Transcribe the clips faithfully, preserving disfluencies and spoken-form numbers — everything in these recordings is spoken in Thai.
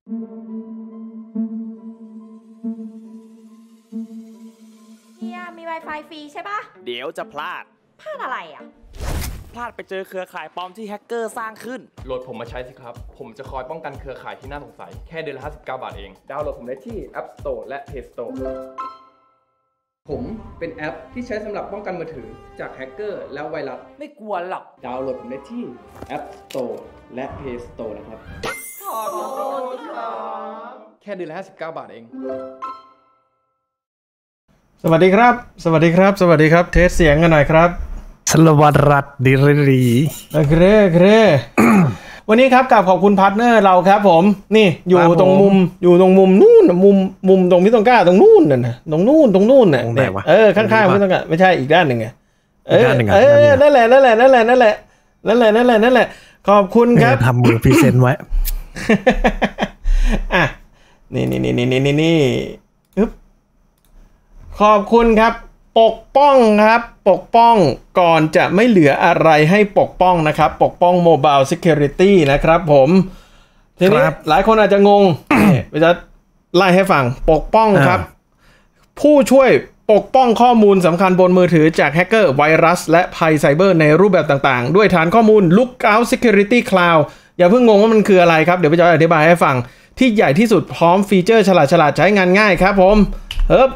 เฮียมี Wi-Fi ฟรีใช่ปะเดี๋ยวจะพลาดพลาดอะไรอ่ะพลาดไปเจอเครือข่ายปลอมที่แฮกเกอร์สร้างขึ้นโหลดผมมาใช้สิครับผมจะคอยป้องกันเครือข่ายที่น่าสงสัยแค่เดือนละห้าสิบเก้าบาทเองดาวน์โหลดผมได้ที่ App Store และ Play Store ผมเป็นแอปที่ใช้สำหรับป้องกันมือถือจากแฮกเกอร์แล้วไวรัสไม่กลัวหรอกดาวน์โหลดผมได้ที่ App Store และ Play Store นะครับขอโทษครับแค่เดือนละห้าสิบเก้าบาทเองสวัสดีครับสวัสดีครับสวัสดีครับเทสเสียงกันหน่อยครับสวัสดีดิรีโอเคโอเควันนี้ครับกับขอบคุณพาร์ทเนอร์เราครับผมนี่อยู่ตรงมุมอยู่ตรงมุมนู่นมุมมุมตรงพี่ตรงกล้าตรงนู่นน่ะตรงนู่นตรงนู่นน่ะเออข้างๆพี่ตรงกล้าไม่ใช่อีกด้านหนึ่งไงเออเออนั่นแหละนั่นแหละนั่นแหละนั่นแหละนั่นแหละนั่นแหละนั่นแหละขอบคุณครับทำมือพรีเซนต์ไว้อ่ะนี่นี่นี่นี่นี่นี่อึ๊บขอบคุณครับปกป้องครับปกป้องก่อนจะไม่เหลืออะไรให้ปกป้องนะครับปกป้อง Mobile Security นะครับผมทีนี้หลายคนอาจจะงงจะไล่ให้ฟังปกป้องครับผู้ช่วยปกป้องข้อมูลสำคัญบนมือถือจากแฮกเกอร์ไวรัสและภัยไซเบอร์ในรูปแบบต่างๆด้วยฐานข้อมูล Lookout Security Cloud อย่าเพิ่งงงว่ามันคืออะไรครับเดี๋ยวพี่จะอธิบายให้ฟังที่ใหญ่ที่สุดพร้อมฟีเจอร์ฉลาดๆใช้งานง่ายครับผมเฮ้ย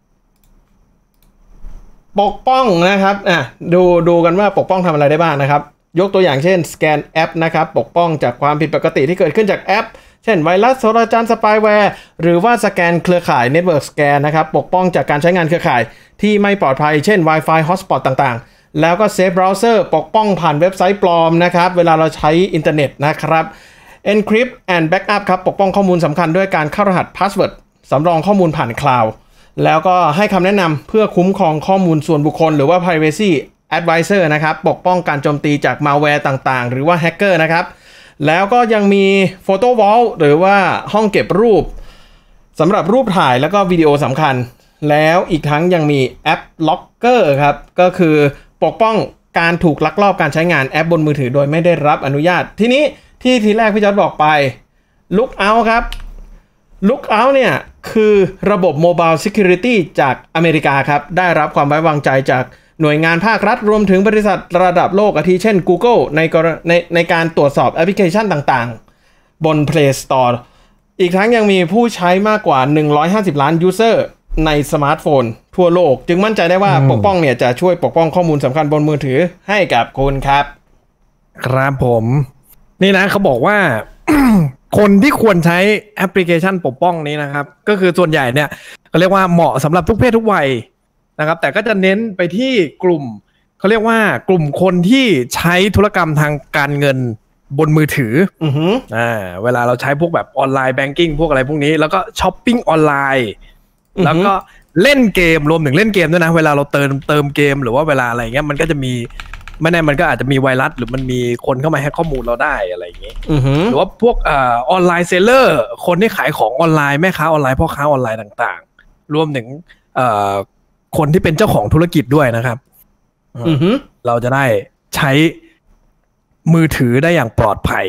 ปกป้องนะครับอ่ะดูดูกันว่าปกป้องทำอะไรได้บ้างนะครับยกตัวอย่างเช่นสแกนแอปนะครับปกป้องจากความผิดปกติที่เกิดขึ้นจากแอปเช่นไวรัสโทรจารสปายแวร์หรือว่าสแกนเครือข่าย Network Scan นะครับปกป้องจากการใช้งานเครือข่ายที่ไม่ปลอดภัยเช่น Wi-Fi Hotspot ต่างๆแล้วก็ Safe Browser ปกป้องผ่านเว็บไซต์ปลอมนะครับเวลาเราใช้อินเทอร์เน็ตนะครับ Encrypt and Backup ครับปกป้องข้อมูลสำคัญด้วยการเข้ารหัส Password สำรองข้อมูลผ่านคลาวด์แล้วก็ให้คำแนะนำเพื่อคุ้มครองข้อมูลส่วนบุคคลหรือว่า Privacy Advisor นะครับปกป้องการโจมตีจากมาแวร์ต่างๆหรือว่าแฮกเกอร์นะครับแล้วก็ยังมี Photo Vault หรือว่าห้องเก็บรูปสำหรับรูปถ่ายแล้วก็วิดีโอสำคัญแล้วอีกทั้งยังมีแอป Locker ครับก็คือปกป้องการถูกลักลอบการใช้งานแอปบนมือถือโดยไม่ได้รับอนุญาตทีนี้ที่ทีแรกพี่จอร์จบอกไป Lookout ครับ Lookout เนี่ยคือระบบ Mobile Security จากอเมริกาครับได้รับความไว้วางใจจากหน่วยงานภาครัฐรวมถึงบริษัทระดับโลกอาทิเช่น Google ในในในการตรวจสอบแอปพลิเคชันต่างๆบน Play Store อีกทั้งยังมีผู้ใช้มากกว่าหนึ่งร้อยห้าสิบล้านยูเซอร์ในสมาร์ทโฟนทั่วโลกจึงมั่นใจได้ว่าปกป้องเนี่ยจะช่วยปกป้องข้อมูลสำคัญบนมือถือให้กับคุณครับครับผมนี่นะเขาบอกว่า คนที่ควรใช้แอปพลิเคชันปกป้องนี้นะครับก็คือส่วนใหญ่เนี่ยก็เรียกว่าเหมาะสำหรับทุกเพศทุกวัยนะครับแต่ก็จะเน้นไปที่กลุ่มเขาเรียกว่ากลุ่มคนที่ใช้ธุรกรรมทางการเงินบนมือถืออือฮึอ่าเวลาเราใช้พวกแบบออนไลน์แบงกิ้งพวกอะไรพวกนี้แล้วก็ช้อปปิ้งออนไลน์แล้วก็เล่นเกมรวมถึงเล่นเกมด้วยนะเวลาเราเติมเติมเกมหรือว่าเวลาอะไรเงี้ยมันก็จะมีไม่แน่มันก็อาจจะมีไวรัสหรือมันมีคนเข้ามาแฮกข้อมูลเราได้อะไรอย่างงี้หรือว่าพวกอ่าออนไลน์เซลเลอร์คนที่ขายของออนไลน์แม่ค้าออนไลน์พ่อค้าออนไลน์ต่างๆรวมถึงเอ่อคนที่เป็นเจ้าของธุรกิจด้วยนะครับเราจะได้ใช้มือถือได้อย่างปลอดภัย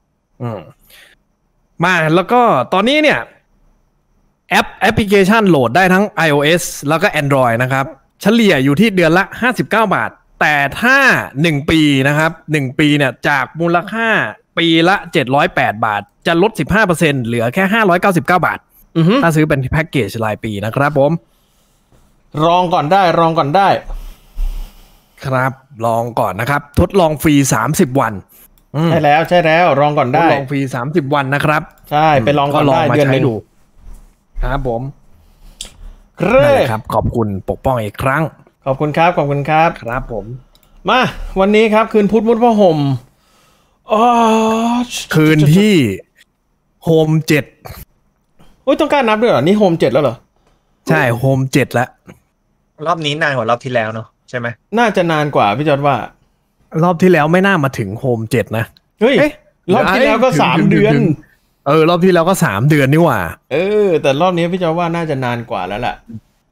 มาแล้วก็ตอนนี้เนี่ยแอปแอปพลิเคชันโหลดได้ทั้ง iOS แล้วก็ Android นะครับเฉลี่ยอยู่ที่เดือนละห้าสิบเก้าบาทแต่ถ้าหนึ่งปีนะครับหนึ่งปีเนี่ยจากมูลค่าปีละเจ็ดร้อยแปดบาทจะลด สิบห้าเปอร์เซ็นต์ เหลือแค่ห้าร้อยเก้าสิบเก้าบาทถ้าซื้อเป็นแพ็กเกจรายปีนะครับผมลองก่อนได้ลองก่อนได้ครับลองก่อนนะครับทดลองฟรีสามสิบวันใช่แล้วใช่แล้วลองก่อนได้ทดลองฟรีสามสิบวันนะครับใช่ไปลองก่อนได้เดือนนึงครับผมนั่นแหละครับขอบคุณปกป้องอีกครั้งขอบคุณครับขอบคุณครับครับผมมาวันนี้ครับคืนพุธมุดผ้าห่มอ๋อคืนที่โฮมเจ็ดโอ้ยต้องการนับด้วยเหรอนี่โฮมเจ็ดแล้วเหรอใช่โฮมเจ็ดแล้วรอบนี้นานกว่ารอบที่แล้วเนาะใช่ไหมน่าจะนานกว่าพี่จอร์จว่ารอบที่แล้วไม่น่ามาถึงโฮมเจ็ดนะเฮ้ยรอบที่แล้วก็สามเดือนเออรอบที่แล้วก็สามเดือนนี่หว่าเออแต่รอบนี้พี่จอร์จว่าน่าจะนานกว่าแล้วแหละ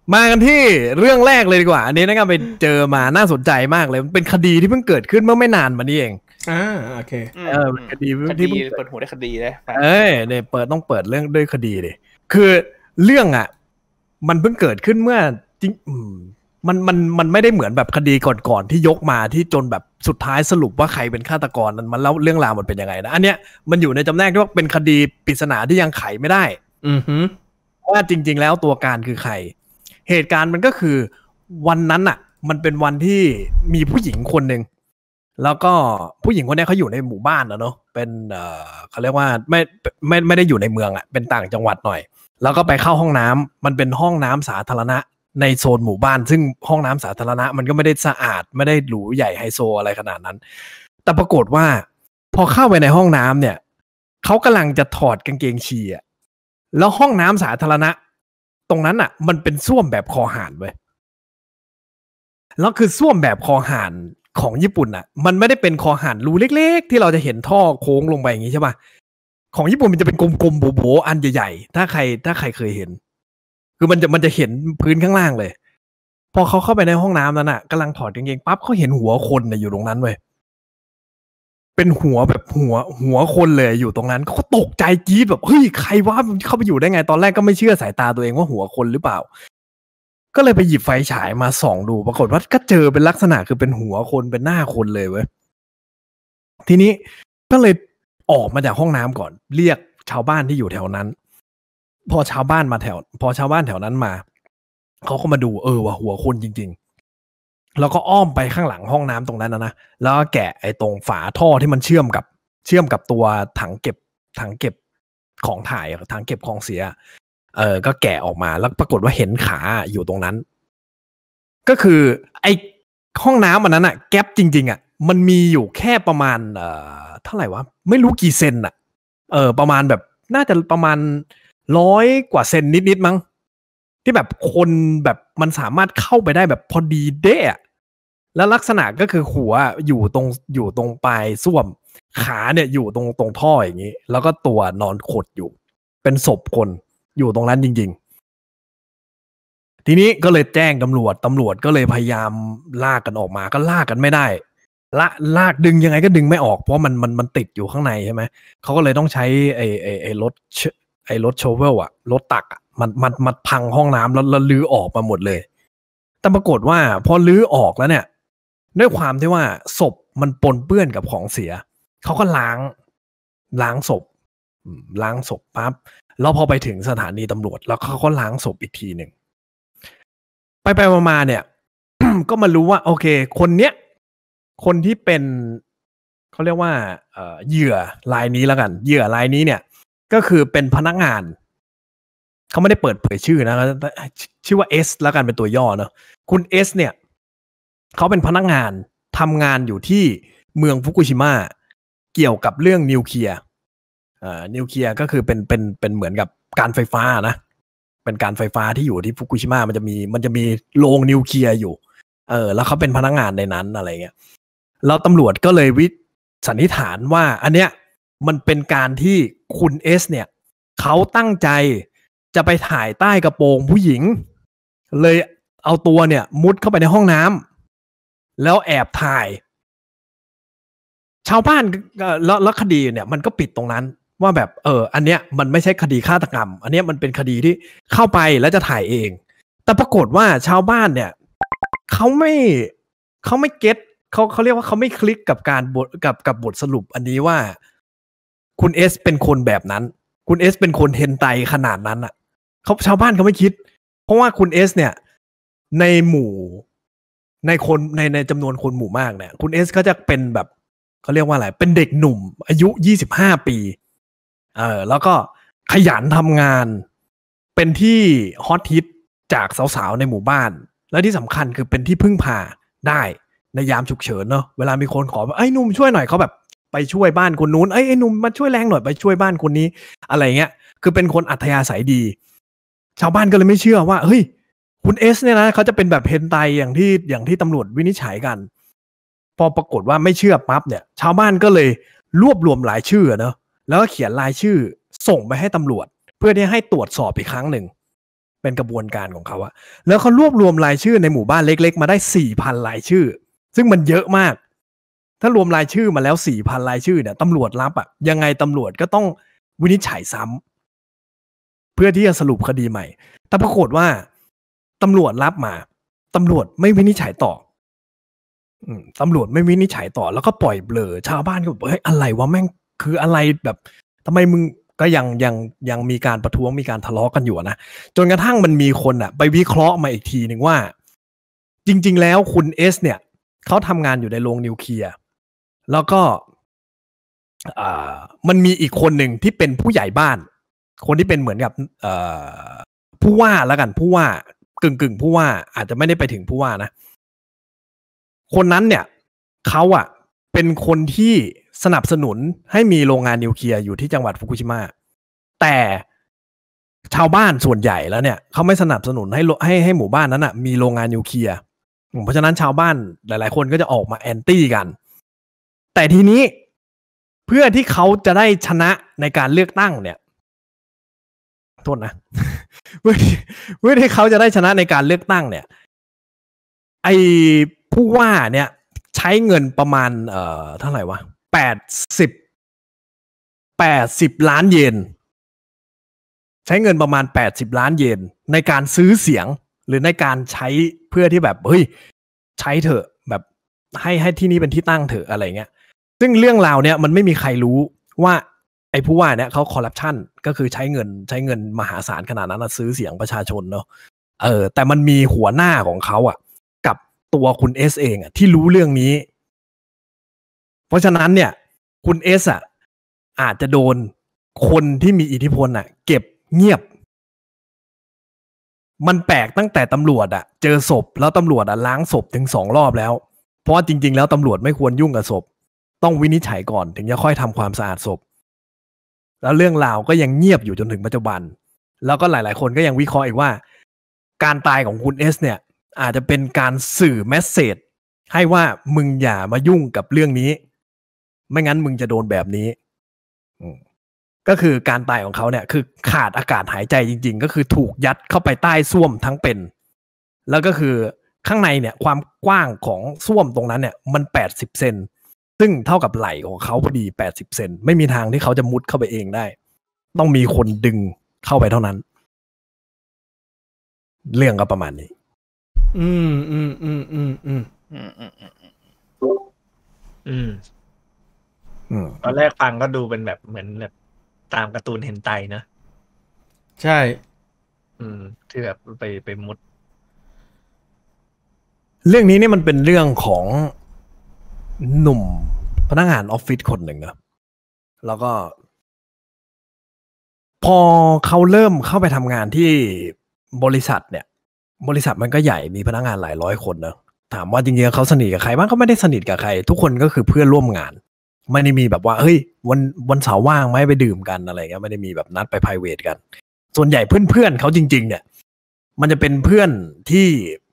มากันที่เรื่องแรกเลยดีกว่า อันนี้นะครับไปเจอมาน่าสนใจมากเลยมันเป็นคดีที่เพิ่งเกิดขึ้นเมื่อไม่นานมานี้เองอ่าโอเคเออเป็นคดีคที่ดีเพิ่งเปิดหัวได้คดีเลยเอ้ยเนี่ยเปิดต้องเปิดเรื่องด้วยคดีเลยคือเรื่องอ่ะมันเพิ่งเกิดขึ้นเมื่อจริงอืมมันมันมันไม่ได้เหมือนแบบคดีก่อนๆที่ยกมาที่จนแบบสุดท้ายสรุปว่าใครเป็นฆาตกรนั้นมันเล่าเรื่องราวมันเป็นยังไงนะอันเนี้ยมันอยู่ในจำแนกที่ว่าเป็นคดีปริศนาที่ยังไขไม่ได้อือฮึว่าจริงๆแล้วตัวการคือใครเหตุการณ์มันก็คือวันนั้นอ่ะมันเป็นวันที่มีผู้หญิงคนหนึ่งแล้วก็ผู้หญิงคนนี้เขาอยู่ในหมู่บ้านนะเนาะเป็นเอ่อเขาเรียกว่าไม่ไม่ไม่ได้อยู่ในเมืองอ่ะเป็นต่างจังหวัดหน่อยแล้วก็ไปเข้าห้องน้ำมันเป็นห้องน้ำสาธารณะในโซนหมู่บ้านซึ่งห้องน้ำสาธารณะมันก็ไม่ได้สะอาดไม่ได้หรูใหญ่ไฮโซอะไรขนาดนั้นแต่ปรากฏว่าพอเข้าไปในห้องน้ำเนี่ยเขากำลังจะถอดกางเกงชีอ่ะแล้วห้องน้ำสาธารณะตรงนั้นอ่ะมันเป็นส้วมแบบคอห่านเว้ยแล้วคือส้วมแบบคอห่านของญี่ปุ่นอ่ะมันไม่ได้เป็นคอห่านรูเล็กๆที่เราจะเห็นท่อโค้งลงไปอย่างนี้ใช่ป่ะของญี่ปุ่นมันจะเป็นกลมๆโบ๋ๆอันใหญ่ๆถ้าใครถ้าใครเคยเห็นคือมันจะมันจะเห็นพื้นข้างล่างเลยพอเขาเข้าไปในห้องน้ำนั้นอ่ะกำลังถอดกางเกงปั๊บเขาเห็นหัวคนน่ะอยู่ตรงนั้นเว้ยเป็นหัวแบบหัวหัวคนเลยอยู่ตรงนั้นเขาตกใจจี๊ดแบบเฮ้ยใครวะเข้าไปอยู่ได้ไงตอนแรกก็ไม่เชื่อสายตาตัวเองว่าหัวคนหรือเปล่าก็เลยไปหยิบไฟฉายมาส่องดูปรากฏว่าก็เจอเป็นลักษณะคือเป็นหัวคนเป็นหน้าคนเลยเว้ยทีนี้ก็เลยออกมาจากห้องน้ำก่อนเรียกชาวบ้านที่อยู่แถวนั้นพอชาวบ้านมาแถวพอชาวบ้านแถวนั้นมาเขาก็มาดูเออว่าหัวคนจริงๆแล้วก็อ้อมไปข้างหลังห้องน้ำตรงนั้นนะนะแล้วก็แกะไอ้ตรงฝาท่อที่มันเชื่อมกับเชื่อมกับตัวถังเก็บถังเก็บของถ่ายถังเก็บของเสียเออก็แกะออกมาแล้วปรากฏว่าเห็นขาอยู่ตรงนั้นก็คือไอ้ห้องน้ำอันนั้นอะแก๊ปจริงๆอะมันมีอยู่แค่ประมาณเอ่อเท่าไหร่วะไม่รู้กี่เซนอะเออประมาณแบบน่าจะประมาณร้อยกว่าเซนนิดๆมั้งที่แบบคนแบบมันสามารถเข้าไปได้แบบพอดีเด้อะแล้วลักษณะก็คือหัวอยู่ตรงอยู่ตรงปลายส้วมขาเนี่ยอยู่ตรงตรงท่ออย่างนี้แล้วก็ตัวนอนขดอยู่เป็นศพคนอยู่ตรงนั้นจริงๆทีนี้ก็เลยแจ้งตำรวจตำรวจก็เลยพยายามลากกันออกมาก็ลากกันไม่ได้ละลากดึงยังไงก็ดึงไม่ออกเพราะมันมันมันติดอยู่ข้างในใช่ไหมเขาก็เลยต้องใช้ไอ้ไอ้ไอ้รถไอ้รถโชเวลอะรถตักอะมันมันมันพังห้องน้ำแล้วแล้วลื้อออกมาหมดเลยแต่ปรากฏว่าพอลื้อออกแล้วเนี่ยด้วยความที่ว่าศพมันปนเปื้อนกับของเสียเขาก็ล้างล้างศพล้างศพปั๊บแล้วพอไปถึงสถานีตำรวจแล้วเขาก็ล้างศพอีกทีหนึ่งไปไปมาๆเนี่ย ก็มารู้ว่าโอเคคนเนี้ยคนที่เป็นเขาเรียกว่าเอ่อเหยื่อรายนี้แล้วกันเหยื่อรายนี้เนี่ยก็คือเป็นพนักงานเขาไม่ได้เปิดเผยชื่อนะชื่อว่า S แล้วกันเป็นตัวย่อเนอะคุณ S เนี่ยเขาเป็นพนักงานทำงานอยู่ที่เมืองฟุกุชิมะเกี่ยวกับเรื่องนิวเคลียร์อ่านิวเคลียร์ก็คือเป็นเป็นเป็นเหมือนกับการไฟฟ้านะเป็นการไฟฟ้าที่อยู่ที่ฟุกุชิมะมันจะมีมันจะมีโรงนิวเคลียร์อยู่เออแล้วเขาเป็นพนักงานในนั้นอะไรเงี้ยแล้วตำรวจก็เลยวิสันนิษฐานว่าอันเนี้ยมันเป็นการที่คุณเอสเนี่ยเขาตั้งใจจะไปถ่ายใต้กระโปรงผู้หญิงเลยเอาตัวเนี่ยมุดเข้าไปในห้องน้ำแล้วแอบถ่ายชาวบ้านแล้วแล้วคดีเนี่ยมันก็ปิดตรงนั้นว่าแบบเอออันเนี้ยมันไม่ใช่คดีฆาตกรรมอันเนี้ยมันเป็นคดีที่เข้าไปแล้วจะถ่ายเองแต่ปรากฏว่าชาวบ้านเนี่ยเขาไม่เขาไม่เก็ตเขาเขาเรียกว่าเขาไม่คลิกกับการบทกับกับบทสรุปอันนี้ว่าคุณเอสเป็นคนแบบนั้นคุณเอสเป็นคนเฮนไตขนาดนั้นอ่ะเขาชาวบ้านเขาไม่คิดเพราะว่าคุณเอสเนี่ยในหมู่ในคนในในจำนวนคนหมู่มากเนี่ยคุณเอสก็จะเป็นแบบเขาเรียกว่าอะไรเป็นเด็กหนุ่มอายุยี่สิบห้าปีเออแล้วก็ขยันทำงานเป็นที่ฮอตฮิตจากสาวๆในหมู่บ้านและที่สำคัญคือเป็นที่พึ่งพาได้ในยามฉุกเฉินเนาะเวลามีคนขอไอ้หนุ่มช่วยหน่อยเขาแบบไปช่วยบ้านคนนู้นไอ้ไอ้หนุ่มมาช่วยแรงหน่อยไปช่วยบ้านคนนี้อะไรเงี้ยคือเป็นคนอัธยาศัยดีชาวบ้านก็เลยไม่เชื่อว่าเฮ้ยคุณเอสเนี่ยนะเขาจะเป็นแบบเฮนไตอย่างที่อย่างที่ตำรวจวินิจฉัยกันพอปรากฏว่าไม่เชื่อปั๊บเนี่ยชาวบ้านก็เลยรวบรวมรายชื่อเนาะแล้วก็เขียนรายชื่อส่งไปให้ตำรวจเพื่อที่ให้ตรวจสอบอีกครั้งหนึ่งเป็นกระบวนการของเขาอะแล้วเขารวบรวมรายชื่อในหมู่บ้านเล็กๆมาได้ สี่พัน รายชื่อซึ่งมันเยอะมากถ้ารวมรายชื่อมาแล้ว สี่พัน รายชื่อเนี่ยตำรวจรับอะยังไงตำรวจก็ต้องวินิจฉัยซ้ำเพื่อที่จะสรุปคดีใหม่แต่ปรากฏว่าตำรวจรับมาตำรวจไม่วินิจฉัยต่ออืมตำรวจไม่วินิจฉัยต่อแล้วก็ปล่อยเบลอชาวบ้านก็บอกเฮ้ยอะไรวะแม่งคืออะไรแบบทำไมมึงก็ยังยังยังมีการประท้วงมีการทะเลาะกันอยู่นะจนกระทั่งมันมีคนอ่ะไปวิเคราะห์มาอีกทีหนึ่งว่าจริงๆแล้วคุณเอสเนี่ยเขาทำงานอยู่ในโรงนิวเคลียร์แล้วก็อ่ามันมีอีกคนหนึ่งที่เป็นผู้ใหญ่บ้านคนที่เป็นเหมือนกับเอ่อผู้ว่าแล้วกันผู้ว่ากึ่งกึ่งผู้ว่าอาจจะไม่ได้ไปถึงผู้ว่านะคนนั้นเนี่ยเขาอ่ะเป็นคนที่สนับสนุนให้มีโรงงานนิวเคลียร์อยู่ที่จังหวัดฟุกุชิมะแต่ชาวบ้านส่วนใหญ่แล้วเนี่ยเขาไม่สนับสนุนให้ให้ให้หมู่บ้านนั้นอ่ะมีโรงงานนิวเคลียร์เพราะฉะนั้นชาวบ้านหลายๆคนก็จะออกมาแอนตี้กันแต่ทีนี้เพื่อที่เขาจะได้ชนะในการเลือกตั้งเนี่ยโทษนะเพื่อเพื่อที่เขาจะได้ชนะในการเลือกตั้งเนี่ยไอ้ผู้ว่าเนี่ยใช้เงินประมาณเอ่อเท่าไหร่วะแปดสิบแปดสิบล้านเยนใช้เงินประมาณแปดสิบล้านเยนในการซื้อเสียงหรือในการใช้เพื่อที่แบบเฮ้ยใช้เถอะแบบให้ให้ที่นี่เป็นที่ตั้งเถอะอะไรเงี้ยซึ่งเรื่องราวเนี่ยมันไม่มีใครรู้ว่าไอ้ผู้ว่าเนี่ยเขาคอร์รัปชันก็คือใช้เงินใช้เงินมหาศาลขนาดนั้นซื้อเสียงประชาชนเนาะเออแต่มันมีหัวหน้าของเขาอ่ะกับตัวคุณเอสเองอ่ะที่รู้เรื่องนี้เพราะฉะนั้นเนี่ยคุณเอสอ่ะอาจจะโดนคนที่มีอิทธิพลอ่ะเก็บเงียบมันแปลกตั้งแต่ตำรวจอ่ะเจอศพแล้วตำรวจอ่ะล้างศพถึงสองรอบแล้วเพราะจริงๆแล้วตำรวจไม่ควรยุ่งกับศพต้องวินิจฉัยก่อนถึงจะค่อยทำความสะอาดศพแล้วเรื่องราวก็ยังเงียบอยู่จนถึงปัจจุบันแล้วก็หลายๆคนก็ยังวิเคราะห์อีกว่าการตายของคุณเอสเนี่ยอาจจะเป็นการสื่อเมสเสจให้ว่ามึงอย่ามายุ่งกับเรื่องนี้ไม่งั้นมึงจะโดนแบบนี้ก็คือการตายของเขาเนี่ยคือขาดอากาศหายใจจริงๆก็คือถูกยัดเข้าไปใต้ส้วมทั้งเป็นแล้วก็คือข้างในเนี่ยความกว้างของส้วมตรงนั้นเนี่ยมันแปดสิบเซนซึ่งเท่ากับไหล่ของเขาพอดีแปดสิบเซนไม่มีทางที่เขาจะมุดเข้าไปเองได้ต้องมีคนดึงเข้าไปเท่านั้นเรื่องก็ประมาณนี้อืมอืมอืมอืมอืมอืมอืมอืมอืมอืมตอนแรกฟังก็ดูเป็นแบบเหมือนแบบตามการ์ตูนเฮนไตนะใช่อืมที่แบบไปไปมุดเรื่องนี้เนี่ยมันเป็นเรื่องของหนุ่มพนักงานออฟฟิศคนหนึ่งนะแล้วก็พอเขาเริ่มเข้าไปทำงานที่บริษัทเนี่ยบริษัทมันก็ใหญ่มีพนักงานหลายร้อยคนนะถามว่าจริงๆเขาสนิทกับใครบ้างก็ไม่ได้สนิทกับใครทุกคนก็คือเพื่อนร่วมงานไม่ได้มีแบบว่าเฮ้ยวันวันเสาร์ว่างไหมไปดื่มกันอะไรเงี้ยไม่ได้มีแบบนัดไปไพรเวทกันส่วนใหญ่เพื่อนๆเขาจริงๆเนี่ยมันจะเป็นเพื่อนที่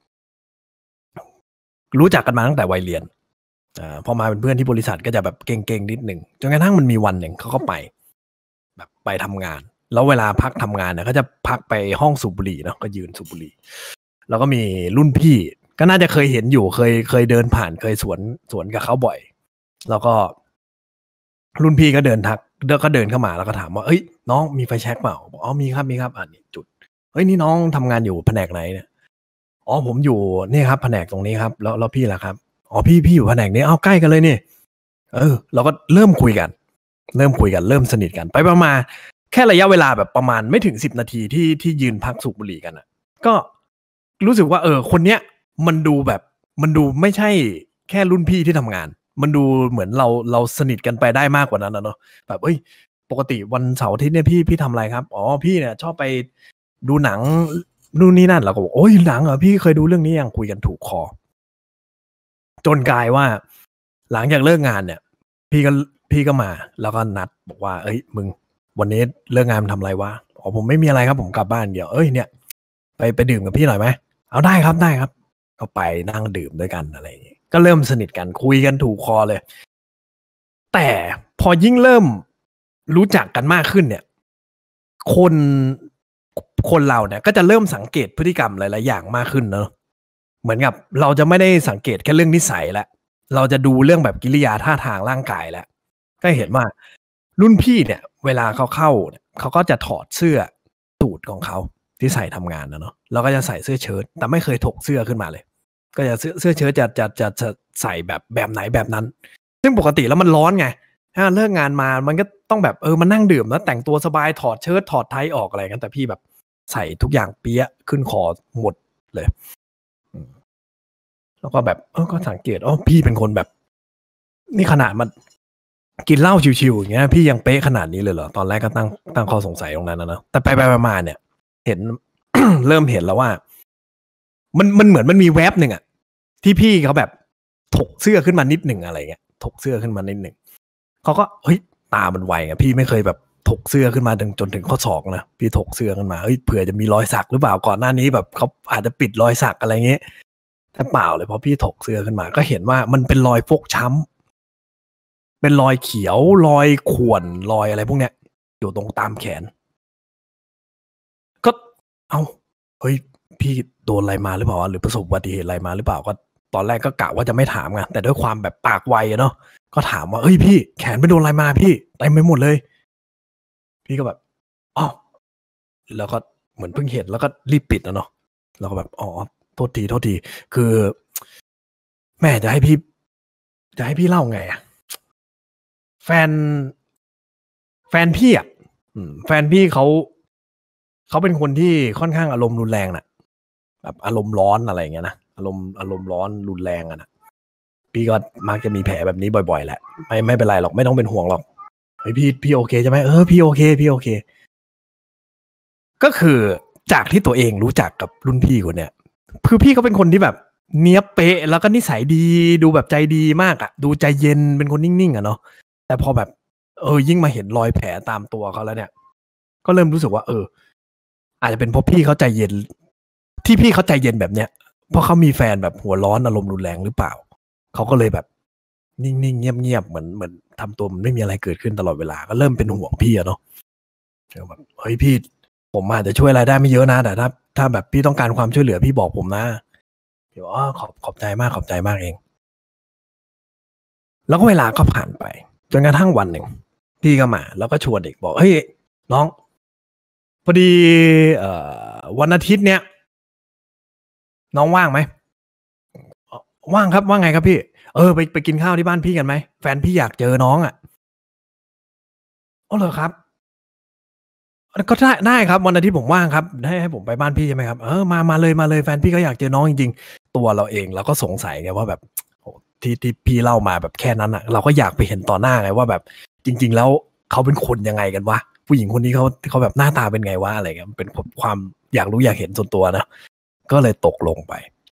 รู้จักกันมาตั้งแต่วัยเรียนอ่าพอมาเป็นเพื่อนที่บริษัทก็จะแบบเก่งๆนิดหนึ่งจนกระทั่งมันมีวันหนึ่งเขาก็ไปแบบไปทำงานแล้วเวลาพักทำงานเนี่ยก็จะพักไปห้องสูบบุหรี่เนาะก็ยืนสูบบุหรี่แล้วก็มีรุ่นพี่ก็น่าจะเคยเห็นอยู่เคยเคยเดินผ่านเคยสวนสวนกับเขาบ่อยแล้วก็รุ่นพี่ก็เดินทักเดินก็เดินเข้ามาแล้วก็ถามว่าเอ้ยน้องมีไฟแช็กเปล่าบอกอ๋อมีครับมีครับอ่านี่จุดเฮ้ยนี่น้องทำงานอยู่แผนกไหนเนี่ยอ๋อผมอยู่นี่ครับแผนกตรงนี้ครับแล้วแล้วพี่ล่ะครับอ๋อพี่พี่อยู่แผนกนี้เอาใกล้กันเลยนี่เออเราก็เริ่มคุยกันเริ่มคุยกันเริ่มสนิทกันไปประมาณแค่ระยะเวลาแบบประมาณไม่ถึงสิบนาทีที่ที่ยืนพักสูบบุหรี่กันอ่ะก็รู้สึกว่าเออคนเนี้ยมันดูแบบมันดูไม่ใช่แค่รุ่นพี่ที่ทำงานมันดูเหมือนเราเราสนิทกันไปได้มากกว่านั้นนะเนาะแบบเอ้ยปกติวันเสาร์อาทิตย์เนี่ยพี่พี่ทำอะไรครับอ๋อพี่เนี่ยชอบไปดูหนังนู่นนี่นั่นเราก็บอกโอ้ยหนังเหรอพี่เคยดูเรื่องนี้ยังคุยกันถูกคอจนกลายว่าหลังจากเลิกงานเนี่ยพี่ก็พี่ก็มาแล้วก็นัดบอกว่าเอ้ยมึงวันนี้เลิกงานทำอะไรวะอ๋อผมไม่มีอะไรครับผมกลับบ้านเดี๋ยวเอ้ยเนี่ยไปไปดื่มกับพี่หน่อยไหมเอาได้ครับได้ครับก็ไปนั่งดื่มด้วยกันอะไรอย่างงี้ก็เริ่มสนิทกันคุยกันถูกคอเลยแต่พอยิ่งเริ่มรู้จักกันมากขึ้นเนี่ยคนคนเราเนี่ยก็จะเริ่มสังเกตพฤติกรรมหลายๆอย่างมากขึ้นเนอะเหมือนกับเราจะไม่ได้สังเกตแค่เรื่องนิสัยแล้วเราจะดูเรื่องแบบกิริยาท่าทางร่างกายแล้วก็เห็นว่ารุ่นพี่เนี่ยเวลาเขาเข้าเนี่ยเขาก็จะถอดเสื้อสูทของเขาที่ใส่ทำงานนะเนาะแล้วก็จะใส่เสื้อเชิ้ตแต่ไม่เคยถกเสื้อขึ้นมาเลยก็จะเสื้อเสื้อเชิ้ตจะจะจะจะใส่แบบแบบไหนแบบนั้นซึ่งปกติแล้วมันร้อนไงถ้าเลิกงานมามันก็ต้องแบบเออมานั่งดื่มแล้วแต่งตัวสบายถอดเชิ้ตถอดไทออกอะไรกันแต่พี่แบบใส่ทุกอย่างเปี้ยขึ้นคอหมดเลยแล้วก็แบบเออก็สังเกตอ๋อพี่เป็นคนแบบนี่ขนาดมันกินเหล้าชิวๆอย่างเงี้ยพี่ยังเป๊ะขนาดนี้เลยเหรอตอนแรกก็ตั้งตั้งข้อสงสัยตรงนั้นนะเนอะแต่ไปไปมาเนี่ยเห็น เริ่มเห็นแล้วว่ามันมันเหมือนมันมีแวบหนึ่งอะที่พี่เขาแบบถกเสื้อขึ้นมานิดหนึ่งอะไรเงี้ยถกเสื้อขึ้นมานิดหนึ่งเขาก็เฮ้ยตามันไวไงพี่ไม่เคยแบบถกเสื้อขึ้นมาจนจนถึงข้อศอกนะพี่ถกเสื้อขึ้นมาเฮ้ยเผื่อจะมีรอยสักหรือเปล่าก่อนหน้านี้แบบเขาอาจจะปิดรอยสักอะไรเงี้ยแต่เปล่าเลยพอพี่ถกเสื้อขึ้นมาก็เห็นว่ามันเป็นรอยฟกช้ำเป็นรอยเขียวรอยข่วนรอยอะไรพวกเนี้ยอยู่ตรงตามแขนก็เอ้าเฮ้ยพี่โดนอะไรมาหรือเปล่าหรือประสบอุบัติเหตุอะไรมาหรือเปล่าก็ตอนแรกก็กะว่าจะไม่ถามไงแต่ด้วยความแบบปากไวเนาะก็ถามว่าเฮ้ยพี่แขนไปโดนอะไรมาพี่เต็มไปหมดเลยพี่ก็แบบอ๋อแล้วก็เหมือนเพิ่งเห็นแล้วก็รีบปิดนะเนาะแล้วก็แบบอ๋อโทษทีโทษทีคือแม่จะให้พี่จะให้พี่เล่าไงอะแฟนแฟนพี่อ่ะแฟนพี่เขาเขาเป็นคนที่ค่อนข้างอารมณ์รุนแรงน่ะแบบอารมณ์ร้อนอะไรอย่างเงี้ยนะอารมณ์อารมณ์ร้อนรุนแรงอ่ะนะพี่ก็มักจะมีแผลแบบนี้บ่อยๆแหละไม่ไม่เป็นไรหรอกไม่ต้องเป็นห่วงหรอกเฮ้ยพี่พี่โอเคใช่ไหมเออพี่โอเคพี่โอเคก็คือจากที่ตัวเองรู้จักกับรุ่นพี่คนเนี้ยคือพี่เขาเป็นคนที่แบบเนี้ยบเป๊ะแล้วก็นิสัยดีดูแบบใจดีมากอ่ะดูใจเย็นเป็นคนนิ่งๆอ่ะเนาะแต่พอแบบเออยิ่งมาเห็นรอยแผลตามตัวเขาแล้วเนี่ยก็เริ่มรู้สึกว่าเอออาจจะเป็นเพราะพี่เขาใจเย็นที่พี่เขาใจเย็นแบบเนี้ยเพราะเขามีแฟนแบบหัวร้อนอารมณ์รุนแรงหรือเปล่าเขาก็เลยแบบนิ่งๆเงียบๆเหมือนเหมือนทำตัวมันไม่มีอะไรเกิดขึ้นตลอดเวลาก็เริ่มเป็นห่วงพี่อะเนาะแบบเฮ้ยพี่ผมอาจจะช่วยอะไรได้ไม่เยอะนะแต่ถ้าถ้าแบบพี่ต้องการความช่วยเหลือพี่บอกผมนะเดี๋ยวอ๋อขอบขอบใจมากขอบใจมากเองแล้วก็เวลาก็ผ่านไปจนกระทั่งวันหนึ่งพี่ก็มาแล้วก็ชวนเด็กบอกเฮ้ยน้องพอดีเอ่อวันอาทิตย์เนี้ยน้องว่างไหมว่างครับว่างไงครับพี่เออไปไปกินข้าวที่บ้านพี่กันไหมแฟนพี่อยากเจอน้องอ่ะอ๋อเหรอครับก็ได้ได้ครับวันอาทิตย์ผมว่างครับให้ให้ผมไปบ้านพี่ใช่ไหมครับเออมามาเลยมาเลยแฟนพี่ก็อยากเจอน้องจริงๆตัวเราเองเราก็สงสัยไงว่าแบบที่ที่พี่เล่ามาแบบแค่นั้นอ่ะเราก็อยากไปเห็นต่อหน้าไงว่าแบบจริงๆแล้วเขาเป็นคนยังไงกันวะผู้หญิงคนนี้เขาเขาแบบหน้าตาเป็นไงวะอะไรเงี้ยเป็นความอยากรู้อยากเห็นส่วนตัวนะก็เลยตกลงไป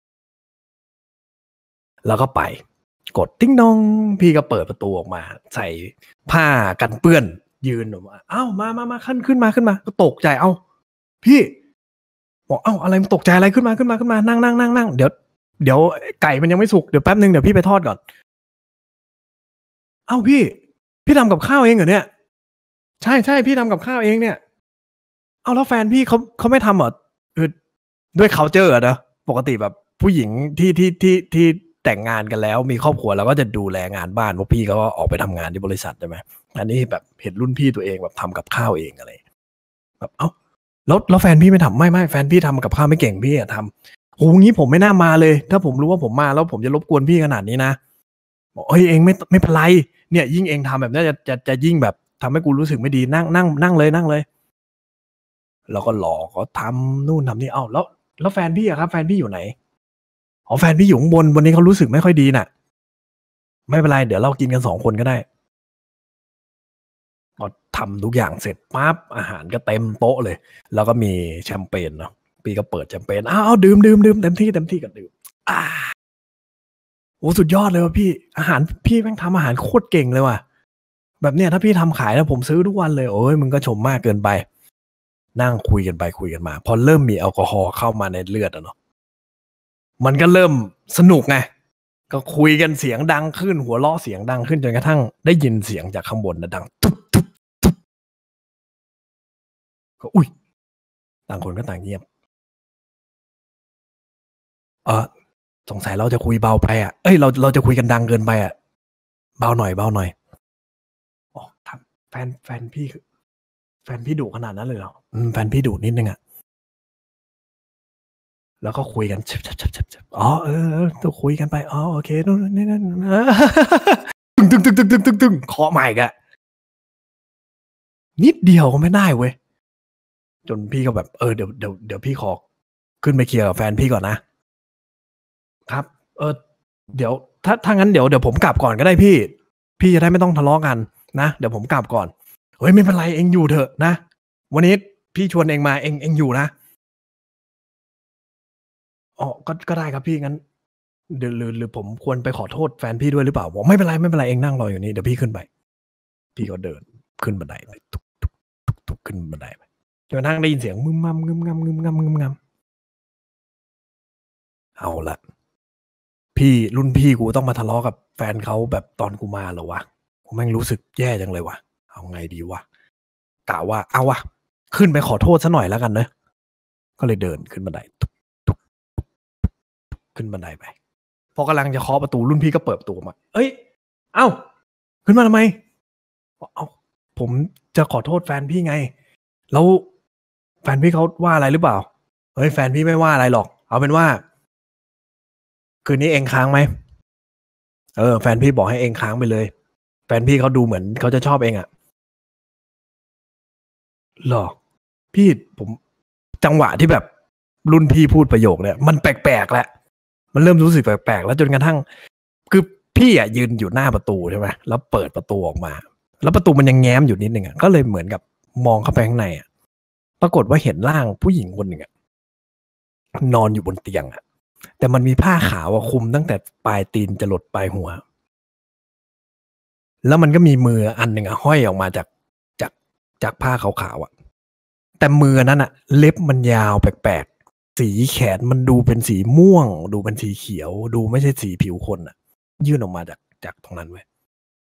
แล้วก็ไปกดติ้งนองพี่ก็เปิดประตูออกมาใส่ผ้ากันเปื้อนยืนออกมาเอ้ามามามาขึ้นขึ้นมาขึ้นมาก็ตกใจเอ้าพี่บอกเอ้าอะไรมันตกใจอะไรขึ้นมาขึ้นมาขึ้นมานั่งนั่งนั่งนั่งเดี๋ยวเดี๋ยวไก่มันยังไม่สุกเดี๋ยวแป๊บนึงเดี๋ยวพี่ไปทอดก่อนเอ้าพี่พี่ทำกับข้าวเองเหรอเนี่ยใช่ใช่พี่ทำกับข้าวเองเนี่ยเอ้าแล้วแฟนพี่เขาเขาไม่ทำเหรอคือด้วย culture อะนะปกติแบบผู้หญิงที่ที่ที่ที่แต่งงานกันแล้วมีครอบครัวแล้วก็จะดูแลงานบ้านพวกพี่ก็ออกไปทำงานที่บริษัทใช่ไหมอันนี้แบบเห็นรุ่นพี่ตัวเองแบบทำกับข้าวเองอะไรแบบเอ้าแล้วแล้วแฟนพี่ไม่ทำไม่ไม่แฟนพี่ทำกับข้าวไม่เก่งพี่อะทำโอ้งี้ผมไม่น่ามาเลยถ้าผมรู้ว่าผมมาแล้วผมจะรบกวนพี่ขนาดนี้นะบอกเฮ้ยเองไม่ไม่เป็นไรเนี่ยยิ่งเองทำแบบนี้จะจะจะยิ่งแบบทำให้กูรู้สึกไม่ดีนั่งนั่งนั่งเลยนั่งเลยแล้วก็หลอกเขาทำนู่นทำนี่เอ้าแล้วแล้วแฟนพี่อะครับแฟนพี่อยู่ไหนอ๋อแฟนพี่อยู่ข้างบนวันนี้เขารู้สึกไม่ค่อยดีน่ะไม่เป็นไรเดี๋ยวเรากินกันสองคนก็ได้พอทำทุกอย่างเสร็จปั๊บอาหารก็เต็มโต๊ะเลยแล้วก็มีแชมเปญเนาะพี่ก็เปิดแชมเปญอ้าวดื่มดื่มดื่มเต็มที่เต็มที่ก็ดื่มอ่าโอ้สุดยอดเลยว่ะพี่อาหารพี่แม่งทำอาหารโคตรเก่งเลยว่ะแบบเนี้ยถ้าพี่ทำขายแล้วผมซื้อทุกวันเลยโอ้ยมึงก็ชมมากเกินไปนั่งคุยกันไปคุยกันมาพอเริ่มมีแอลกอฮอล์เข้ามาในเลือดอะเนาะมันก็เริ่มสนุกไงก็คุยกันเสียงดังขึ้นหัวเราะเสียงดังขึ้นจนกระทั่งได้ยินเสียงจากข้างบนนะดังตุ๊บตุ๊บตุ๊บก็อุ้ยต่างคนก็ต่างเงียบเออสงสัยเราจะคุยเบาไปอ่ะเอ้ยเราเราจะคุยกันดังเกินไปอ่ะเบาหน่อยเบาหน่อยอ๋อทำแฟนแฟนพี่แฟนพี่ดุขนาดนั้นเลยเหรออืมแฟนพี่ดุนิดนึงอ่ะแล้วก็คุยกันชับชับชับชับชับอ๋อเออต้องคุยกันไปอ๋อโอเคนู่นนี่นั่นตึงตึงตึงตึงตึงตึงตึงเคาะใหม่กะนิดเดียวก็ไม่ได้เว้ยจนพี่ก็แบบเออเดี๋ยวเดี๋ยวเดี๋ยวพี่ขอขึ้นไปเคลียร์กับแฟนพี่ก่อนนะครับเออเดี๋ยวถ้าถ้างั้นเดี๋ยวเดี๋ยวผมกลับก่อนก็ได้พี่พี่จะได้ไม่ต้องทะเลาะกันนะเดี๋ยวผมกลับก่อนเฮ้ยไม่เป็นไรเองอยู่เถอะนะวันนี้พี่ชวนเองมาเองเองอยู่นะอ๋อก็ก็ได้ครับพี่งั้นเดี๋ยวหรือหรือผมควรไปขอโทษแฟนพี่ด้วยหรือเปล่าบอกไม่เป็นไรไม่เป็นไรเองนั่งรออยู่นี่เดี๋ยวพี่ขึ้นไปพี่ก็เดินขึ้นบันไดไปทุกทุกทุกทุกขึ้นบันไดไปจนกระทั่งได้ยินเสียงมึมมั่มงึมงำงึมงำงึมงำเอาละพี่รุ่นพี่กูต้องมาทะเลาะกับแฟนเขาแบบตอนกูมาเหรอวะกูแม่งรู้สึกแย่จังเลยวะเอาไงดีวะกะว่าเอาวะขึ้นไปขอโทษซะหน่อยแล้วกันเนอะก็เลยเดินขึ้นบันไดทุกทุกขึ้นบันไดไปพอกำลังจะเคาะประตูรุ่นพี่ก็เปิดประตูมาเอ้ยเอ้าขึ้นมาทำไมเอาผมจะขอโทษแฟนพี่ไงแล้วแฟนพี่เขาว่าอะไรหรือเปล่าเฮ้ยแฟนพี่ไม่ว่าอะไรหรอกเอาเป็นว่าคืนนี้เองค้างไหมเออแฟนพี่บอกให้เองค้างไปเลยแฟนพี่เขาดูเหมือนเขาจะชอบเองอะหรอพี่ผมจังหวะที่แบบรุ่นพี่พูดประโยคเนี่ยมันแปลกๆแหละมันเริ่มรู้สึกแปลกๆแล้วจนกระทั่งคือพี่อะยืนอยู่หน้าประตูใช่ไหมแล้วเปิดประตูออกมาแล้วประตูมันยังแง้มอยู่นิดนึงอะก็เลยเหมือนกับมองเข้าไปข้างในอะปรากฏว่าเห็นร่างผู้หญิงคนหนึ่งอะนอนอยู่บนเตียงอะแต่มันมีผ้าขาวอะคลุมตั้งแต่ปลายตีนจะหลดปลายหัวแล้วมันก็มีมืออันหนึ่งอะห้อยออกมาจากจากจากผ้าขาวๆอะแต่มือนั้นอะเล็บมันยาวแปลกๆสีแขนมันดูเป็นสีม่วงดูเป็นสีเขียวดูไม่ใช่สีผิวคนอะยื่นออกมาจากจากตรงนั้นเว้ย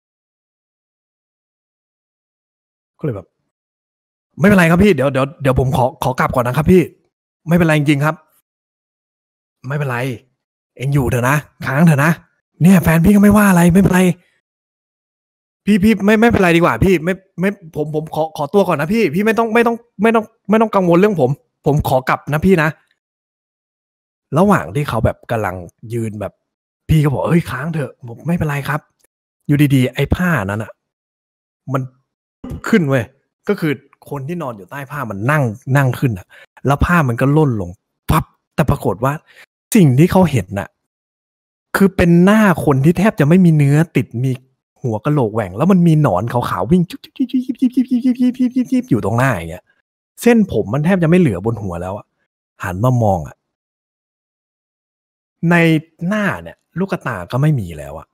ก็เลยแบบไม่เป็นไรครับพี่เดี๋ยวเดี๋ยวเดี๋ยวผมขอขอกลับก่อนนะครับพี่ไม่เป็นไรจริงๆครับไม่เป็นไรเอ็งอยู่เถอะนะค้างเถอะนะเนี่ยแฟนพี่ก็ไม่ว่าอะไรไม่เป็นไรพี่พี่ไม่ไม่เป็นไรดีกว่าพี่ไม่ไม่ผมผมขอขอตัวก่อนนะพี่พี่ไม่ต้องไม่ต้องไม่ต้องไม่ต้องกังวลเรื่องผมผมขอกลับนะพี่นะระหว่างที่เขาแบบกำลังยืนแบบพี่ก็บอกเอ้ยค้างเถอะผมไม่เป็นไรครับอยู่ดีๆไอ้ผ้านั้นอ่ะมันขึ้นเว้ยก็คือคนที่นอนอยู่ใต้ผ้ามันนั่งนั่งขึ้นอ่ะแล้วผ้ามันก็ล่นลงปั๊บแต่ปรากฏว่าสิ่งที่เขาเห็นน่ะคือเป็นหน้าคนที่แทบจะไม่มีเนื้อติดมีหัวกะโหลกแหว่งแล้วมันมีหนอนขาวๆวิ่งจุ๊บจิ๊บจิ๊บจิ๊บจิ๊บจิ๊บจิ๊บจิ๊บจิ๊บจิ๊บจิ๊บอยู่ตรงหน้าอย่างเงี้ยเส้นผมมันแทบจะไม่เหลือบนหัวแล้วอ่ะหันมามองอ่ะในหน้าเนี่ยลูกตาก็ไม่มีแล้วอ่ะ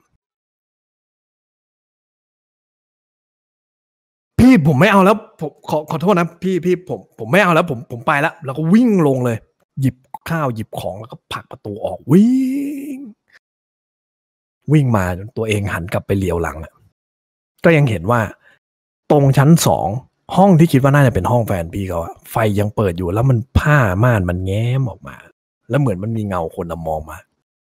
พี่ผมไม่เอาแล้วผมขอขอโทษนะพี่พี่ผมผมไม่เอาแล้วผมผมไปแล้วแล้วก็วิ่งลงเลยหยิบข้าวหยิบของแล้วก็ผลักประตูออกวิ่งวิ่งมาจนตัวเองหันกลับไปเหลียวหลังอ่ะก็ยังเห็นว่าตรงชั้นสองห้องที่คิดว่าน่าจะเป็นห้องแฟนพี่เขาอะไฟยังเปิดอยู่แล้วมันผ้าม่านมันแง้มออกมาแล้วเหมือนมันมีเงาคนมองมา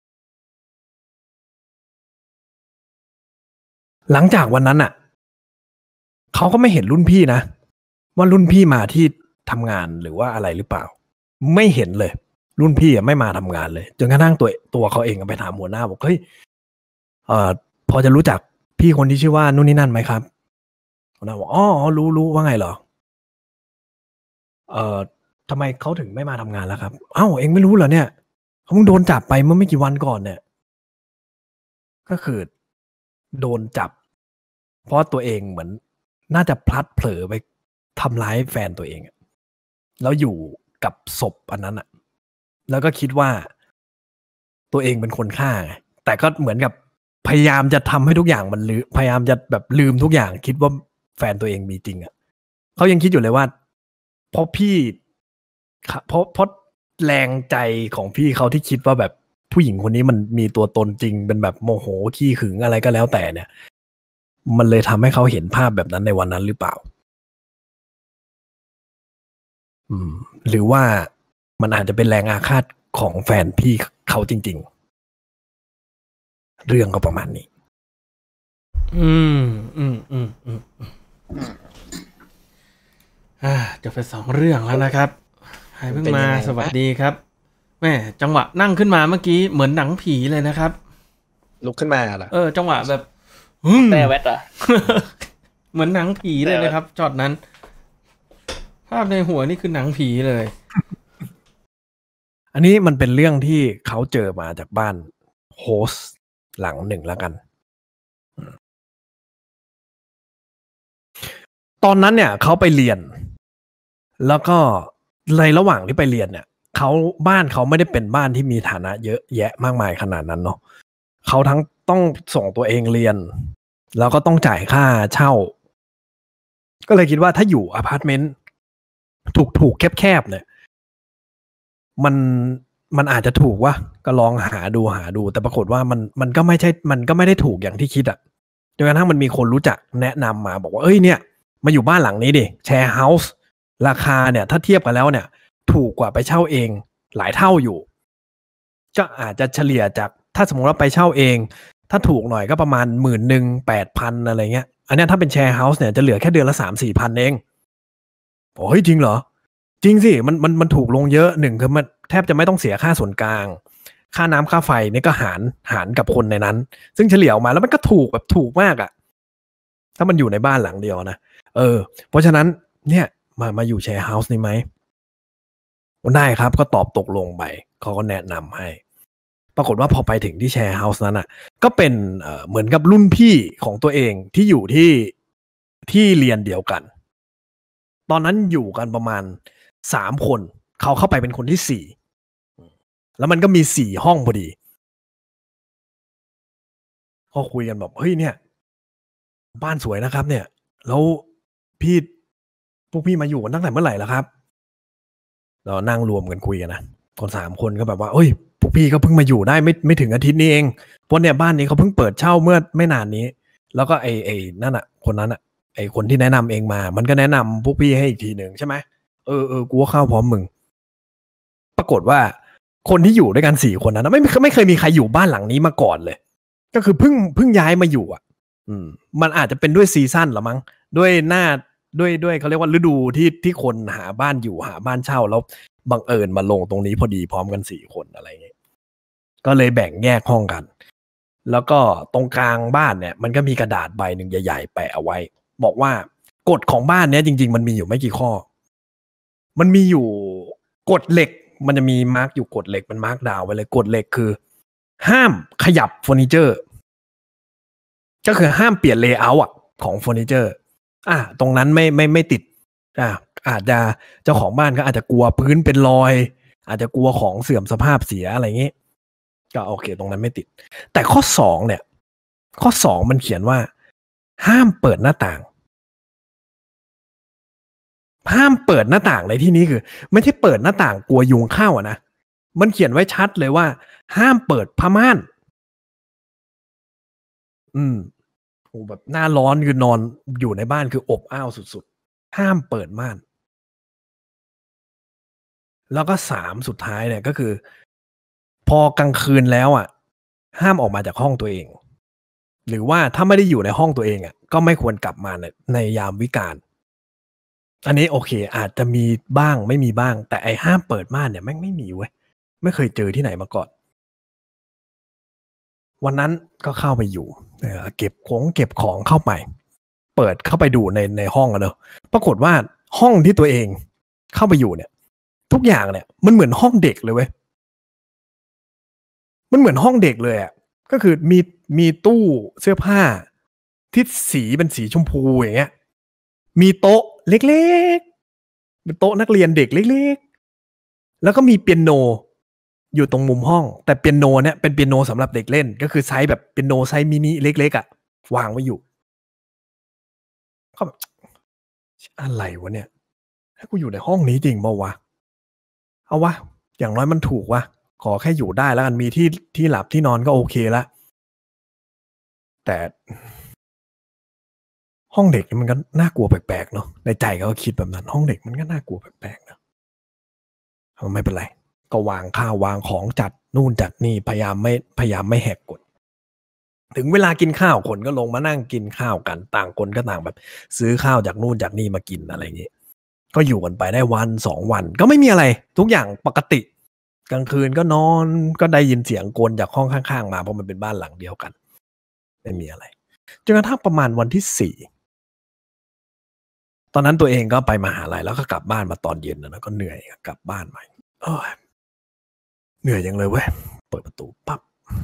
หลังจากวันนั้นอ่ะเขาก็ไม่เห็นรุ่นพี่นะว่ารุ่นพี่มาที่ทำงานหรือว่าอะไรหรือเปล่าไม่เห็นเลยรุ่นพี่อ่ะไม่มาทำงานเลยจนกระทั่งตัวตัวเขาเองไปถามหัวหน้าบอกเฮ้ยเอ่อพอจะรู้จักพี่คนที่ชื่อว่านู่นนี่นั่นไหมครับหัวหน้าบอกอ๋อรู้รู้ว่าไงเหรอเอ่อทำไมเขาถึงไม่มาทำงานแล้วครับเอ้าเองไม่รู้เหรอเนี่ยเขาเพิ่งโดนจับไปเมื่อไม่กี่วันก่อนเนี่ยก็คือโดนจับเพราะตัวเองเหมือนน่าจะพลัดเผลอไปทำร้ายแฟนตัวเองแล้วอยู่กับศพอันนั้นอ่ะแล้วก็คิดว่าตัวเองเป็นคนฆ่าไงแต่ก็เหมือนกับพยายามจะทำให้ทุกอย่างมันลืมพยายามจะแบบลืมทุกอย่างคิดว่าแฟนตัวเองมีจริงอ่ะเขายังคิดอยู่เลยว่าเพราะพี่เพราะเพราะแรงใจของพี่เขาที่คิดว่าแบบผู้หญิงคนนี้มันมีตัวตนจริงเป็นแบบโมโหขี้หึงอะไรก็แล้วแต่เนี่ยมันเลยทำให้เขาเห็นภาพแบบนั้นในวันนั้นหรือเปล่าอืม หรือว่ามันอาจจะเป็นแรงอาฆาตของแฟนพี่เขาจริงๆ เรื่องก็ประมาณนี้อืมอืมอืมอืมอืมอ่าจะไปสองเรื่องแล้วนะครับใครเพิ่งมาสวัสดีครับแม่จังหวะนั่งขึ้นมาเมื่อกี้เหมือนหนังผีเลยนะครับลุกขึ้นมาเหรอเออจังหวะแบบแต่แวดอะเหมือนหนังผีเลยนะครับช็อตนั้น ภาพในหัวนี่คือหนังผีเลยอันนี้มันเป็นเรื่องที่เขาเจอมาจากบ้านโฮสต์หลังหนึ่งแล้วกัน ตอนนั้นเนี่ยเขาไปเรียน แล้วก็ในระหว่างที่ไปเรียนเนี่ยเขาบ้านเขาไม่ได้เป็นบ้านที่มีฐานะเยอะแยะมากมายขนาดนั้นเนาะเขาทั้งต้องส่งตัวเองเรียน แล้วก็ต้องจ่ายค่าเช่า ก็เลยคิดว่าถ้าอยู่อพาร์ตเมนต์ถูกถูกแคบๆเนี่ยมันมันอาจจะถูกว่าก็ลองหาดูหาดูแต่ปรากฏว่ามันมันก็ไม่ใช่มันก็ไม่ได้ถูกอย่างที่คิดอะจนกระทั่งมันมีคนรู้จักแนะนำมาบอกว่าเอ้ยเนี่ยมาอยู่บ้านหลังนี้ดิแชร์เฮาส์ราคาเนี่ยถ้าเทียบกันแล้วเนี่ยถูกกว่าไปเช่าเองหลายเท่าอยู่ก็อาจจะเฉลี่ยจากถ้าสมมติว่าไปเช่าเองถ้าถูกหน่อยก็ประมาณหมื่นหนึ่งแปดพันอะไรเงี้ยอันนี้ถ้าเป็นแชร์เฮาส์เนี่ยจะเหลือแค่เดือนละสามสี่พันเองโอ้ยจริงเหรอจริงสิมันมันมันถูกลงเยอะหนึ่งคือมันแทบจะไม่ต้องเสียค่าส่วนกลางค่าน้ำค่าไฟนี่ก็หารหารกับคนในนั้นซึ่งเฉลี่ยออกมาแล้วมันก็ถูกแบบถูกมากอะถ้ามันอยู่ในบ้านหลังเดียวนะเออเพราะฉะนั้นเนี่ยมามาอยู่แชร์เฮาส์นี่ไหมได้ครับก็ตอบตกลงไปเขาก็แนะนำให้ปรากฏว่าพอไปถึงที่แชร์เฮาส์นั้นอ่ะก็เป็นเอ่อเหมือนกับรุ่นพี่ของตัวเองที่อยู่ที่ที่เรียนเดียวกันตอนนั้นอยู่กันประมาณสามคนเขาเข้าไปเป็นคนที่สี่แล้วมันก็มีสี่ห้องพอดีก็คุยกันแบบเฮ้ยเนี่ยบ้านสวยนะครับเนี่ยแล้วพี่พวกพี่มาอยู่กันตั้งแต่เมื่อไหร่แล้วครับเรานั่งรวมกันคุยกันนะคนสามคนก็แบบว่าเอ้ยพวกพี่ก็เพิ่งมาอยู่ได้ไม่ไม่ถึงอาทิตย์นี้เองเพราะเนี่ยบ้านนี้เขาเพิ่งเปิดเช่าเมื่อไม่นานนี้แล้วก็ไอ้ไอ้นั่นอ่ะคนนั้นอ่ะไอ้คนที่แนะนำเองมามันก็แนะนำพวกพี่ให้อีกทีหนึ่งใช่ไหมเออเออกูก็เข้าพร้อมมึงปรากฏว่าคนที่อยู่ด้วยกันสี่คนนั้นไม่ไม่เคยมีใครอยู่บ้านหลังนี้มาก่อนเลยก็คือเพิ่งเพิ่งย้ายมาอยู่อ่ะอืมมันอาจจะเป็นด้วยซีซั่นหรอมั้งด้วยหน้าด้วยด้วยเขาเรียกว่าฤดูที่ที่คนหาบ้านอยู่หาบ้านเช่าแล้วบังเอิญมาลงตรงนี้พอดีพร้อมกันสี่คนอะไรอย่างเงี้ยก็เลยแบ่งแยกห้องกันแล้วก็ตรงกลางบ้านเนี่ยมันก็มีกระดาษใบหนึ่งใหญ่ๆแปะเอาไว้บอกว่ากฎของบ้านเนี้ยจริงๆมันมีอยู่ไม่กี่ข้อมันมีอยู่กฎเหล็กมันจะมีมาร์กอยู่กฎเหล็กมันมาร์กดาวไว้เลยกฎเหล็กคือห้ามขยับเฟอร์นิเจอร์ก็คือห้ามเปลี่ยนเลเยอร์อ่ะของเฟอร์นิเจอร์อ่ะตรงนั้นไม่ไม่ไม่ติดอ่ะอาจจะเจ้าของบ้านก็อาจจะกลัวพื้นเป็นรอยอาจจะกลัวของเสื่อมสภาพเสียอะไรอย่างงี้ก็โอเคตรงนั้นไม่ติดแต่ข้อสองเนี่ยข้อสองมันเขียนว่าห้ามเปิดหน้าต่างห้ามเปิดหน้าต่างในที่นี้คือไม่ใช่เปิดหน้าต่างกลัวยุงเข้าอ่ะนะมันเขียนไว้ชัดเลยว่าห้ามเปิดผ้าม่านอืมโอ้แบบหน้าร้อนคือนอนอยู่ในบ้านคืออบอ้าวสุดๆห้ามเปิดม่านแล้วก็สามสุดท้ายเนี่ยก็คือพอกลางคืนแล้วอ่ะห้ามออกมาจากห้องตัวเองหรือว่าถ้าไม่ได้อยู่ในห้องตัวเองอ่ะก็ไม่ควรกลับมาในในยามวิกาลอันนี้โอเคอาจจะมีบ้างไม่มีบ้างแต่ไอ้ห้ามเปิดม่านเนี่ยแม่งไม่มีเว้ยไม่เคยเจอที่ไหนมาก่อนวันนั้นก็เข้าไปอยู่เก็บของเก็บของเข้าไปเปิดเข้าไปดูในในห้องอะเนอะปรากฏว่าห้องที่ตัวเองเข้าไปอยู่เนี่ยทุกอย่างเนี่ยมันเหมือนห้องเด็กเลยเว้ยมันเหมือนห้องเด็กเลยอ่ะก็คือมีมีตู้เสื้อผ้าที่สีเป็นสีชมพูอย่างเงี้ยมีโต๊ะเล็กๆเป็นโต๊ะนักเรียนเด็กเล็กๆแล้วก็มีเปียโนอยู่ตรงมุมห้องแต่เปียโนเนี่ยเป็นเปียโนสำหรับเด็กเล่นก็คือไซส์แบบเปียโนไซส์มินิเล็กๆอ่ะวางไว้อยู่ก็แบบอะไรวะเนี่ยถ้ากูอยู่ในห้องนี้จริงเปล่าวะเอาวะอย่างน้อยมันถูกวะขอแค่อยู่ได้แล้วกันมีที่ที่หลับที่นอนก็โอเคละแต่ห้องเด็กมันก็น่ากลัวแปลกๆเนาะในใจก็คิดแบบนั้นห้องเด็กมันก็น่ากลัวแปลกๆนะไม่เป็นไรก็วางข้าววางของจัดนู่นจัดนี่พยายามไม่พยายามไม่แหกกฎถึงเวลากินข้าวคนก็ลงมานั่งกินข้าวกันต่างคนก็ต่างแบบ ซื้อข้าวจากนู่นจากนี่มากินอะไรอย่างนี้ก็อยู่กันไปได้วันสองวันก็ไม่มีอะไรทุกอย่างปกติกลางคืนก็นอนก็ได้ยินเสียงกลจากห้องข้างๆมาเพราะมันเป็นบ้านหลังเดียวกันไม่มีอะไรจนกระทั่งประมาณวันที่สี่ตอนนั้นตัวเองก็ไปมหาลัยแล้วก็กลับบ้านมาตอนเย็นนะก็เหนื่อยกลับบ้านมาโอ้ยเหนื่อยยังเลยเว้ยเปิดประตูปั๊บ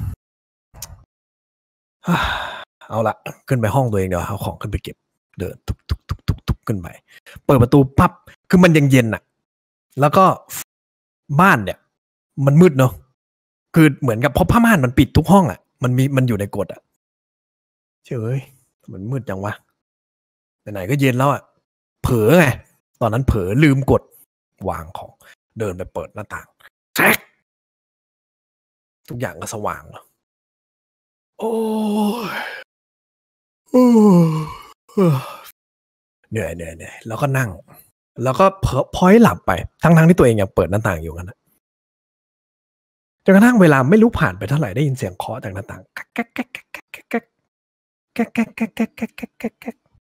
เอาละขึ้นไปห้องตัวเองเดี๋ยวเอาของขึ้นไปเก็บเดินทุกทุกทุกทุกทุกขึ้นไปเปิดประตูปั๊บคือมันยังเย็นอ่ะแล้วก็บ้านเนี่ยมันมืดเนาะคือเหมือนกับเพราะผ้าม่านมันปิดทุกห้องอ่ะมันมีมันอยู่ในกฎอ่ะเฉยมันมืดจังวะไหนๆก็เย็นแล้วอ่ะเผลอไงตอนนั้นเผลอลืมกดวางของเดินไปเปิดหน้าต่างแท็กทุกอย่างก็สว่างแล้วโอ้เหนื่อยเหนื่อยเหนื่อยแล้วก็นั่งแล้วก็เผลอพอยหลับไปทั้งๆที่ตัวเองยังเปิดหน้าต่างอยู่กันนะจนกระทั่งเวลาไม่รู้ผ่านไปเท่าไหร่ได้ยินเสียงเคาะจากหน้าต่างแก๊กแก๊กแก๊กแก๊กแก๊กแก๊กแก๊กแก๊กแก๊กแก๊กแก๊กแก๊กแก๊กแก๊กแก๊ก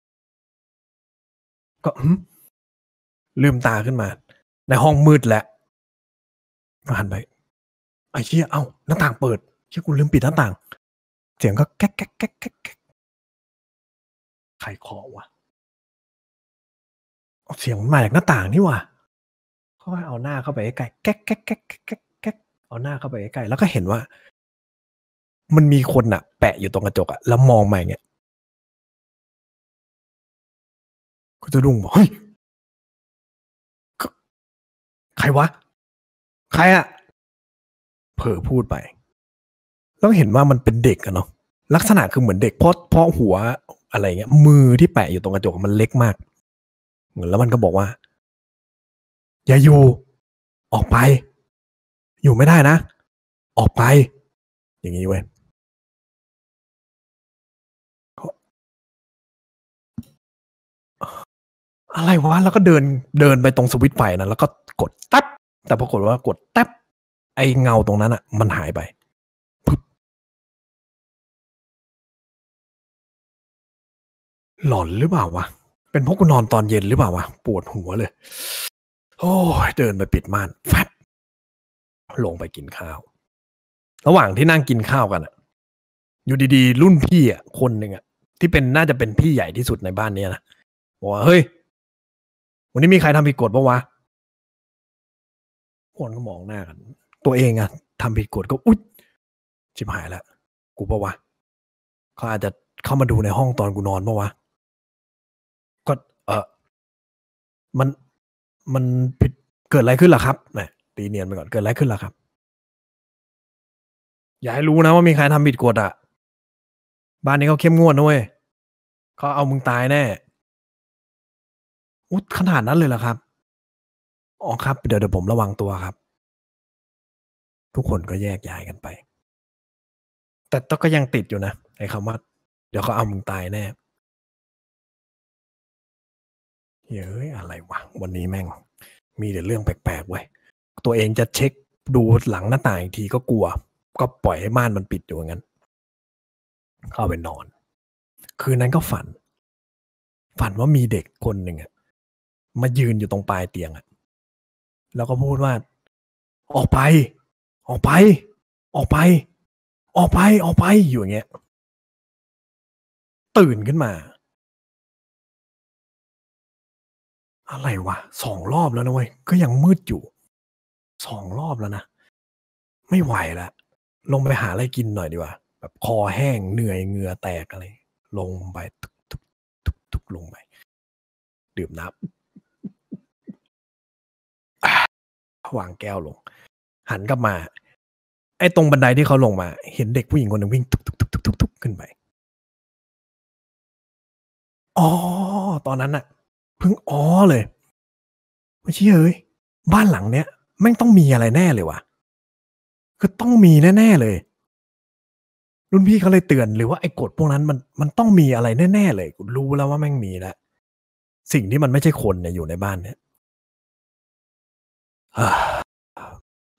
ก็ลืมตาขึ้นมาในห้องมืดแล้วผ่านไปไอ้เชี่ยเอ้าหน้าต่างเปิดเชี่ยกูลืมปิดหน้าต่างเสียงก็แก๊กแก๊กแก๊กแก๊กแก๊กใครเคาะวะเสียงมาจากหน้าต่างนี่ว่ะค่อยเอาหน้าเข้าไปใกล้แก๊กแก๊กแก๊กแก๊กแก๊กเอาหน้าเข้าไปใกล้แล้วก็เห็นว่ามันมีคนอะแปะอยู่ตรงกระจกอะแล้วมองมาอย่างเงี้ยก็จะดุ้งบอกเฮ้ยใครวะใครอะเผลอพูดไปแล้วเห็นว่ามันเป็นเด็กอะเนาะลักษณะคือเหมือนเด็กเพราะเพราะหัวอะไรเงี้ยมือที่แปะอยู่ตรงกระจกมันเล็กมากเหมือนแล้วมันก็บอกว่าอย่าอยู่ออกไปอยู่ไม่ได้นะออกไปอย่างนี้เว้ยอะไรวะแล้วก็เดินเดินไปตรงสวิตช์ไฟนะแล้วก็กดแท็บแต่ปรากฏว่ากดแท็บไอเงาตรงนั้นอ่ะมันหายไปปึ๊บหลอนหรือเปล่าวะเป็นเพราะกูนอนตอนเย็นหรือเปล่าวะปวดหัวเลยโอ้ยเดินไปปิดม่านแฟบลงไปกินข้าวระหว่างที่นั่งกินข้าวกันอ่ะอยู่ดีๆรุ่นพี่อ่ะคนหนึ่งอ่ะที่เป็นน่าจะเป็นพี่ใหญ่ที่สุดในบ้านนี้นะบอกว่าเฮ้ยวันนี้มีใครทำผิดกฎปะวะคนก็มองหน้ากันตัวเองอะทำผิดกฎก็อุ๊ยชิบหายแล้วกูปะวะเขาอาจจะเข้ามาดูในห้องตอนกูนอนปะวะก็เออมันมันผิดเกิดอะไรขึ้นล่ะครับแหมตีเนียนไปก่อนเกิดอะไรขึ้นล่ะครับอย่าให้รู้นะว่ามีใครทำผิดกฎอะบ้านนี้เขาเข้มงวดนะเว้ยเขาเอามึงตายแน่อุ๊ยขนาดนั้นเลยเหรอครับอ๋อครับเดี๋ยวเดี๋ยวผมระวังตัวครับทุกคนก็แยกย้ายกันไปแต่ต้องก็ยังติดอยู่นะไอ้คำว่าเดี๋ยวเขาเอามึงตายแน่เฮ้ยอะไรวะวันนี้แม่งมีแต่เรื่องแปลกๆเว้ยตัวเองจะเช็คดูหลังหน้าต่างอีกทีก็กลัวก็ปล่อยให้ม่านมันปิดอยู่อย่างนั้นเข้าไปนอนคืนนั้นก็ฝันฝันว่ามีเด็กคนหนึ่งอะมายืนอยู่ตรงปลายเตียงอะแล้วก็พูดว่าออกไปออกไปออกไปออกไปออกไปอยู่อย่างเงี้ยตื่นขึ้นมาอะไรวะสองรอบแล้วนะเว้ยก็ยังมืดอยู่สองรอบแล้วนะไม่ไหวแล้วลงไปหาอะไรกินหน่อยดีกว่าแบบคอแห้งเหนื่อยเหงื่อแตกอะไรลงไปทุกทุกทุกทุกลงไปดื่มน้ำวางแก้วลงหันกลับมาไอ้ตรงบันไดที่เขาลงมาเห็นเด็กผู้หญิงคนหนึ่งวิ่งทุกทุกทุกทุกทุกทุกขึ้นไปอ๋อตอนนั้นน่ะเพิ่งอ๋อเลยไม่ใช่เอ้ยบ้านหลังเนี้ยแม่งต้องมีอะไรแน่เลยว่ะคือต้องมีแน่ๆเลยรุ่นพี่เขาเลยเตือนหรือว่าไอ้กฎพวกนั้นมันมันต้องมีอะไรแน่ๆเลยกูรู้แล้วว่าแม่งมีแล้วสิ่งที่มันไม่ใช่คนเนี่ยอยู่ในบ้านเนี่ย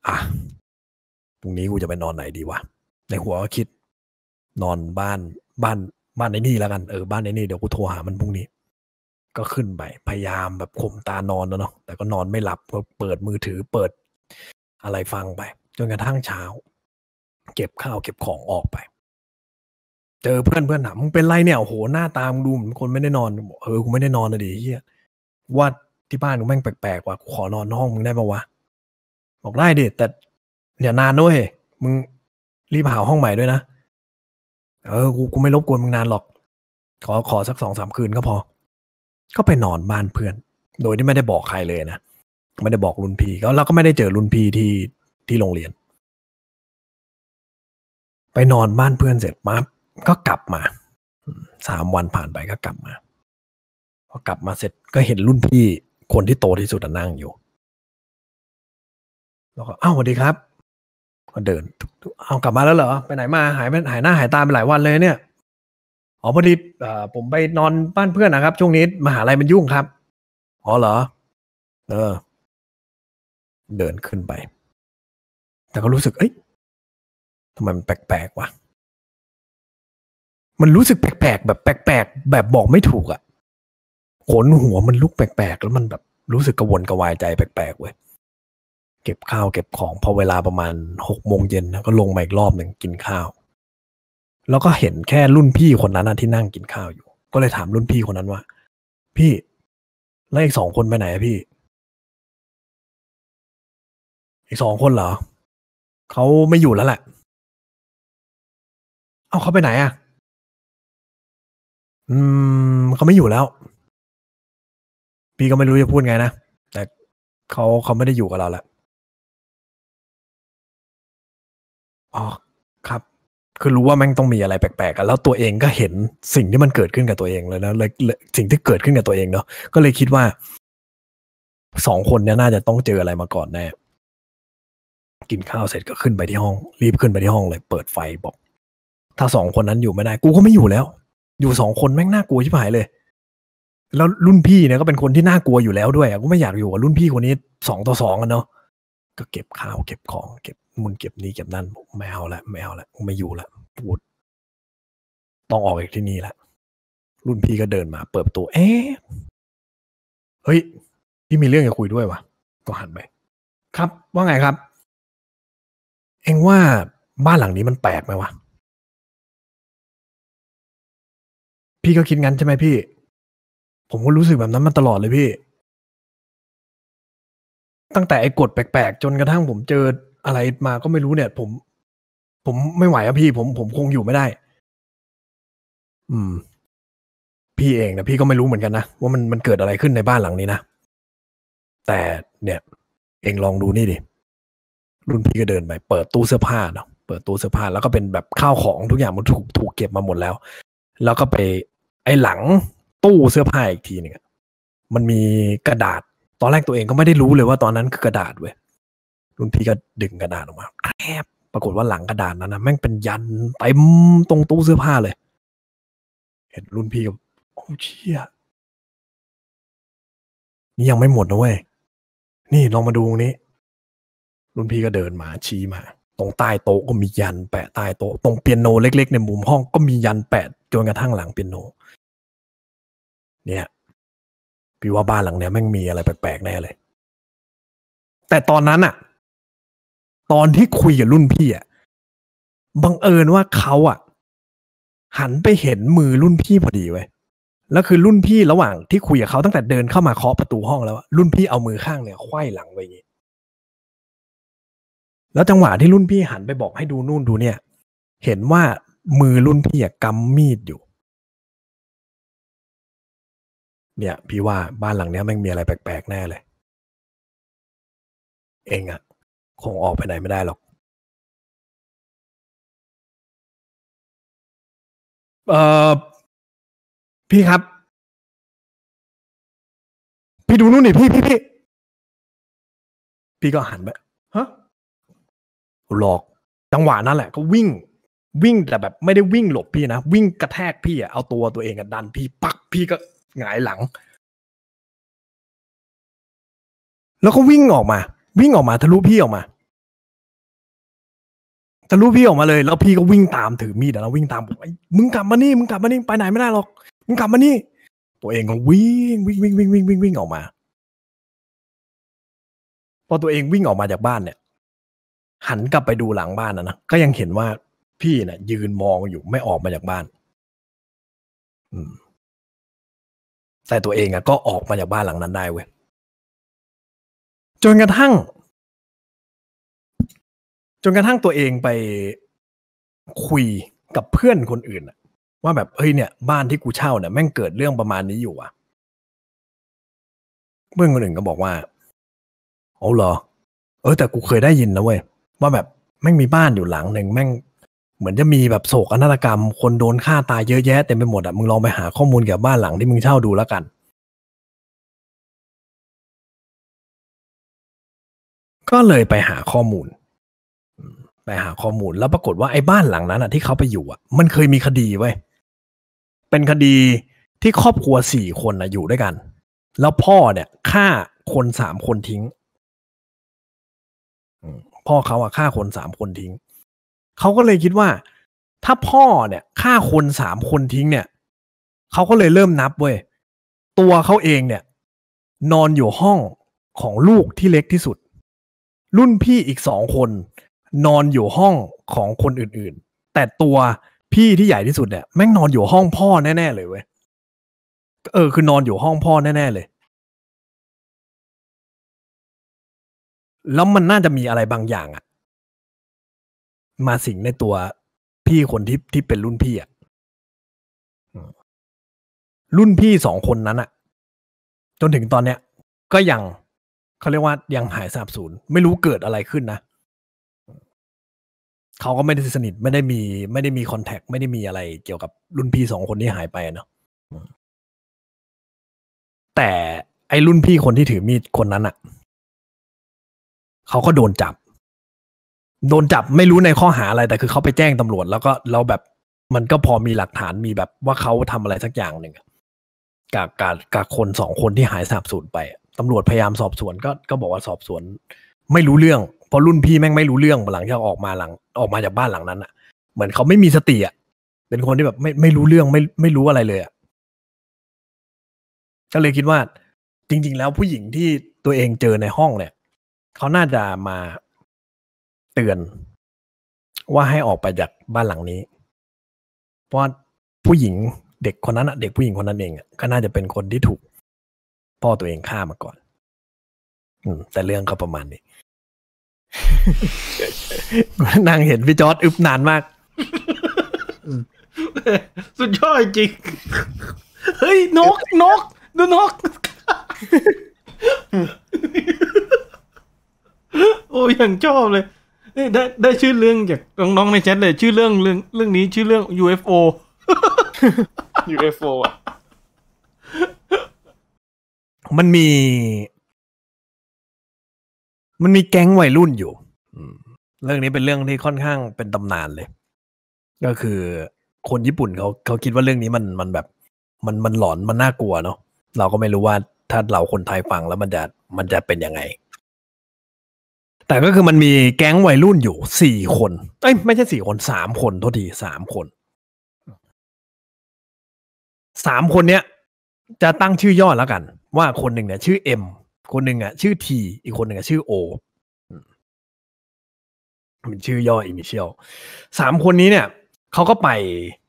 อ่ะพรุ่งนี้กูจะไปนอนไหนดีวะในหัวก็คิดนอนบ้านบ้านบ้านไอ้นี่แล้วกันเออบ้านไอ้นี่เดี๋ยวกูโทรหามันพรุ่งนี้ก็ขึ้นไปพยายามแบบข่มตานอนแล้วเนาะแต่ก็นอนไม่หลับก็เปิดมือถือเปิดอะไรฟังไปจนกระทั่งเช้าเก็บข้าวเก็บของออกไปเจอเพื่อนเพื่อนถามมึงเป็นไรเนี่ยโอ้โหหน้าตามึงดูเหมือนคนไม่ได้นอนเออกูไม่ได้นอนเลยดิเฮียว่าที่บ้านกูแม่งแปลกๆว่ะกูขอนอนห้องมึงได้ปะวะบอกได้ดิแต่อย่านานด้วยมึงรีบหาห้องใหม่ด้วยนะเออกูกูไม่รบกวนมึงนานหรอกขอขอสักสองสามคืนก็พอก็ไปนอนบ้านเพื่อนโดยที่ไม่ได้บอกใครเลยนะไม่ได้บอกรุ่นพี่ก็เราก็ไม่ได้เจอรุ่นพี่ที่ที่โรงเรียนไปนอนบ้านเพื่อนเสร็จปั๊บก็กลับมาสามวันผ่านไปก็กลับมาพอกลับมาเสร็จก็เห็นรุ่นพี่คนที่โตที่สุดนั่งอยู่แล้วก็อ้าวสวัสดีครับก็เดินเอากลับมาแล้วเหรอไปไหนมาหายไปหายหน้าหายตาไปหลายวันเลยเนี่ยอ๋อพอดีเอ่อผมไปนอนบ้านเพื่อนนะครับช่วงนี้มหาลัยมันยุ่งครับอ๋อเหรอเออเดินขึ้นไปแต่ก็รู้สึกเอ้ยทำไมมันแปลกๆวะมันรู้สึกแปลกๆแบบแปลกๆแบบบอกไม่ถูกอ่ะขนหัวมันลุกแปลกๆแล้วมันแบบรู้สึกกระวนกระวายใจแปลกๆเว้ยเก็บข้าวเก็บของพอเวลาประมาณหกโมงเย็นก็ลงมาอีกรอบหนึ่งกินข้าวแล้วก็เห็นแค่รุ่นพี่คนนั้นที่นั่งกินข้าวอยู่ก็เลยถามรุ่นพี่คนนั้นว่าพี่แล้วอีกสองคนไปไหนอะพี่อีกสองคนเหรอเขาไม่อยู่แล้วแหละเอ้าเขาไปไหนอะอืมเขาไม่อยู่แล้วพี่ก็ไม่รู้จะพูดไงนะแต่เขาเขาไม่ได้อยู่กับเราแล้วอ๋อครับคือรู้ว่าแม่งต้องมีอะไรแปลกๆกันแล้วตัวเองก็เห็นสิ่งที่มันเกิดขึ้นกับตัวเองเลยนะเลยสิ่งที่เกิดขึ้นกับตัวเองเนาะก็เลยคิดว่าสองคนเนี้ยน่าจะต้องเจออะไรมาก่อนแน่กินข้าวเสร็จก็ขึ้นไปที่ห้องรีบขึ้นไปที่ห้องเลยเปิดไฟบอกถ้าสองคนนั้นอยู่ไม่ได้กูก็ไม่อยู่แล้วอยู่สองคนแม่งน่ากลัวชิบหายเลยแล้วรุ่นพี่เนี่ยก็เป็นคนที่น่ากลัวอยู่แล้วด้วยกูไม่อยากอยู่กับรุ่นพี่คนนี้สองต่อสองกันเนาะก็เก็บข้าวเก็บของเก็บมุนเก็บนี้เก็บนั่นไม่เอาละไม่เอาละไม่อยู่ละพูดต้องออกจากที่นี่ละรุ่นพี่ก็เดินมาเปิดประตูเอ๊ะเฮ้ยพี่มีเรื่องจะคุยด้วยวะก็หันไปครับว่าไงครับเอ็งว่าบ้านหลังนี้มันแปลกไหมวะพี่ก็คิดงั้นใช่ไหมพี่ผมก็รู้สึกแบบนั้นมาตลอดเลยพี่ตั้งแต่ไอ้กฎแปลกๆจนกระทั่งผมเจออะไรมาก็ไม่รู้เนี่ยผมผมไม่ไหวอะพี่ผมผมคงอยู่ไม่ได้อืมพี่เองนะพี่ก็ไม่รู้เหมือนกันนะว่ามันมันเกิดอะไรขึ้นในบ้านหลังนี้นะแต่เนี่ยเองลองดูนี่ดิรุ่นพี่ก็เดินไปเปิดตู้เสื้อผ้าเนาะเปิดตู้เสื้อผ้าแล้วก็เป็นแบบข้าวของทุกอย่างมันถูกถูกเก็บมาหมดแล้วแล้วก็ไปไอ้หลังตู้เสื้อผ้าอีกทีนึงมันมีกระดาษตอนแรกตัวเองก็ไม่ได้รู้เลยว่าตอนนั้นคือกระดาษเว้ยรุ่นพี่ก็ดึงกระดาษออกมาแคบปรากฏว่าหลังกระดาษนั้นนะแม่งเป็นยันเต็มตรงตู้เสื้อผ้าเลยเห็นรุ่นพี่ก็โอ้เชี่ยนี่ยังไม่หมดนะเว้ยนี่ลองมาดูตรงนี้รุ่นพี่ก็เดินมาชี้มาตรงใต้โต๊ะก็มียันแปะใต้โต๊ะตรงเปียโนเล็กๆในมุมห้องก็มียันแปะจนกระทั่งหลังเปียโนเนี่ยพี่ว่าบ้านหลังเนี้ยแม่งมีอะไรแปลกๆแน่เลยแต่ตอนนั้นอะตอนที่คุยกับรุ่นพี่อะบังเอิญว่าเขาอะหันไปเห็นมือรุ่นพี่พอดีเว้ยแล้วคือรุ่นพี่ระหว่างที่คุยกับเขาตั้งแต่เดินเข้ามาเคาะประตูห้องแล้วรุ่นพี่เอามือข้างเนี่ยไขว้หลังไว้อย่างนี้แล้วจังหวะที่รุ่นพี่หันไปบอกให้ดูนู่นดูเนี่ยเห็นว่ามือรุ่นพี่อะกำมีดอยู่เนี่ยพี่ว่าบ้านหลังเนี้ยแม่งมีอะไรแปลกๆแน่เลยเองอะคงออกไปไหนไม่ได้หรอกเอ่อพี่ครับพี่ดูนู่นนี่พี่พี่พี่พี่ก็หันไปฮะหลอกจังหวะนั้นแหละก็วิ่งวิ่งแต่แบบไม่ได้วิ่งหลบพี่นะวิ่งกระแทกพี่อะเอาตัวตัวเองอะดันพี่ปักพี่ก็หงายหลังแล้วก็วิ่งออกมาวิ่งออกมาทะลุพี่ออกมาทะลุพี่ออกมาเลยแล้วพี่ก็วิ่งตามถือมีดแล้ววิ่งตามบอกไอ้มึงกลับมานี่มึงกลับมานี่ไปไหนไม่ได้หรอกมึงกลับมานี่ตัวเองก็วิ่งวิ่งวิ่งวิ่งวิ่งวิ่งวิ่งออกมาพอตัวเองวิ่งออกมาจากบ้านเนี่ยหันกลับไปดูหลังบ้านนะนะก็ยังเห็นว่าพี่เนี่ยยืนมองอยู่ไม่ออกมาจากบ้านอืมแต่ตัวเองอะก็ออกมาจากบ้านหลังนั้นได้เว้ยจนกระทั่งจนกระทั่งตัวเองไปคุยกับเพื่อนคนอื่นอะว่าแบบเฮ้ยเนี่ยบ้านที่กูเช่าเนี่ยแม่งเกิดเรื่องประมาณนี้อยู่อ่ะเพื่อนคนอื่นก็บอกว่าเอาเหรอเออแต่กูเคยได้ยินนะเว้ยว่าแบบแม่งมีบ้านอยู่หลังหนึ่งแม่งเหมือนจะมีแบบโศกนาฏกรรมคนโดนฆ่าตายเยอะแยะเต็มไปหมดอ่ะมึงลองไปหาข้อมูลเกี่ยวกับบ้านหลังที่มึงเช่าดูแล้วกันก็เลยไปหาข้อมูลไปหาข้อมูลแล้วปรากฏว่าไอ้บ้านหลังนั้นอ่ะที่เขาไปอยู่อ่ะมันเคยมีคดีเว้ยเป็นคดีที่ครอบครัวสี่คนนะอยู่ด้วยกันแล้วพ่อเนี่ยฆ่าคนสามคนทิ้งพ่อเขาอะฆ่าคนสามคนทิ้งเขาก็เลยคิดว่าถ้าพ่อเนี่ยฆ่าคนสามคนทิ้งเนี่ยเขาก็เลยเริ่มนับเว้ยตัวเขาเองเนี่ยนอนอยู่ห้องของลูกที่เล็กที่สุดรุ่นพี่อีกสองคนนอนอยู่ห้องของคนอื่นๆแต่ตัวพี่ที่ใหญ่ที่สุดเนี่ยแม่งนอนอยู่ห้องพ่อแน่ๆเลยเว้ยเออคือนอนอยู่ห้องพ่อแน่ๆเลยแล้วมันน่าจะมีอะไรบางอย่างอะมาสิงในตัวพี่คนที่ที่เป็นรุ่นพี่อะรุ่นพี่สองคนนั้นอะจนถึงตอนเนี้ยก็ยังเขาเรียกว่ายังหายสาบสูญไม่รู้เกิดอะไรขึ้นนะเขาก็ไม่ได้สนิทไม่ได้มีไม่ได้มีคอนแทคไม่ได้มีอะไรเกี่ยวกับรุ่นพี่สองคนที่หายไปเนาะแต่ไอ้รุ่นพี่คนที่ถือมีดคนนั้นอะเขาก็โดนจับโดนจับไม่รู้ในข้อหาอะไรแต่คือเขาไปแจ้งตำรวจแล้วก็เราแบบมันก็พอมีหลักฐานมีแบบว่าเขาทำอะไรสักอย่างหนึ่งกับกับกับคนสองคนที่หายสาบสูญไปตำรวจพยายามสอบสวนก็ก็บอกว่าสอบสวนไม่รู้เรื่องเพราะรุ่นพี่แม่งไม่รู้เรื่องหลังจากออกมาหลังออกมาจากบ้านหลังนั้นอ่ะเหมือนเขาไม่มีสติอ่ะเป็นคนที่แบบไม่ไม่รู้เรื่องไม่ไม่รู้อะไรเลยอ่ะก็เลยคิดว่าจริงๆแล้วผู้หญิงที่ตัวเองเจอในห้องเนี่ยเขาน่าจะมาเตือนว่าให้ออกไปจากบ้านหลังนี้เพราะผู้หญิงเด็กคนนั้นอะเด็กผู้หญิงคนนั้นเองอะก็น่าจะเป็นคนที่ถูกพ่อตัวเองฆ่ามาก่อนอืมแต่เรื่องก็ประมาณนี้ นางเห็นพี่จอร์ดอึบนานมากสุดยอดจริงเฮ้ยนกนกดูนก โอ้ยอย่างชอบเลยได้ได้ชื่อเรื่องจากน้องๆในแชทเลยชื่อเรื่องเรื่องเรื่องนี้ชื่อเรื่อง ยู เอฟ โอยู เอฟ โอ อ่ะมันมีมันมีแก๊งวัยรุ่นอยู่เรื่องนี้เป็นเรื่องที่ค่อนข้างเป็นตำนานเลยก็คือคนญี่ปุ่นเขาเขาคิดว่าเรื่องนี้มันมันแบบมันมันหลอนมันน่ากลัวเนาะเราก็ไม่รู้ว่าถ้าเราคนไทยฟังแล้วมันจะมันจะเป็นยังไงแต่ก็คือมันมีแก๊งวัยรุ่นอยู่สี่คนเอ้ยไม่ใช่สี่คนสามคนโทษทีสามคนสามคนเนี้ยจะตั้งชื่อย่อแล้วกันว่าคนหนึ่งเนี่ยชื่อ M คนหนึ่งอ่ะชื่อ T อีกคนหนึ่งอ่ะชื่อ O เป็นชื่อย่อ initial สามคนนี้เนี่ยเขาก็ไป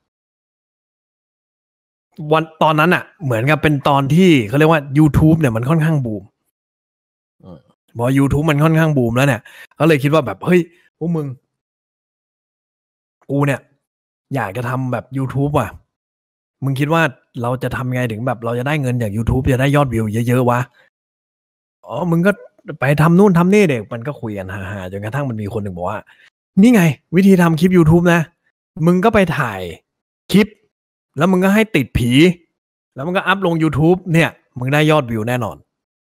วันตอนนั้นอ่ะเหมือนกับเป็นตอนที่เขาเรียกว่า YouTube เนี่ยมันค่อนข้างบูมพอ YouTube มันค่อนข้างบูมแล้วเนี่ยก็เลยคิดว่าแบบเฮ้ยพวกมึงกูเนี่ยอยากจะทำแบบ YouTube ว่ะมึงคิดว่าเราจะทำไงถึงแบบเราจะได้เงินจาก YouTube จะได้ยอดวิวเยอะๆวะอ๋อมึงก็ไปทำนู่นทำนี่เด็กมันก็คุยกันฮาๆจนกระทั่งมันมีคนหนึ่งบอกว่านี่ไงวิธีทำคลิป YouTube นะมึงก็ไปถ่ายคลิปแล้วมึงก็ให้ติดผีแล้วมึงก็อัพลง YouTube เนี่ยมึงได้ยอดวิวแน่นอน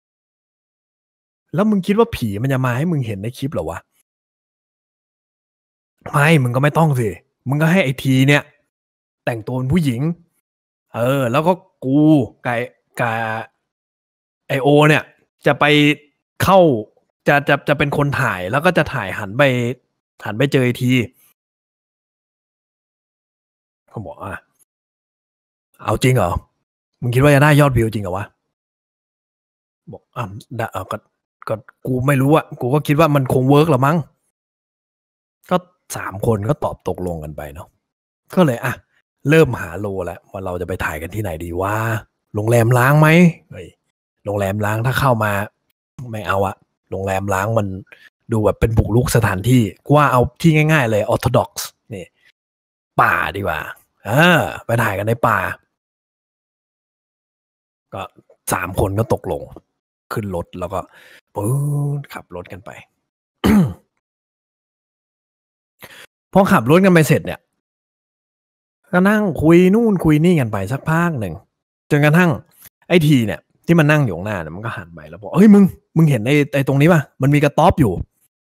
แล้วมึงคิดว่าผีมันจะมาให้มึงเห็นในคลิปเหรอวะไม่มึงก็ไม่ต้องสิมึงก็ให้ไอทีเนี่ยแต่งตัวเป็นผู้หญิงเออแล้วก็กูกับกับไอโอเนี่ยจะไปเข้าจะจะจะเป็นคนถ่ายแล้วก็จะถ่ายหันไปหันไปเจอไอทีเขาบอกอ่ะเอาจริงเหรอมึงคิดว่าจะได้ยอดวิวจริงเหรอวะบอกอ่ะได้เอาก็ก็กูไม่รู้อ่ะกูก็คิดว่ามันคงเวิร์กหรอมั้งก็สามคนก็ตอบตกลงกันไปเนาะก็เลยอ่ะเริ่มหาโลแล้วว่าเราจะไปถ่ายกันที่ไหนดีว่าโรงแรมล้างไหมเฮ้ยโรงแรมล้างถ้าเข้ามาไม่เอาอะโรงแรมล้างมันดูแบบเป็นบุกรุกสถานที่กูว่าเอาที่ง่ายๆเลยออร์โธดอกซ์นี่ป่าดีกว่าเออไปถ่ายกันในป่าก็สามคนก็ตกลงขึ้นรถแล้วก็ปื๊ดขับรถกันไป พอขับรถกันไปเสร็จเนี่ยก็นั่งคุยนู่นคุยนี่กันไปสักพักหนึ่งจนกระทั่งไอ้ทีเนี่ยที่มันนั่งอยู่ข้างหน้าเนี่ยมันก็หันไปแล้วบอกเฮ้ยมึงมึงเห็นไอ้ไอ้ตรงนี้ป่ะมันมีกระต๊อบอยู่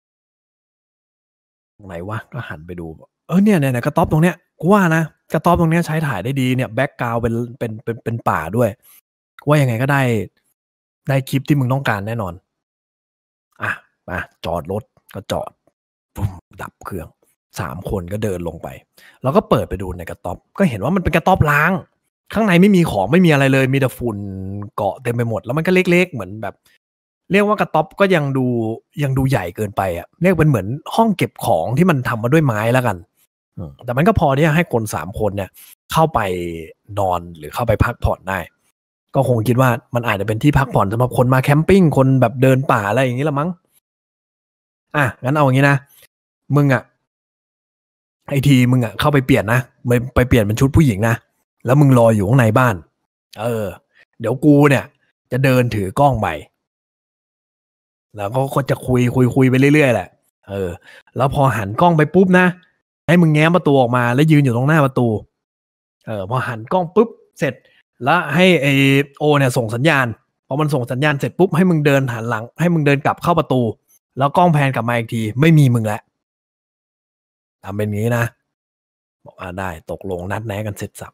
ตรงไหนวะก็หันไปดูเออเนี่ยเนี่ยกระต๊อบตรงเนี้ยกูว่านะกระต๊อบตรงเนี้ยใช้ถ่ายได้ดีเนี่ยแบ็กกราวด์เป็นเป็นเป็นเป็นป่าด้วยกูว่ายังไงก็ได้ได้คลิปที่มึงต้องการแน่นอนอ่ะมาจอดรถก็จอดปุ๊บดับเครื่องสามคนก็เดินลงไปแล้วก็เปิดไปดูในกระต๊อบก็เห็นว่ามันเป็นกระต๊อบล้างข้างในไม่มีของไม่มีอะไรเลยมีแต่ฝุ่นเกาะเต็มไปหมดแล้วมันก็เล็กๆเหมือนแบบเรียกว่ากระต๊อบก็ยังดูยังดูใหญ่เกินไปอ่ะเรียกเป็นเหมือนห้องเก็บของที่มันทำมาด้วยไม้แล้วกันแต่มันก็พอที่จะให้คนสามคนเนี่ยเข้าไปนอนหรือเข้าไปพักผ่อนได้ก็คงคิดว่ามันอาจจะเป็นที่พักผ่อนสำหรับคนมาแคมปิ้งคนแบบเดินป่าอะไรอย่างนี้ละมั้งอ่ะงั้นเอาอย่างนี้นะมึงอ่ะไอทีมึงอ่ะเข้าไปเปลี่ยนนะไปไปเปลี่ยนเป็นชุดผู้หญิงนะแล้วมึงรออยู่ข้างในบ้านเออเดี๋ยวกูเนี่ยจะเดินถือกล้องไปแล้วก็จะคุยคุยคุยไปเรื่อยๆแหละเออแล้วพอหันกล้องไปปุ๊บนะให้มึงแง้มประตูออกมาแล้วยืนอยู่ตรงหน้าประตูเออพอหันกล้องปุ๊บเสร็จแล้วให้ไอโอเนี่ยส่งสัญญาณพอมันส่งสัญญาณเสร็จปุ๊บให้มึงเดินหันหลังให้มึงเดินกลับเข้าประตูแล้วกล้องแพนกลับมาอีกทีไม่มีมึงแล้วทำเป็นงี้นะบอกว่าได้ตกลงนัดแนะกันเสร็จสับ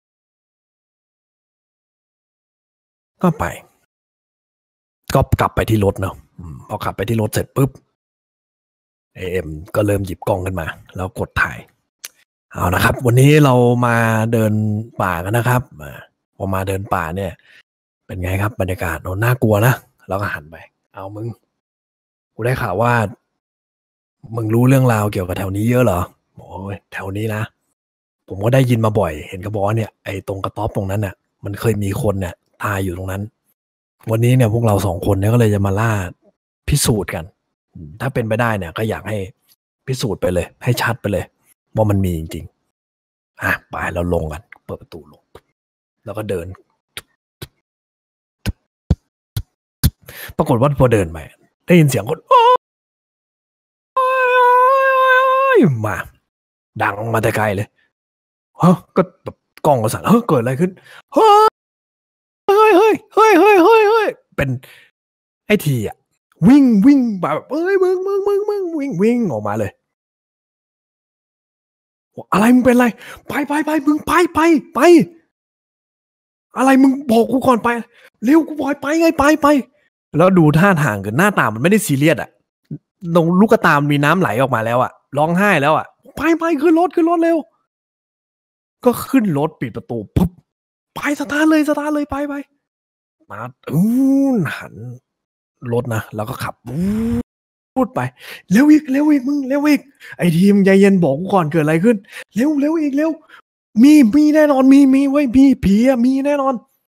ก็ไปก็กลับไปที่รถเนาะพอกลับไปที่รถเสร็จปุ๊บเอ็มก็เริ่มหยิบกล้องขึ้นมาแล้วกดถ่ายเอานะครับวันนี้เรามาเดินป่ากันนะครับพอมาเดินป่าเนี่ยเป็นไงครับบรรยากาศโน่น่ากลัวนะแล้วก็หันไปเอามึงกูได้ข่าวว่ามึงรู้เรื่องราวเกี่ยวกับแถวนี้เยอะเหรอโอ้ยแถวนี้นะผมก็ได้ยินมาบ่อยเห็นกระบอกเนี่ยไอ้ตรงกระต๊อบตรงนั้นเนี่ยมันเคยมีคนเนี่ยตายอยู่ตรงนั้นวันนี้เนี่ยพวกเราสองคนเนี่ยก็เลยจะมาล่าพิสูจน์กันถ้าเป็นไปได้เนี่ยก็อยากให้พิสูจน์ไปเลยให้ชัดไปเลยว่ามันมีจริงๆอ่ะไปเราลงกันเปิดประตูลงแล้วก็เดินปรากฏว่าพอเดินไปได้ยินเสียงคนมาดังมาแต่ไกลเลยเฮ้ยก็แบบกล้องก็สั่นเฮ้ยเกิดอะไรขึ้นเฮ้ยเฮ้ยเฮ้ยเฮ้ยเฮ้ยเฮ้ยเฮ้ยเป็นไอ้ทีอ่ะวิ่งวิ่งแบบเอ้ยมึงมึงมึงมึงวิ่งวิ่งออกมาเลยอะไรมึงเป็นอะไรไปไปไปมึงไปไปไปอะไรมึงบอกกูก่อนไปเร็วกูบอกไปไงไปไปแล้วดูท่าทางกันหน้าตามันไม่ได้ซีเรียสอ่ะตรงลูกตามีน้ำไหลออกมาแล้วอ่ะร้องไห้แล้วอ่ะไปไปขึ้นรถขึ้นรถเร็วก็ขึ้นรถปิดประตูปุ๊บไปสตาร์ทเลยสตาร์ทเลยไปไปมาอู้หันรถนะแล้วก็ขับพูดไปเร็วอีกเร็วอีกมึงเร็วอีกไอ้ทีมใจเย็นบอกกูก่อนเกิดอะไรขึ้นเร็วเร็วอีกเร็วมีมีแน่นอนมีมีไว้มีผีอะมีแน่นอน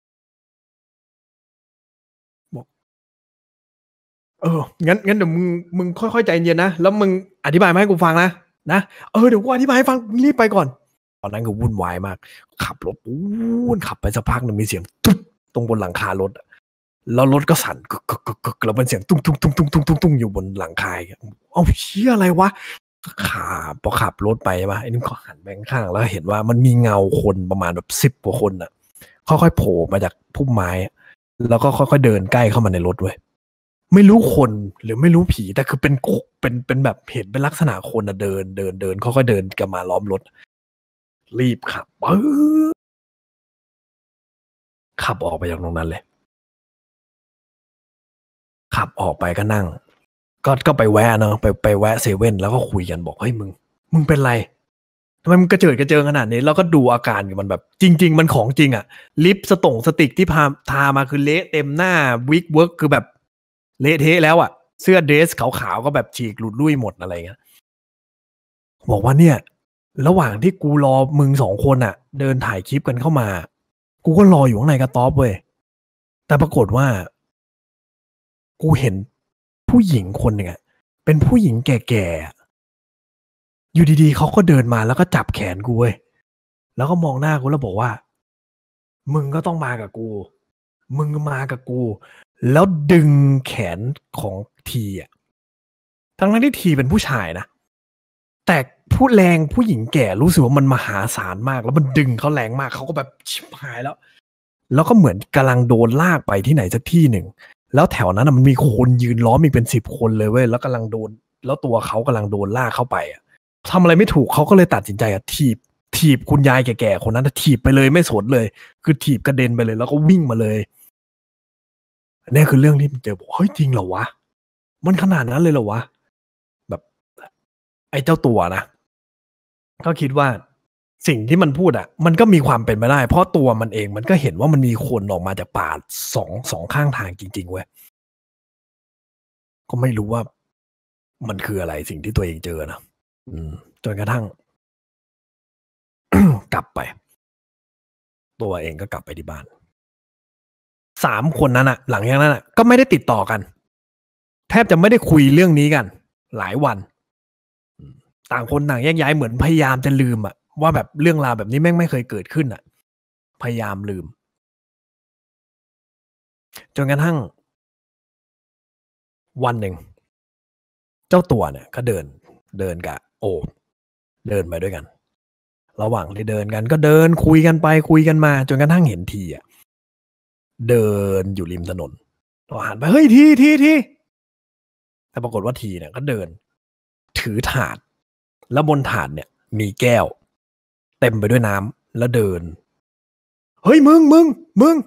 บอกเอองั้นงั้นเดี๋ยวมึงมึงค่อยๆใจเย็นนะแล้วมึงอธิบายมาให้กูฟังนะนะเออเดี๋ยวกูอธิบายให้ฟังรีบไปก่อนตอนนั้นก็วุ่นวายมากขับรถวุ่นขับไปสักพักหนึ่งมีเสียงตุ๊บตรงบนหลังคารถแล้วรถก็สั่นกึกกึกกึกกึกแล้วเป็นเสียงตุ้งตุ้งตุ้งตุ้งตุ้งตุ้งตุ้งอยู่บนหลังคาเอ้าเชี่ยอะไรวะขับพอขับรถไปใช่ปะไอ้นี่ก็หันไปข้างๆแล้วเห็นว่ามันมีเงาคนประมาณแบบสิบกว่าคนอ่ะค่อยๆโผล่มาจากพุ่มไม้แล้วก็ค่อยๆเดินใกล้เข้ามาในรถด้วยไม่รู้คนหรือไม่รู้ผีแต่คือเป็นเป็นเป็นแบบเห็นเป็นลักษณะคนอ่ะเดินเดินเดินค่อยๆเดินกันมาล้อมรถรีบขับปึ๊บขับออกไปจากตรงนั้นเลยขับออกไปก็นั่งก็ก็ไปแวะเนาะไปไปแวะเซเว่นแล้วก็คุยกันบอกเฮ้ยมึงมึงเป็นไรทำไมมันกระเจิดกระเจิงขนาดนี้แล้วก็ดูอาการอยู่มันแบบจริงๆมันของจริงอะลิปสตงสติกที่พาทามาคือเละเต็มหน้าวิกเวิร์กคือแบบเละเทะแล้วอะเสื้อเดรสขาวๆก็แบบฉีกหลุดลุ่ยหมดอะไรเงี้ยบอกว่าเนี่ยระหว่างที่กูรอมึงสองคนอะเดินถ่ายคลิปกันเข้ามากูก็รออยู่ข้างในกระต๊อบเว้ยแต่ปรากฏว่ากูเห็นผู้หญิงคนหนึ่งอะเป็นผู้หญิงแก่ๆอยู่ดีๆเขาก็เดินมาแล้วก็จับแขนกูเว้ยแล้วก็มองหน้ากูแล้วบอกว่ามึงก็ต้องมากับกูมึงมากับกูแล้วดึงแขนของทีอ่ะทั้งนั้นที่ทีเป็นผู้ชายนะแต่ผู้แรงผู้หญิงแก่รู้สึกว่ามันมหาศาลมากแล้วมันดึงเขาแรงมากเขาก็แบบชิบหายแล้วแล้วก็เหมือนกำลังโดนลากไปที่ไหนสักที่หนึ่งแล้วแถวนั้นมันมีคนยืนล้อมอีกเป็นสิบคนเลยเว้ยแล้วกำลังโดนแล้วตัวเขากำลังโดนลากเข้าไปอ่ะทำอะไรไม่ถูกเขาก็เลยตัดสินใจอ่ะถีบถีบคุณยายแก่ๆคนนั้นถีบไปเลยไม่สนเลยคือถีบกระเด็นไปเลยแล้วก็วิ่งมาเลยนี่คือเรื่องที่เจอบอกเฮ้ยจริงเหรอวะมันขนาดนั้นเลยเหรอวะแบบไอ้เจ้าตัวนะก็คิดว่าสิ่งที่มันพูดอ่ะมันก็มีความเป็นไปได้เพราะตัวมันเองมันก็เห็นว่ามันมีคนออกมาจากป่าสองสองข้างทางจริงๆเว้ยก็ไม่รู้ว่ามันคืออะไรสิ่งที่ตัวเองเจอนะอืมจนกระทั่ง กลับไปตัวเองก็กลับไปที่บ้านสามคนนั้นอะหลังจากนั้นอะก็ไม่ได้ติดต่อกันแทบจะไม่ได้คุยเรื่องนี้กันหลายวันต่างคนต่างแยกย้ายเหมือนพยายามจะลืมอะว่าแบบเรื่องราวแบบนี้แม่งไม่เคยเกิดขึ้นอะพยายามลืมจนกระทั่งวันหนึ่งเจ้าตัวเนี่ยก็เดินเดินกับโอเดินไปด้วยกันระหว่างที่เดินกันก็เดินคุยกันไปคุยกันมาจนกระทั่งเห็นทีอ่ะเดินอยู่ริมถนนเราหันไปเฮ้ยทีทีทีแต่ปรากฏว่าทีเนี่ยก็เดินถือถาดแล้วบนถาดเนี่ยมีแก้วเต็มไปด้วยน้ำแล้วเดินเฮ้ยมึงมึงมึง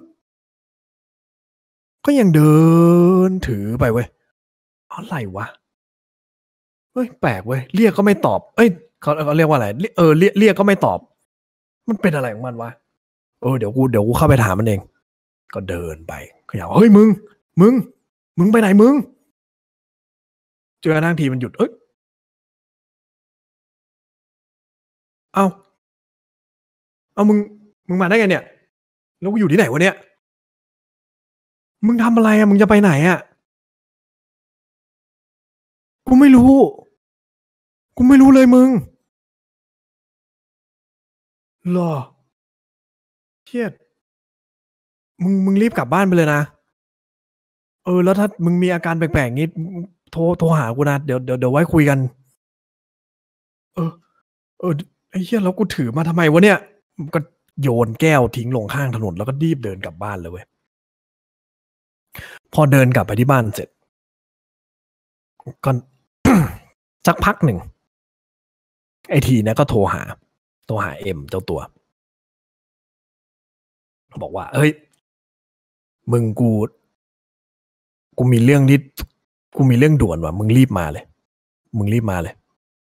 ก็ยังเดินถือไปเว้ยอะไรวะเฮ้ยแปลกเว้ยเรียกก็ไม่ตอบเอ้ยเขาเขาเรียกว่าอะไรเออเรียกเรียกก็ไม่ตอบมันเป็นอะไรของมันวะเออเดี๋ยวกูเดี๋ยวกูเข้าไปถามมันเองก็เดินไปขยับเฮ้ยมึงมึงมึงไปไหนมึงเจอนั่งทีมันหยุดเอ้ยเอาเอามึงมึงมาได้ไงเนี่ยแล้วกูอยู่ที่ไหนวะเนี่ยมึงทำอะไรอ่ะมึงจะไปไหนอ่ะกูไม่รู้กูไม่รู้เลยมึงหรอเครียดมึงมึงรีบกลับบ้านไปเลยนะเออแล้วถ้ามึงมีอาการแปลกๆงี้โทรโทรหากูนะเดี๋ยวเดี๋ยวเดี๋ยวไว้คุยกันเออเออไอ้เหี้ยแล้วกูถือมาทำไมวะเนี่ยก็โยนแก้วทิ้งลงข้างถนนแล้วก็รีบเดินกลับบ้านเลยเว้ยพอเดินกลับไปที่บ้านเสร็จก็ สักพักหนึ่งไอทีเนี่ยก็โทรหาโทรหาเอ็มเจ้าตัวบอกว่าเฮ้ยมึงกูกูมีเรื่องที่กูมีเรื่องด่วนว่ะมึงรีบมาเลยมึงรีบมาเลย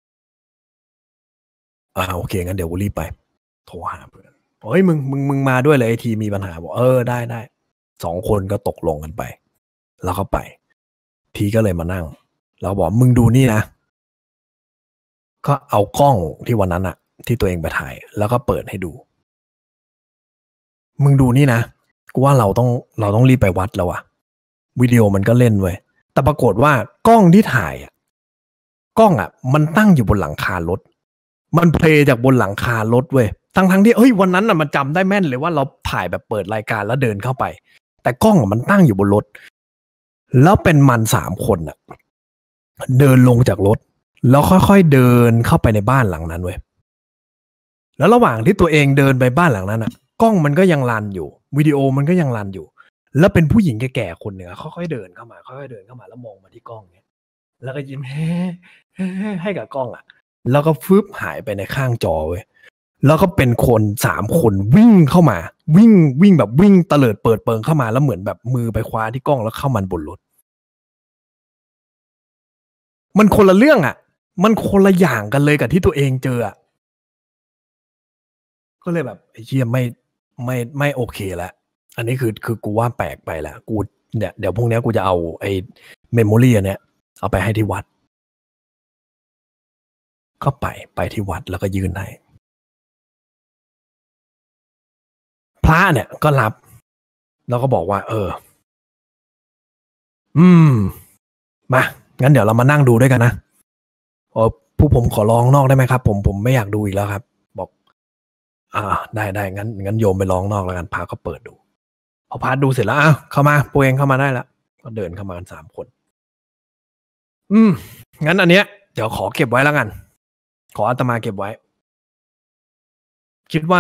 อ่าโอเคงั้นเดี๋ยวกูรีบไปโทรหาเพื่อนเฮ้ยมึงมึงมึงมาด้วยเลยไอทีมีปัญหาบอกเออได้ได้สองคนก็ตกลงกันไปแล้วก็ไปทีก็เลยมานั่งแล้วบอกมึงดูนี่นะก็เอากล้องที่วันนั้นอะที่ตัวเองไปถ่ายแล้วก็เปิดให้ดูมึงดูนี่นะกูว่าเราต้องเราต้องรีบไปวัดแล้วอะวิดีโอมันก็เล่นเว้ยแต่ปรากฏว่ากล้องที่ถ่ายอะกล้องอะมันตั้งอยู่บนหลังคารถมันเพลย์จากบนหลังคารถเว้ยทั้งทั้งที่เฮ้ยวันนั้นอะมันจำได้แม่นเลยว่าเราถ่ายแบบเปิดรายการแล้วเดินเข้าไปแต่กล้องมันตั้งอยู่บนรถแล้วเป็นมันสามคนอะเดินลงจากรถแล้วค่อยๆเดินเข้าไปในบ้านหลังนั้นเว้ยแล้วระหว่างที่ตัวเองเดินไปบ้านหลังนั้นอ่ะกล้องมันก็ยังรันอยู่วิดีโอมันก็ยังรันอยู่แล้วเป็นผู้หญิงแก่ๆคนหนึ่งค่อยๆเดินเข้ามาค่อยๆเดินเข้ามาแล้วมองมาที่กล้องเนี่ยแล้วก็ยิ้มเฮ้ให้กับกล้องอ่ะแล้วก็ฟึบหายไปในข้างจอเว้ยแล้วก็เป็นคนสามคนวิ่งเข้ามาวิ่งวิ่งแบบวิ่งเตลิดเปิดเปิงเข้ามาแล้วเหมือนแบบมือไปคว้าที่กล้องแล้วเข้ามันบนรถมันคนละเรื่องอ่ะมันคนละอย่างกันเลยกับที่ตัวเองเจออ่ะก็เลยแบบไอ้เหี้ยไม่ไม่ไม่โอเคแล้วอันนี้คือคือกูว่าแปลกไปแล้วกูเนี่ยเดี๋ยวพรุ่งนี้กูจะเอาไอ้เมมโมรี่อันเนี้ยเอาไปให้ที่วัดก็ไปไปที่วัดแล้วก็ยื่นให้พระเนี่ยก็รับแล้วก็บอกว่าเอออืมมางั้นเดี๋ยวเรามานั่งดูด้วยกันนะเออผู้ผมขอร้องนอกได้ไหมครับผมผมไม่อยากดูอีกแล้วครับบอกอ่าได้ได้งั้นงั้นโยมไปร้องนอกแล้วกันพาก็เปิดดูพอพาดูเสร็จแล้วอ้าวเข้ามาพวกเองเข้ามาได้แล้วก็เดินเข้ามากันสามคนอืมงั้นอันเนี้ยเดี๋ยวขอเก็บไว้แล้วกันขออาตมาเก็บไว้คิดว่า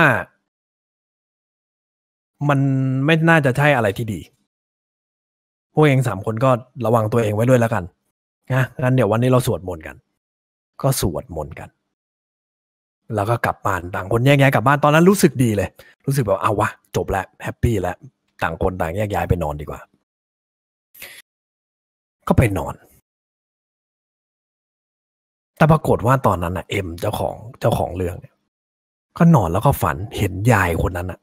มันไม่น่าจะใช่อะไรที่ดีพวกเองสามคนก็ระวังตัวเองไว้ด้วยแล้วกันนะงั้นเดี๋ยววันนี้เราสวดมนต์กันก็สวดมนต์กันแล้วก็กลับบ้านต่างคนแยกย้ายกลับบ้านตอนนั้นรู้สึกดีเลยรู้สึกแบบเอาวะจบแล้วแฮปปี้แล้วต่างคนต่างแยกย้ายไปนอนดีกว่าก็ไปนอนแต่ปรากฏว่าตอนนั้นน่ะเอ็มเจ้าของเจ้าของเรื่องเนี่ยก็นอนแล้วก็ฝันเห็นยายคนนั้นน่ะ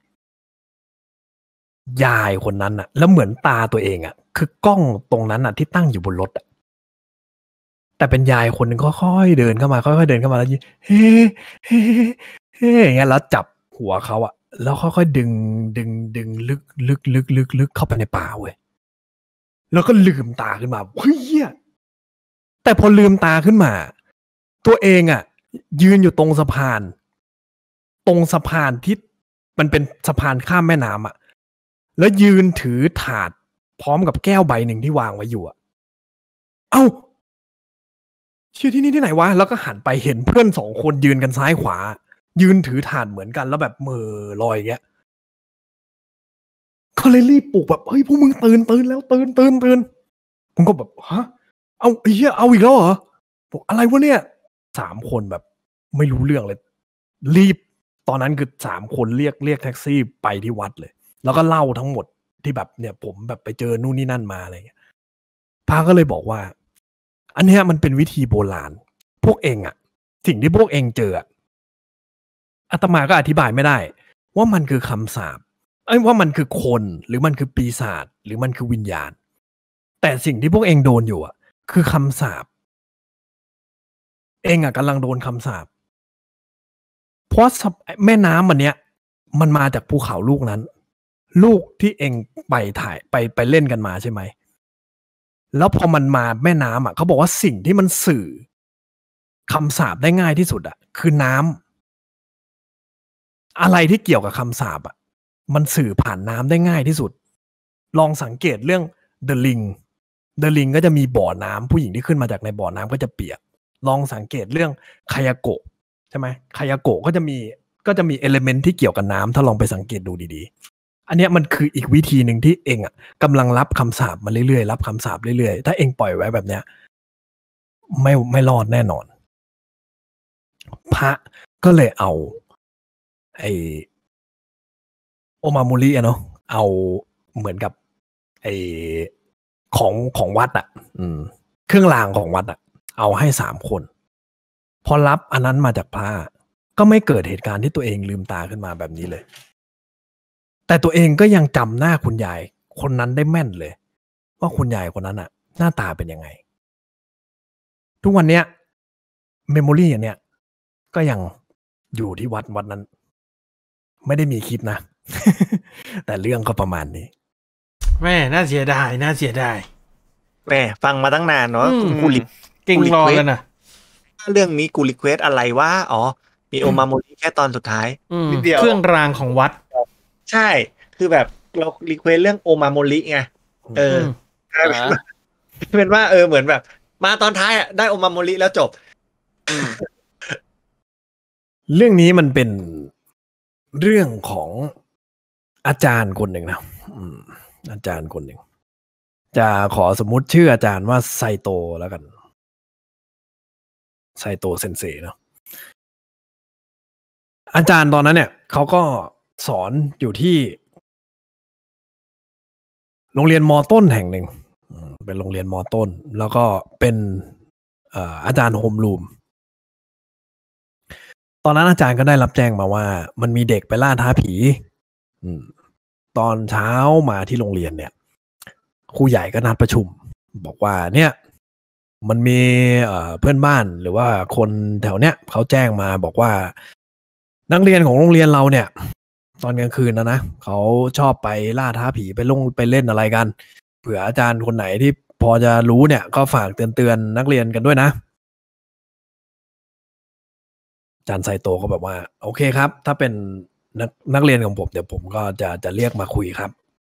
ยายคนนั้นน่ะแล้วเหมือนตาตัวเองอ่ะคือกล้องตรงนั้นน่ะที่ตั้งอยู่บนรถอ่ะแต่เป็นยายคนหนึ่งค่อยๆเดินเข้ามาค่อยๆเดินเข้ามาแล้วเฮ้เฮ้เฮ้อย่างเงี้ยแล้วจับหัวเขาอ่ะแล้วค่อยๆดึงดึงดึงลึกลึกลึกลึกลึกเข้าไปในป่าเว้ยแล้วก็ลืมตาขึ้นมาเฮ้ยแต่พอลืมตาขึ้นมาตัวเองอ่ะยืนอยู่ตรงสะพานตรงสะพานที่มันเป็นสะพานข้ามแม่น้ำอ่ะแล้วยืนถือถาดพร้อมกับแก้วใบหนึ่งที่วางไว้อยู่อ่ะเอ้าเชื่อที่นี่ที่ไหนวะแล้วก็หันไปเห็นเพื่อนสองคนยืนกันซ้ายขวายืนถือถาดเหมือนกันแล้วแบบมือลอยอย่างเงี้ยเขาเลยรีบปลุกแบบเฮ้ยพวกมึงตื่นตื่นแล้วตื่นตื่นตื่นผมก็แบบฮะเอาไอ้เหี้ยเอาอีกแล้วเหรอบอกอะไรวะเนี่ยสามคนแบบไม่รู้เรื่องเลยรีบตอนนั้นคือสามคนเรียกเรียกแท็กซี่ไปที่วัดเลยแล้วก็เล่าทั้งหมดที่แบบเนี่ยผมแบบไปเจอนู่นนี่นั่นมาอะไรเงี้ยพระก็เลยบอกว่าอันเนี้ยมันเป็นวิธีโบราณพวกเองอะสิ่งที่พวกเองเจออาตมาก็อธิบายไม่ได้ว่ามันคือคำสาปเอ้ยว่ามันคือคนหรือมันคือปีศาจหรือมันคือวิญญาณแต่สิ่งที่พวกเองโดนอยู่อะคือคำสาปเองอะกำลังโดนคำสาปเพราะแม่น้ำมันเนี้ยมันมาจากภูเขาลูกนั้นลูกที่เองไปถ่ายไปไปเล่นกันมาใช่ไหมแล้วพอมันมาแม่น้ำอ่ะเขาบอกว่าสิ่งที่มันสื่อคำสาปได้ง่ายที่สุดอ่ะคือน้ำอะไรที่เกี่ยวกับคำสาปอ่ะมันสื่อผ่านน้ำได้ง่ายที่สุดลองสังเกตเรื่อง The Ring The Ring ก็จะมีบ่อน้ำผู้หญิงที่ขึ้นมาจากในบ่อน้ำก็จะเปียกลองสังเกตเรื่องคายาโกะใช่ไหมคายาโกะก็จะมีก็จะมีเอลิเมนต์ที่เกี่ยวกับน้ำถ้าลองไปสังเกตดูดีๆอันเนี้ยมันคืออีกวิธีหนึ่งที่เองอ่ะกำลังรับคำสาปมาเรื่อยๆรับคำสาปเรื่อยๆถ้าเองปล่อยไว้แบบเนี้ยไม่ไม่รอดแน่นอนพระก็เลยเอาไอโอมามุริอะเนาะเอาเหมือนกับไอของของวัดอ่ะอืมเครื่องรางของวัดอ่ะเอาให้สามคนพอรับอันนั้นมาจากพระก็ไม่เกิดเหตุการณ์ที่ตัวเองลืมตาขึ้นมาแบบนี้เลยแต่ตัวเองก็ยังจำหน้าคุณยายคนนั้นได้แม่นเลยว่าคุณยายคนนั้นอ่ะหน้าตาเป็นยังไงทุกวันเนี้ยเมมโมรี่อย่างเนี้ยก็ยังอยู่ที่วัดวัดนั้นไม่ได้มีคลิปนะ แต่เรื่องก็ประมาณนี้แม่น่าเสียดายน่าเสียดายแหมฟังมาตั้งนานเนาะอืมกูรีเก่งรอกันนะเรื่องนี้กูรีเควสอะไรวะอ๋อมีโอมาโมริแค่ตอนสุดท้ายอืมนิดเดียวเครื่องรางของวัดใช่คือแบบเรารีเควสเรื่องโอมาโมริไงเออมกลายเป็นว่าเป็นว่าเออเหมือนแบบ มาตอนท้ายอ่ะได้โอมาโมริแล้วจบเรื่องนี้มันเป็นเรื่องของอาจารย์คนหนึ่งนะอืมอาจารย์คนหนึ่งจะขอสมมุติชื่ออาจารย์ว่าไซโตแล้วกันไซโตเซนเซเนาะอาจารย์ตอนนั้นเนี่ยเขาก็สอนอยู่ที่โรงเรียนม.ต้นแห่งหนึ่งอืมเป็นโรงเรียนม.ต้นแล้วก็เป็นเอ่ออาจารย์โฮมรูมตอนนั้นอาจารย์ก็ได้รับแจ้งมาว่า มันมีเด็กไปล่าท้าผี อืม ตอนเช้ามาที่โรงเรียนเนี่ยครูใหญ่ก็นัดประชุม บอกว่าเนี่ย มันมีเอ่อเพื่อนบ้านหรือว่าคนแถวเนี้ยเขาแจ้งมาบอกว่า นักเรียนของโรงเรียนเราเนี่ย ตอนกลางคืนนะนะเขาชอบไปล่าท้าผีไปลงไปเล่นอะไรกันเผื่ออาจารย์คนไหนที่พอจะรู้เนี่ย ก็ฝากเตือนเตือนนักเรียนกันด้วยนะอาจารย์ไซโตก็แบบว่าโอเคครับ ถ้าเป็นนักนักเรียนของผมเดี๋ยวผมก็จะจะเรียกมาคุยครับ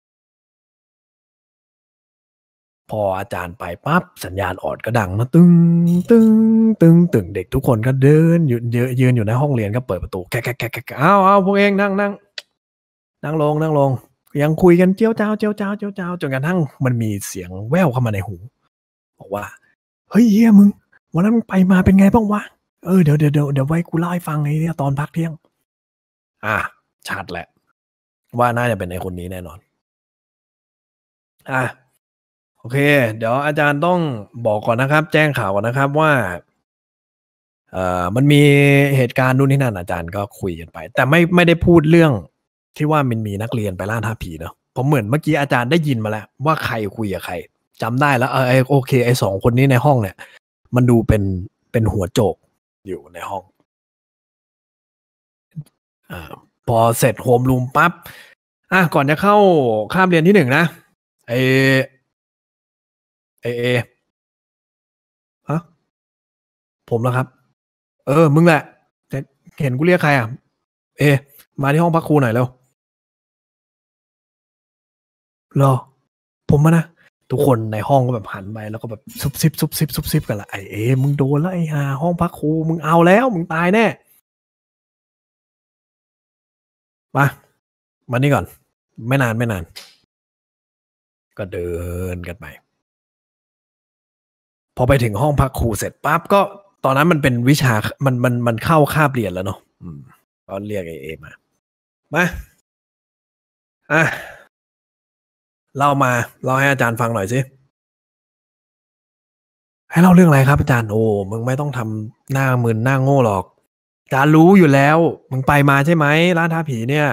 พออาจารย์ไปปั๊บสัญญาณออดก็ดังนะตึ้งตึ้งตึ้งตึ้งเด็กทุกคนก็เดินยืนยืนอยู่ในห้องเรียนก็เปิดประตูแกะแกะแกะแกะอ้าวอ้าวพวกเองนั่งนั่งนั่งลงนั่งลงยังคุยกันเจียวจ้าวเจียวจ้าวเจียวจ้าวจนกระทั่งมันมีเสียงแว่วเข้ามาในหูบอกว่าเฮ้ยเฮียมึงวันนั้นมึงไปมาเป็นไงบ้างวะเออเดี๋ยวเดี๋ยวเดี๋ยวเดี๋ยวไว้กูเล่าให้ฟังไอ้เนี่ยตอนพักเที่ยงอ่ะชัดแหละว่าน่าจะเป็นไอ้คนนี้แน่นอนอ่ะโอเคเดี๋ยวอาจารย์ต้องบอกก่อนนะครับแจ้งข่าวก่อนนะครับว่าเอ่อมันมีเหตุการณ์นู่นนี่นั่นอาจารย์ก็คุยกันไปแต่ไม่ไม่ได้พูดเรื่องที่ว่ามันมีนักเรียนไปล่าท้าผีเนอะผมเหมือนเมื่อกี้อาจารย์ได้ยินมาแล้วว่าใครคุยกับใครจำได้แล้วเออโอเคไอ้สองคนนี้ในห้องเนี่ยมันดูเป็นเป็นหัวโจกอยู่ในห้องอ่าพอเสร็จโฮมรูมปั๊บอ่ะก่อนจะเข้าคาบเรียนที่หนึ่งนะไอเอเอฮะผมแล้วครับเออมึงแหละแต่เห็นกูเรียกใครอ่ะเอมาที่ห้องพักครูหน่อยเร็วรอผมมานะทุกคนในห้องก็แบบหันไปแล้วก็แบบซุบซิบซุบซิบซุบซิบกันละไอเอมึงโดนแล้วไอ้ห่าห้องพักครูมึงเอาแล้วมึงตายแน่มามานี่ก่อนไม่นานไม่นานก็เดินกันไปพอไปถึงห้องพักครูเสร็จปั๊บก็ตอนนั้นมันเป็นวิชามันมันมันเข้าคาบเรียนแล้วเนาะอืมก็เรียกเอเอมามาอ่ะเล่ามาเล่าให้อาจารย์ฟังหน่อยสิให้เล่าเรื่องอะไรครับอาจารย์โอ้มึงไม่ต้องทำหน้ามึนหน้าโง่หรอกอาจารย์รู้อยู่แล้วมึงไปมาใช่ไหมร้านท้าผีเนี่ย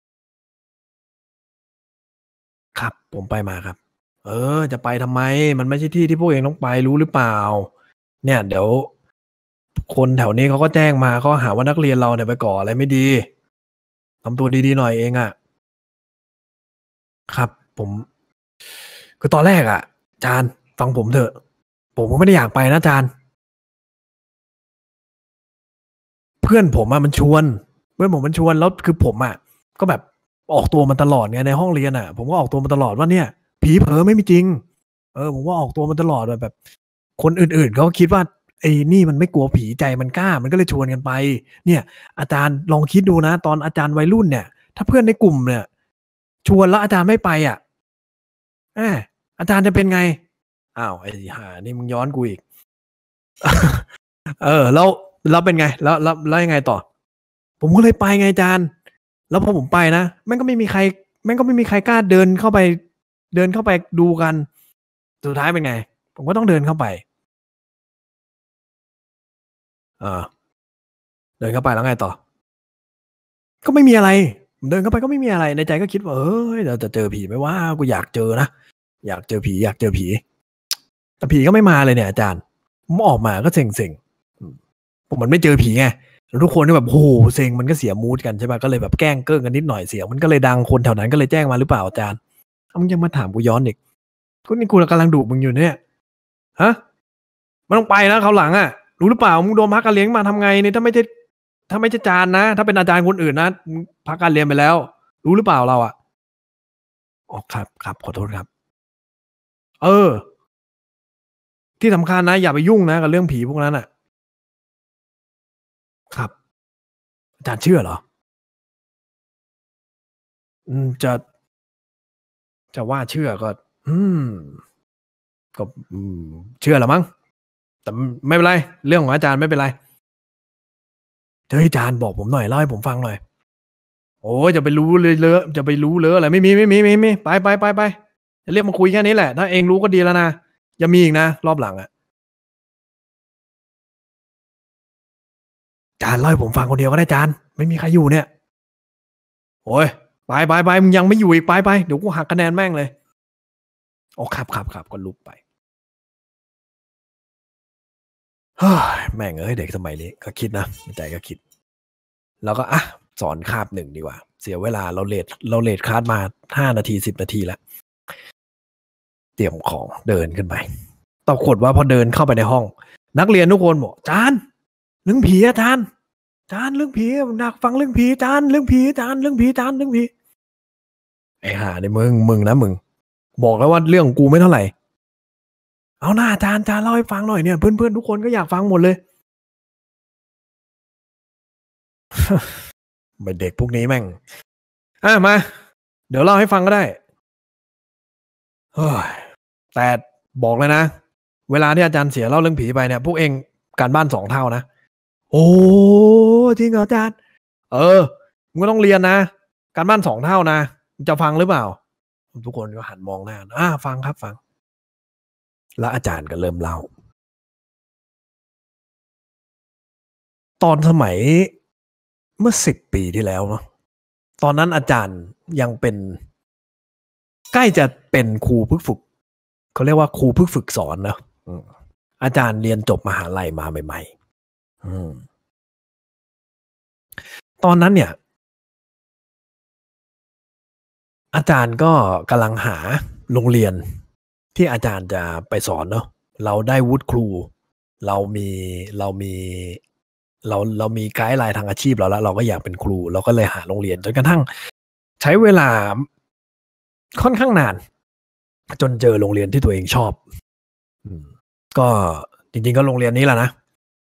ครับผมไปมาครับเออจะไปทำไมมันไม่ใช่ที่ที่พวกเองต้องไปรู้หรือเปล่าเนี่ยเดี๋ยวคนแถวนี้เขาก็แจ้งมาเขาหาว่านักเรียนเราเนี่ยไปก่ออะไรไม่ดีทำตัวดีๆหน่อยเองอ่ะครับผมคือตอนแรกอ่ะอาจารย์ฟังผมเถอะผมก็ไม่ได้อยากไปนะอาจารย์เพื่อนผมอ่ะมันชวนเพื่อนผมมันชวนแล้วคือผมอ่ะก็แบบออกตัวมันตลอดไงในห้องเรียนอ่ะผมก็ออกตัวมันตลอดว่าเนี่ยผีเผลอไม่มีจริงเออผมว่าออกตัวมันตลอดแบบแบบคนอื่นๆเขาคิดว่าไอ้นี่มันไม่กลัวผีใจมันกล้ามันก็เลยชวนกันไปเนี่ยอาจารย์ลองคิดดูนะตอนอาจารย์วัยรุ่นเนี่ยถ้าเพื่อนในกลุ่มเนี่ยชวนแล้วอาจารย์ไม่ไปอ่ะแหมอาจารย์จะเป็นไงอ้าวไอ้ห่านี่มึงย้อนกูอีก เออแล้วแล้วเป็นไงแล้วแล้วแล้วยังไงต่อผมก็เลยไปไงอาจารย์แล้วพอผมไปนะแม่งก็ไม่มีใครแม่งก็ไม่มีใครกล้าเดินเข้าไปเดินเข้าไปดูกันสุดท้ายเป็นไงผมก็ต้องเดินเข้าไปอ่าเดินเข้าไปแล้วไงต่อก็ไม่มีอะไรผมเดินเข้าไปก็ไม่มีอะไรในใจก็คิดว่าเอ้ยเราจะเจอผีไหมว่ากูอยากเจอนะอยากเจอผีอยากเจอผีแต่ผีก็ไม่มาเลยเนี่ยอาจารย์ผมออกมาก็เซ็งๆผมมันไม่เจอผีไงแล้วทุกคนก็แบบโอ้โหเซ็งมันก็เสียมูดกันใช่ป่ะก็เลยแบบแกล้งเกิ้งกันนิดหน่อยเสียงมันก็เลยดังคนแถวนั้นก็เลยแจ้งมาหรือเปล่าอาจารย์มึงยังมาถามกูย้อนอีกก็นี่กูกำลังดุมึงอยู่เนี่ยฮะมันต้องไปนะเขาหลังอ่ะรู้หรือเปล่ามึงโดนพักการเลี้ยงมาทำไงเนี่ยถ้าไม่ใช่ถ้าไม่ใช่อาจารย์นะถ้าเป็นอาจารย์คนอื่นนะพักการเรียนไปแล้วรู้หรือเปล่าเราอ่ะอ๋อครับครับขอโทษครับเออที่สำคัญนะอย่าไปยุ่งนะกับเรื่องผีพวกนั้นอ่ะครับอาจารย์เชื่อเหรออืมจะจะว่าเชื่อก็อืมก็อืมเชื่อแหละมั้งแต่ไม่เป็นไรเรื่องของอาจารย์ไม่เป็นไรเฮ้ยอาจารย์บอกผมหน่อยเล่าให้ผมฟังหน่อยโอ้ยจะไปรู้เลยเลอะจะไปรู้เลอะอะไรไม่มีไม่มีไม่มีไปไปไปไปจะเรียกมาคุยแค่นี้แหละถ้าเองรู้ก็ดีแล้วนะอย่ามีอีกนะรอบหลังอะจานเล่าให้ผมฟังคนเดียวก็ได้จานไม่มีใครอยู่เนี่ยโอ้ยไปไปไปมึงยังไม่อยู่อีกไปไปเดี๋ยวกูหักคะแนนแม่งเลยโอ้ครับครับครับก็ลุกไปเฮ้ยแม่งเอ้ยเด็กสมัยนี้ก็คิดนะในใจก็คิดแล้วก็อ่ะสอนคาบหนึ่งดีกว่าเสียเวลาเราเลทเราเลทคลาสมาห้านาทีสิบนาทีแล้วเตรียมของเดินขึ้นไปปรากฏว่าพอเดินเข้าไปในห้องนักเรียนทุกคนบอกจานเรื่องผีอาจารย์จานเรื่องผีอยากฟังเรื่องผีจานเรื่องผีจานเรื่องผีจานเรื่องผีไอ้ห่าเนี่ยมึงมึงนะมึงบอกแล้วว่าเรื่องกูไม่เท่าไหร่เอาหน้าจานจานเล่าให้ฟังหน่อยเนี่ยเพื่อนๆทุกคนก็อยากฟังหมดเลยไม่เด็กพวกนี้แม่งอ่ะมาเดี๋ยวเล่าให้ฟังก็ได้เฮ้ยแต่บอกเลยนะเวลาที่อาจารย์เสียเล่าเรื่องผีไปเนี่ยพวกเองการบ้านสองเท่านะโอ้จริงเหรออาจารย์เออมึงก็ต้องเรียนนะการบ้านสองเท่านะจะฟังหรือเปล่าทุกคนก็หันมองหน้าอ่าฟังครับฟังแล้วอาจารย์ก็เริ่มเล่าตอนสมัยเมื่อสิบปีที่แล้วเนาะตอนนั้นอาจารย์ยังเป็นใกล้จะเป็นครูฝึกฝึกเขาเรียกว่าครูฝึกฝึกสอนนะอาจารย์เรียนจบมหาลัยมาใหม่ๆตอนนั้นเนี่ยอาจารย์ก็กำลังหาโรงเรียนที่อาจารย์จะไปสอนเนาะเราได้วุฒิครูเรามีเรามีเราเรามีไกด์ไลน์ทางอาชีพเราแล้วเราก็อยากเป็นครูเราก็เลยหาโรงเรียนจนกระทั่งใช้เวลาค่อนข้างนานจนเจอโรงเรียนที่ตัวเองชอบก็จริงๆก็โรงเรียนนี้แหละนะ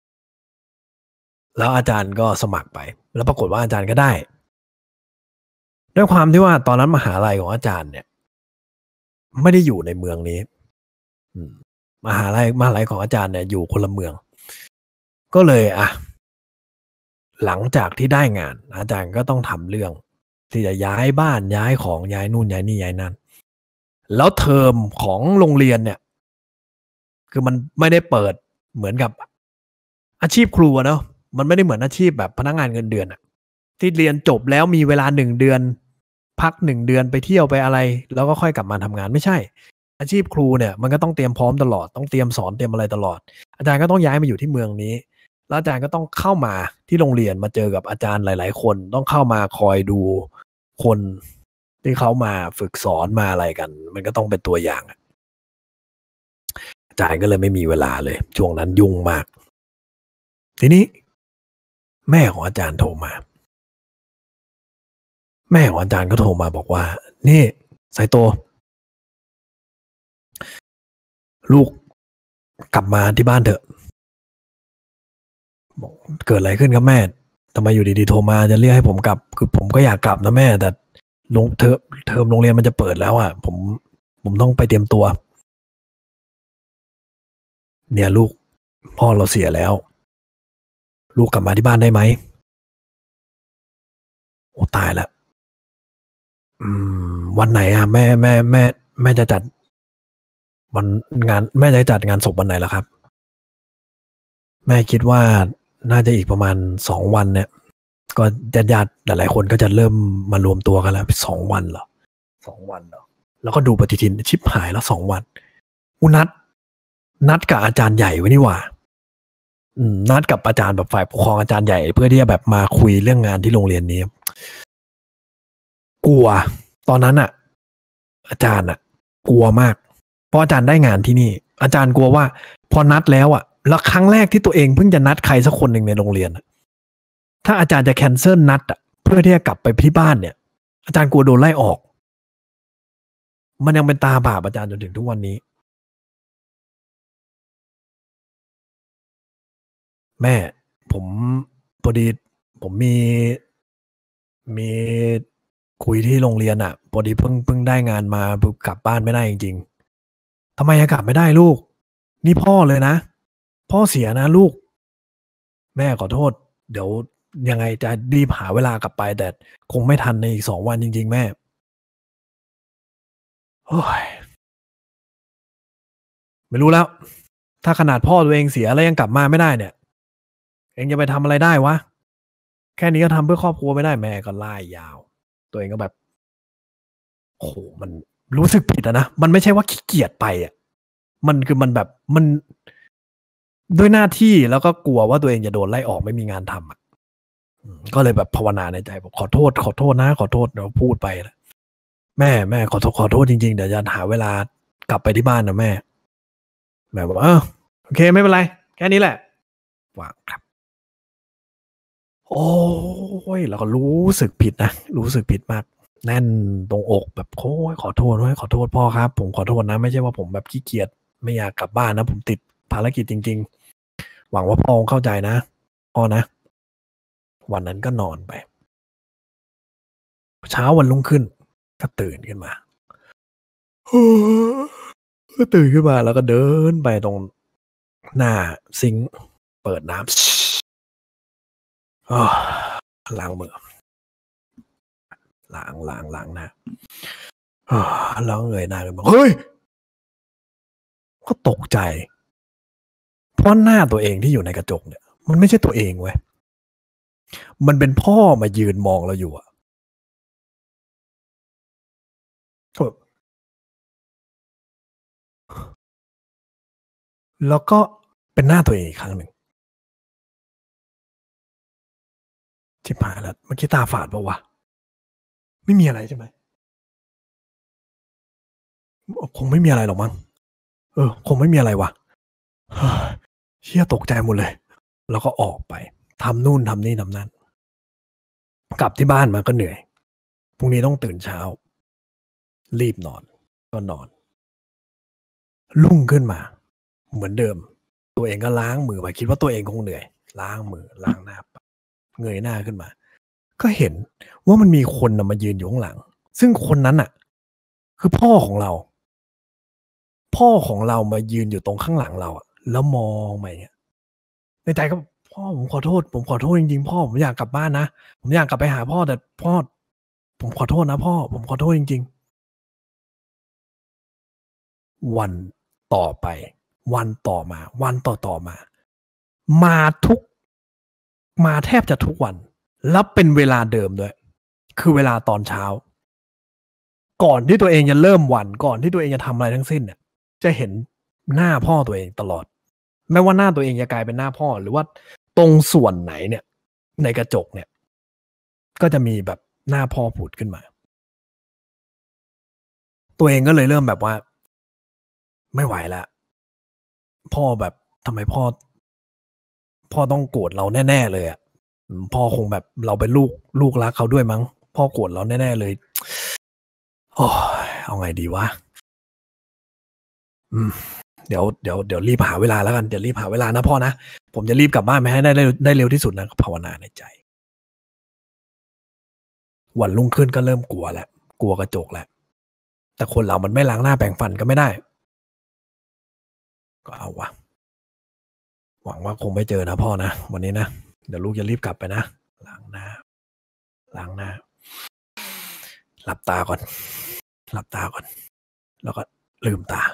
แล้วอาจารย์ก็สมัครไปแล้วปรากฏว่าอาจารย์ก็ได้ด้วยความที่ว่าตอนนั้นมหาลัยของอาจารย์เนี่ยไม่ได้อยู่ในเมืองนี้มหาลัยมหาลัยของอาจารย์เนี่ยอยู่คนละเมืองก็เลยอ่ะหลังจากที่ได้งานอาจารย์ก็ต้องทำเรื่องที่จะย้ายบ้านย้ายของย้ายนู่นย้ายนี่ย้ายนั่นแล้วเทอมของโรงเรียนเนี่ยคือมันไม่ได้เปิดเหมือนกับอาชีพครูเนาะมันไม่ได้เหมือนอาชีพแบบพนักงานเงินเดือนอะที่เรียนจบแล้วมีเวลาหนึ่งเดือนพักหนึ่งเดือนไปเที่ยวไปอะไรแล้วก็ค่อยกลับมาทำงานไม่ใช่อาชีพครูเนี่ยมันก็ต้องเตรียมพร้อมตลอดต้องเตรียมสอนเตรียมอะไรตลอดอาจารย์ก็ต้องย้ายมาอยู่ที่เมืองนี้แล้วอาจารย์ก็ต้องเข้ามาที่โรงเรียนมาเจอกับอาจารย์หลายๆคนต้องเข้ามาคอยดูคนที่เขามาฝึกสอนมาอะไรกันมันก็ต้องเป็นตัวอย่างอาจารย์ก็เลยไม่มีเวลาเลยช่วงนั้นยุ่งมากทีนี้แม่ของอาจารย์โทรมาแม่ของอาจารย์ก็โทรมาบอกว่านี่สายโตลูกกลับมาที่บ้านเถอะบอกเกิดอะไรขึ้นครับแม่ทำไมอยู่ดีๆโทรมาจะเรียกให้ผมกลับคือผมก็อยากกลับนะแม่แต่ลงเทอมเทอมโรงเรียนมันจะเปิดแล้วอ่ะผมผมต้องไปเตรียมตัวเนี่ยลูกพ่อเราเสียแล้วลูกกลับมาที่บ้านได้ไหมโอ้ตายแล้วอืมวันไหนอ่ะแม่แม่แม่แม่จะจัดวันงานแม่จะจัดงานศพวันไหนล่ะครับแม่คิดว่าน่าจะอีกประมาณสองวันเนี่ยก็ญาติๆหลายๆคนก็จะเริ่มมารวมตัวกันแล้วสองวันเหรอสองวันเหรอแล้วก็ดูปฏิทินชิบหายแล้วสองวันกูนัดนัดกับอาจารย์ใหญ่ไว้นี่หว่านัดกับอาจารย์แบบฝ่ายปกครองอาจารย์ใหญ่เพื่อที่จะแบบมาคุยเรื่องงานที่โรงเรียนนี้กลัวตอนนั้นอ่ะอาจารย์อ่ะกลัวมากเพราะอาจารย์ได้งานที่นี่อาจารย์กลัวว่าพอนัดแล้วอ่ะแล้วครั้งแรกที่ตัวเองเพิ่งจะนัดใครสักคนหนึ่งในโรงเรียนถ้าอาจารย์จะแคนเซิลนัดอ่ะเพื่อที่จะกลับไปที่บ้านเนี่ยอาจารย์กลัวโดนไล่ออกมันยังเป็นตาบาปอาจารย์จนถึงทุกวันนี้แม่ผมพอดีผมมีมีคุยที่โรงเรียนอ่ะพอดีเพิ่งเพิ่งได้งานมากลับบ้านไม่ได้จริงๆทำไมกลับไม่ได้ลูกนี่พ่อเลยนะพ่อเสียนะลูกแม่ขอโทษเดี๋ยวยังไงจะรีบหาเวลากลับไปแต่คงไม่ทันในอีกสองวันจริงๆแม่โอ้ยไม่รู้แล้วถ้าขนาดพ่อตัวเองเสียแล้วยังกลับมาไม่ได้เนี่ยเองจะไปทำอะไรได้วะแค่นี้ก็ทำเพื่อครอบครัวไม่ได้แม่ก็ไล่ยาว ตัวเองก็แบบโอ้โหมันรู้สึกผิดอะนะมันไม่ใช่ว่าขี้เกียจไปอ่ะมันคือมันแบบมันด้วยหน้าที่แล้วก็กลัวว่าตัวเองจะโดนไล่ออกไม่มีงานทำอ่ะก็เลยแบบภาวนาในใจบอกขอโทษขอโทษนะขอโทษเดี๋ยวพูดไปนะแม่แม่ขอโทษขอโทษจริงๆเดี๋ยวจะหาเวลากลับไปที่บ้านนะแม่แม่บอกเออโอเคไม่เป็นไรแค่นี้แหละวางครับโอ้ยแล้วก็รู้สึกผิดนะรู้สึกผิดมากแน่นตรงอกแบบโอ้ยขอโทษด้วยขอโทษพ่อครับผมขอโทษนะไม่ใช่ว่าผมแบบขี้เกียจไม่อยากกลับบ้านนะผมติดภารกิจจริงๆหวังว่าพ่อคงเข้าใจนะพ่อนะวันนั้นก็นอนไปเช้าวันรุ่งขึ้นก็ตื่นขึ้นมาก็ตื่นขึ้นมาแล้วก็เดินไปตรงหน้าซิงค์เปิดน้ำล้างมือล้างล้างล้างหน้าแล้วเงยหน้าขึ้นมาเฮ้ยก็ตกใจเพราะหน้าตัวเองที่อยู่ในกระจกเนี่ยมันไม่ใช่ตัวเองเว้ยมันเป็นพ่อมายืนมองเราอยู่อะแล้วก็เป็นหน้าตัวเองอีกครั้งหนึ่งชิบหายแล้วเมื่อกี้ตาฝาดปะวะไม่มีอะไรใช่ไหมคงไม่มีอะไรหรอกมั้งเออคงไม่มีอะไรวะเชี่ยตกใจหมดเลยแล้วก็ออกไปทำนู่นทำนี่ทำนั่นกลับที่บ้านมาก็เหนื่อยพรุ่งนี้ต้องตื่นเช้ารีบนอนก็นอนรุ่งขึ้นมาเหมือนเดิมตัวเองก็ล้างมือไปคิดว่าตัวเองคงเหนื่อยล้างมือล้างหน้าเงยหน้าขึ้นมาก็เห็นว่ามันมีคนน่ะมายืนอยู่ข้างหลังซึ่งคนนั้นน่ะคือพ่อของเราพ่อของเรามายืนอยู่ตรงข้างหลังเราอะแล้วมองไปอย่างเงี้ยในใจก็พ่อผมขอโทษผมขอโทษจริงๆพ่อผมอยากกลับบ้านนะผมอยากกลับไปหาพ่อแต่พ่อผมขอโทษนะพ่อผมขอโทษจริงๆวันต่อไปวันต่อมาวันต่อต่อมามาทุกมาแทบจะทุกวันแล้วเป็นเวลาเดิมด้วยคือเวลาตอนเช้าก่อนที่ตัวเองจะเริ่มวันก่อนที่ตัวเองจะทำอะไรทั้งสิ้นเนี่ยจะเห็นหน้าพ่อตัวเองตลอดไม่ว่าหน้าตัวเองจะกลายเป็นหน้าพ่อหรือว่าตรงส่วนไหนเนี่ยในกระจกเนี่ยก็จะมีแบบหน้าพ่อผุดขึ้นมาตัวเองก็เลยเริ่มแบบว่าไม่ไหวแล้วพ่อแบบทำไมพ่อพ่อต้องโกรธเราแน่ๆเลยอ่ะพ่อคงแบบเราเป็นลูกลูกรักเขาด้วยมั้งพ่อโกรธเราแน่ๆเลยโอ้ยเอาไงดีวะอืมเดี๋ยวเดี๋ยวเดี๋ยวรีบหาเวลาแล้วกันเดี๋ยวรีบหาเวลานะพ่อนะผมจะรีบกลับบ้านไปให้ได้ได้เร็วที่สุดนะภาวนาในใจวันรุ่งขึ้นก็เริ่มกลัวแล้วกลัวกระจกแล้วแต่คนเรามันไม่ล้างหน้าแปรงฟันก็ไม่ได้ก็เอาวะหวังว่าคงไม่เจอนะพ่อนะวันนี้นะเดี๋ยวลูกจะรีบกลับไปนะล้างหน้าล้างหน้าหลับตาก่อนหลับตาก่อนแล้วก็ลืมตา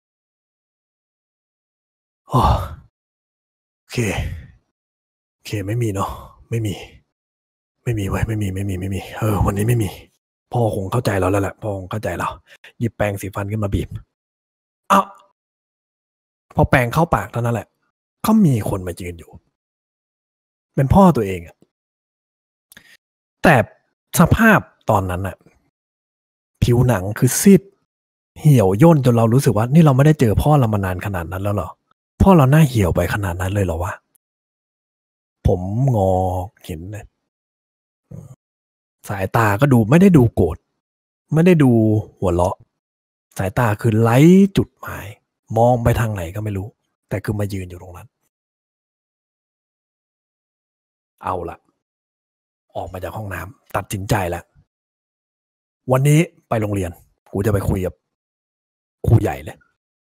โอเคโอเคไม่มีเนาะไม่มีไม่มีไว้ไม่มีไม่มีไม่มีเออวันนี้ไม่มีพ่อคงเข้าใจเราแล้วแหละพ่อคงเข้าใจเราหยิบแปรงสีฟันขึ้นมาบีบอ้าวพอแปรงเข้าปากเท่านั้นแหละก็มีคนมายืนอยู่เป็นพ่อตัวเองอะแต่สภาพตอนนั้นอะผิวหนังคือซีดเหี่ยวย่นจนเรารู้สึกว่านี่เราไม่ได้เจอพ่อเรามานานขนาดนั้นแล้วเหรอพ่อเราหน้าเหี่ยวไปขนาดนั้นเลยเหรอวะผมงอเห็นเลยสายตาก็ดูไม่ได้ดูโกรธไม่ได้ดูหัวเราะสายตาคือไร้จุดหมายมองไปทางไหนก็ไม่รู้แต่คือมายืนอยู่ตรงนั้นเอาละออกมาจากห้องน้ำตัดสินใจแล้ววันนี้ไปโรงเรียนกูจะไปคุยกับครูใหญ่เลย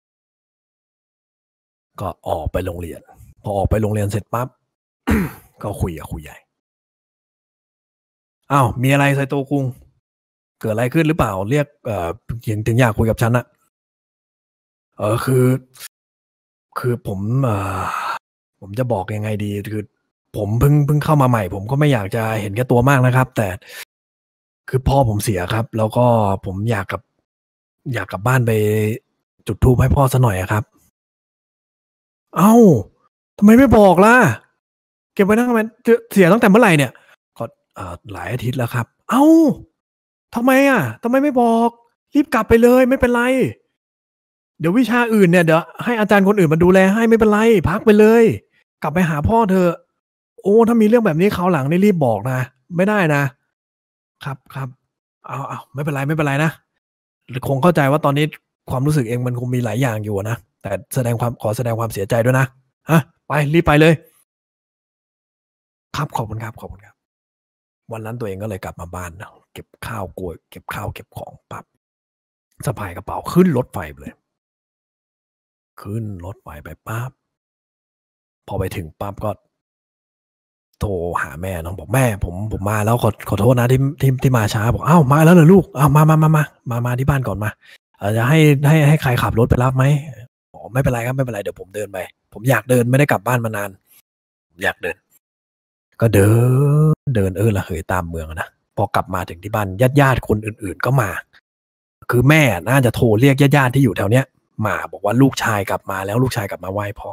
ก็ออกไปโรงเรียนพอออกไปโรงเรียนเสร็จปั๊บ ก็คุยกับครูใหญ่อ้าวมีอะไรไซโตะคุงเกิดอะไรขึ้นหรือเปล่าเรียกเอ่อยังถึงอยากคุยกับฉันนะเออคือคือผมเอ่อผมจะบอกยังไงดีคือผมเพิ่งเพิ่งเข้ามาใหม่ ผมก็ไม่อยากจะเห็นแก่ตัวมากนะครับ แต่คือพ่อผมเสียครับ แล้วก็ผมอยากกลับ อยากกลับบ้านไปจุดธูปให้พ่อซะหน่อยอะครับ เอ้าทำไมไม่บอกล่ะ เก็บไว้ตั้งแต่เสียตั้งแต่เมื่อไหร่เนี่ยก็เอ่อหลายอาทิตย์แล้วครับ เอ้าทำไมอ่ะทำไมไม่บอก รีบกลับไปเลยไม่เป็นไร เดี๋ยววิชาอื่นเนี่ยเดี๋ยวให้อาจารย์คนอื่นมาดูแลให้ไม่เป็นไร พักไปเลย กลับไปหาพ่อเธอ โอ้ถ้ามีเรื่องแบบนี้คราวหลังนี่รีบบอกนะ ไม่ได้นะ ครับครับเอาเอาไม่เป็นไรไม่เป็นไรนะคงเข้าใจว่าตอนนี้ความรู้สึกเองมันคงมีหลายอย่างอยู่นะแต่แสดงความขอแสดงความเสียใจด้วยนะฮะไปรีบไปเลย ครับขอบคุณครับขอบคุณครับ วันนั้นตัวเองก็เลยกลับมาบ้านนะเก็บข้าวกลัวเก็บข้าวเก็บของปั๊บสะพายกระเป๋าขึ้นรถไฟเลย ขึ้นรถไฟไปปั๊บพอไปถึงปั๊บก็โทรหาแม่น้องบอกแม่ผมผมมาแล้วขอขอโทษนะที่ที่ที่มาช้าบอกอ้าวมาแล้วเหรอลูกอ้าวมามามามามามาที่บ้านก่อนมาเออจะให้ให้ให้ใครขับรถไปรับไหมอ๋อไม่เป็นไรครับไม่เป็นไรเดี๋ยวผมเดินไปผมอยากเดินไม่ได้กลับบ้านมานานอยากเดินก็เดินเดินเออละเหยตามเมืองนะพอกลับมาถึงที่บ้านญาติญาติคนอื่นๆก็มาคือแม่น่าจะโทรเรียกญาติญาติที่อยู่แถวเนี้ยมาบอกว่าลูกชายกลับมาแล้วลูกชายกลับมาไหว้พ่อ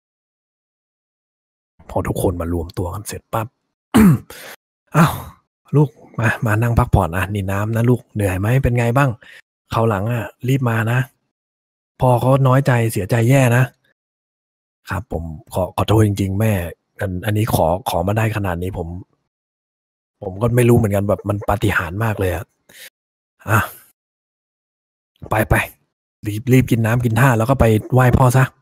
พอทุกคนมารวมตัวกันเสร็จปั๊บ อ้าวลูกมามานั่งพักผ่อนนะนี่น้ำนะลูกเหนื่อยไหมเป็นไงบ้างคราวหลังอ่ะรีบมานะพ่อเขาน้อยใจเสียใจแย่นะครับผมขอขอโทษจริงๆแม่อันอันนี้ขอขอมาได้ขนาดนี้ผม ผมก็ไม่รู้เหมือนกันแบบมันปาฏิหาริย์มากเลยอ่ะอ่ะไปไปรีบรีบกินน้ำกินท่าแล้วก็ไปไหว้พ่อซะ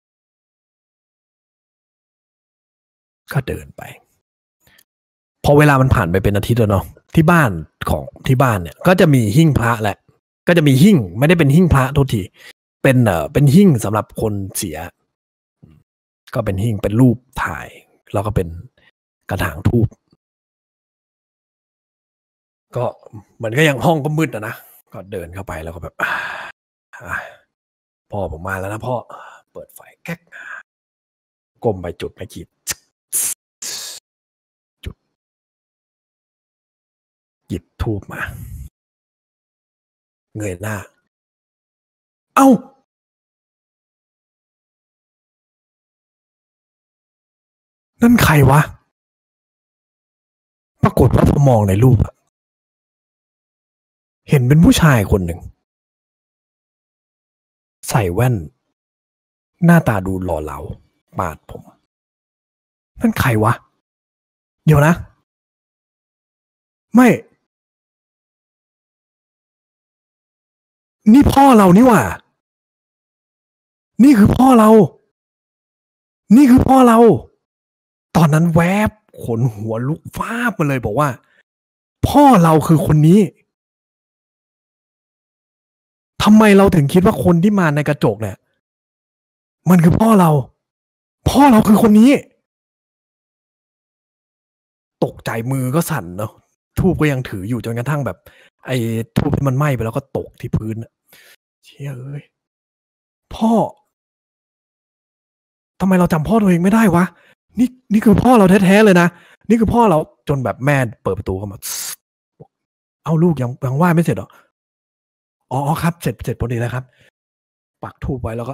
ก็เดินไปพอเวลามันผ่านไปเป็นอาทิตย์แล้วเนาะที่บ้านของที่บ้านเนี่ยก็จะมีหิ้งพระแหละก็จะมีหิ้งไม่ได้เป็นหิ้งพระโทษทีเป็นเอ่อเป็นหิ้งสำหรับคนเสียก็เป็นหิ้งเป็นรูปถ่ายแล้วก็เป็นกระถางธูปก็เหมือนก็ยังห้องก็มืดอะนะก็เดินเข้าไปแล้วก็แบบพ่อผมมาแล้วนะพ่อเปิดไฟแก๊กก้มไปจุดไปขีดจุดหยิบธูปมาเงยหน้าเอ้านั่นใครวะปรากฏว่าพอมองในรูปอะเห็นเป็นผู้ชายคนหนึ่งใส่แว่นหน้าตาดูหล่อเหลาปาดผมนั่นใครวะเดี๋ยวนะไม่นี่พ่อเรานี่หว่านี่คือพ่อเรานี่คือพ่อเราตอนนั้นแวบขนหัวลุกฟ้าบมาเลยบอกว่าพ่อเราคือคนนี้ทำไมเราถึงคิดว่าคนที่มาในกระจกเนี่ยมันคือพ่อเราพ่อเราคือคนนี้ตกใจมือก็สั่นเนาะธูปก็ยังถืออยู่จนกระทั่งแบบไอ้ธูปที่มันไหม้ไปแล้วก็ตกที่พื้นเชี่ยเอ้ยพ่อทำไมเราจำพ่อตัวเองไม่ได้วะนี่นี่คือพ่อเราแท้ๆเลยนะนี่คือพ่อเราจนแบบแม่เปิดประตูเข้ามาเอาลูกยังยังไหว้ไม่เสร็จหรออ๋อครับเสร็จเสร็จพอดีแล้วครับปักธูปไว้แล้วก็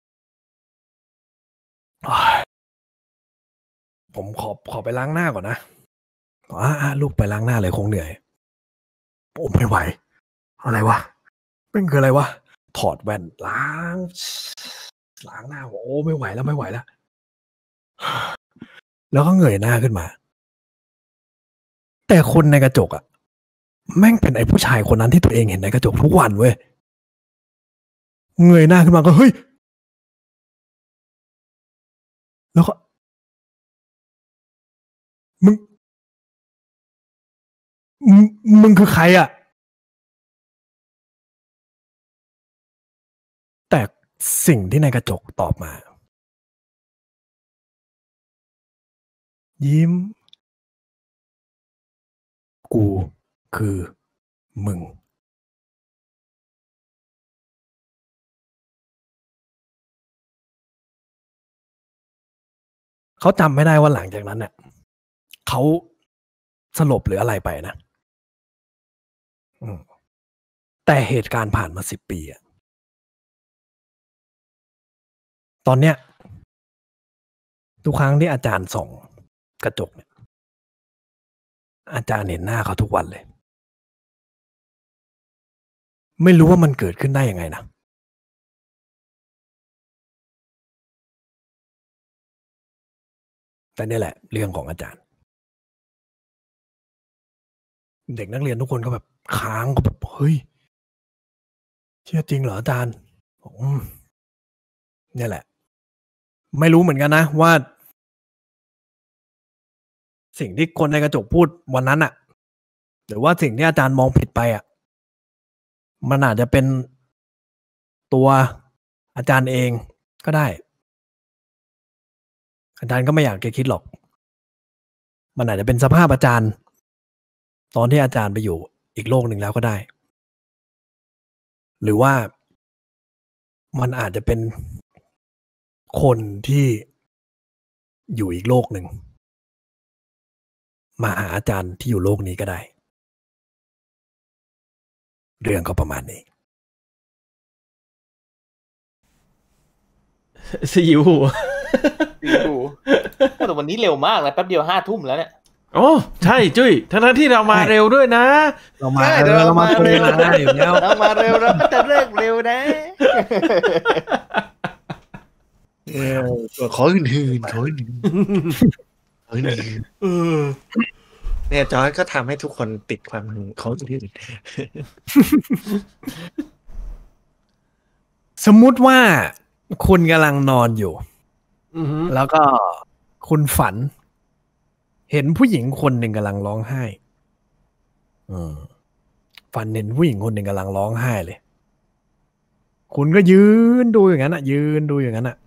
ผมขอขอไปล้างหน้าก่อนนะอ่าลูกไปล้างหน้าเลยคงเหนื่อยผมไม่ไหวอะไรวะเป็นคืออะไรวะถอดแว่นล้างล้างหน้าโอ้ไม่ไหวแล้วไม่ไหวแล้วแล้วก็เงยหน้าขึ้นมาแต่คนในกระจกอะแม่งเป็นไอ้ผู้ชายคนนั้นที่ตัวเองเห็นในกระจกทุกวันเว้ยเงยหน้าขึ้นมาก็เฮ้ยแล้วก็มึงมึงมึงคือใครอะแต่สิ่งที่ในกระจกตอบมายิ้มกูคือมึงเขาจำไม่ได้ว่าหลังจากนั้นเนี่ยเขาสลบหรืออะไรไปนะอืมแต่เหตุการณ์ผ่านมาสิบปีอะตอนเนี้ยทุกครั้งที่อาจารย์ส่องกระจกเนี่ยอาจารย์เห็นหน้าเขาทุกวันเลยไม่รู้ว่ามันเกิดขึ้นได้ยังไงนะแต่นี่แหละเรื่องของอาจารย์เด็กนักเรียนทุกคนก็แบบค้างก็แบบเฮ้ยเชื่อจริงเหรออาจารย์อืมนี่แหละไม่รู้เหมือนกันนะว่าสิ่งที่คนในกระจกพูดวันนั้นอะหรือว่าสิ่งที่อาจารย์มองผิดไปอะมันอาจจะเป็นตัวอาจารย์เองก็ได้อาจารย์ก็ไม่อยากจะคิดหรอกมันอาจจะเป็นสภาพอาจารย์ตอนที่อาจารย์ไปอยู่อีกโลกหนึ่งแล้วก็ได้หรือว่ามันอาจจะเป็นคนที่อยู่อีกโลกหนึ่งมาหาอาจารย์ที่อยู่โลกนี้ก็ได้เรื่องก็ประมาณนี้สยิวหูดูแต่วันนี้เร็วมากเลยแป๊บเดียวห้าทุ่มแล้วเนี่ยโอ้ใช่จุ้ยทั้งๆที่เรามาเร็วด้วยนะเรามาใช่เออเรามาตรงเวลาอยู่แล้วเรามาเร็วเราก็จะเลิกเร็วนะเออขออื่นๆขออื่นๆขออื่นเออๆเนี่ยจอร์จก็ทำให้ทุกคนติดความหึงเขาอื่นสมมุติว่าคุณกำลังนอนอยู่อือหือแล้วก็คุณฝัน เห็นผู้หญิงคนหนึ่งกำลังร้องไห้อืมฝันเห็นผู้หญิงคนหนึ่งกำลังร้องไห้เลย คุณก็ยืนดูอย่างนั้นอ่ะ ยืนดูอย่างนั้นอ่ะ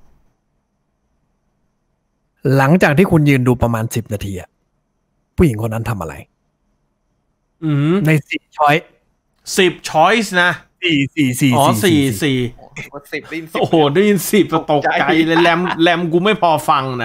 หลังจากที่คุณยืนดูประมาณสิบนาทีอ่ะผู้หญิงคนนั้นทำอะไรอืมในสี่ช้อยสิบช้อยส์นะสี่สี่สี่อ๋อสี่สี่ว่าสิบได้ยินสิบโอ้โหได้ยินสิบตกใจเลยแรมแรมกูไม่พอฟังนะ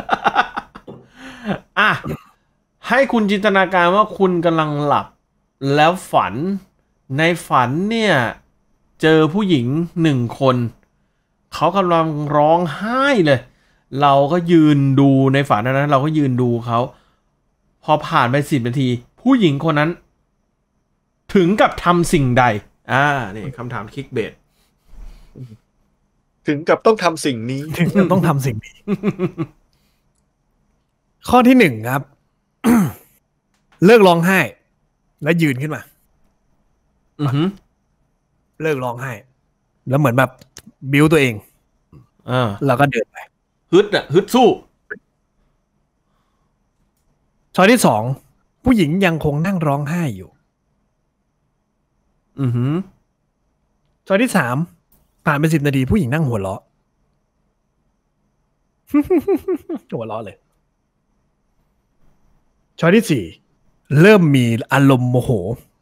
อ่ะให้คุณจินตนาการว่าคุณกำลังหลับ แล้วฝันในฝันเนี่ย เจอผู้หญิงหนึ่งคน เขากำลังร้องไห้เลย เราก็ยืนดูในฝันนั้นเราก็ยืนดูเขา พอผ่านไปสิบนาที ผู้หญิงคนนั้น ถึงกับทำสิ่งใด อ่านี่คำถามคลิกเบสๆถึงกับต้องทำสิ่งนี้ถึงจะต้องทำสิ่งนี้ ข้อที่หนึ่งครับ เลิกร้องไห้ แล้วยืนขึ้นมาอือหือเลิกร้องไห้ แล้วเหมือนแบบบิ้วตัวเองอ่าแล้วก็เดินไปฮึดอ่ะฮึดสู้ช้อยที่สองผู้หญิงยังคงนั่งร้องไห้อยู่อือหือช้อยที่สามผ่านไปสิบนาทีผู้หญิงนั่งหัวเราะ หัวเราะเลยช้อยที่สี่เริ่มมีอารมณ์โมโห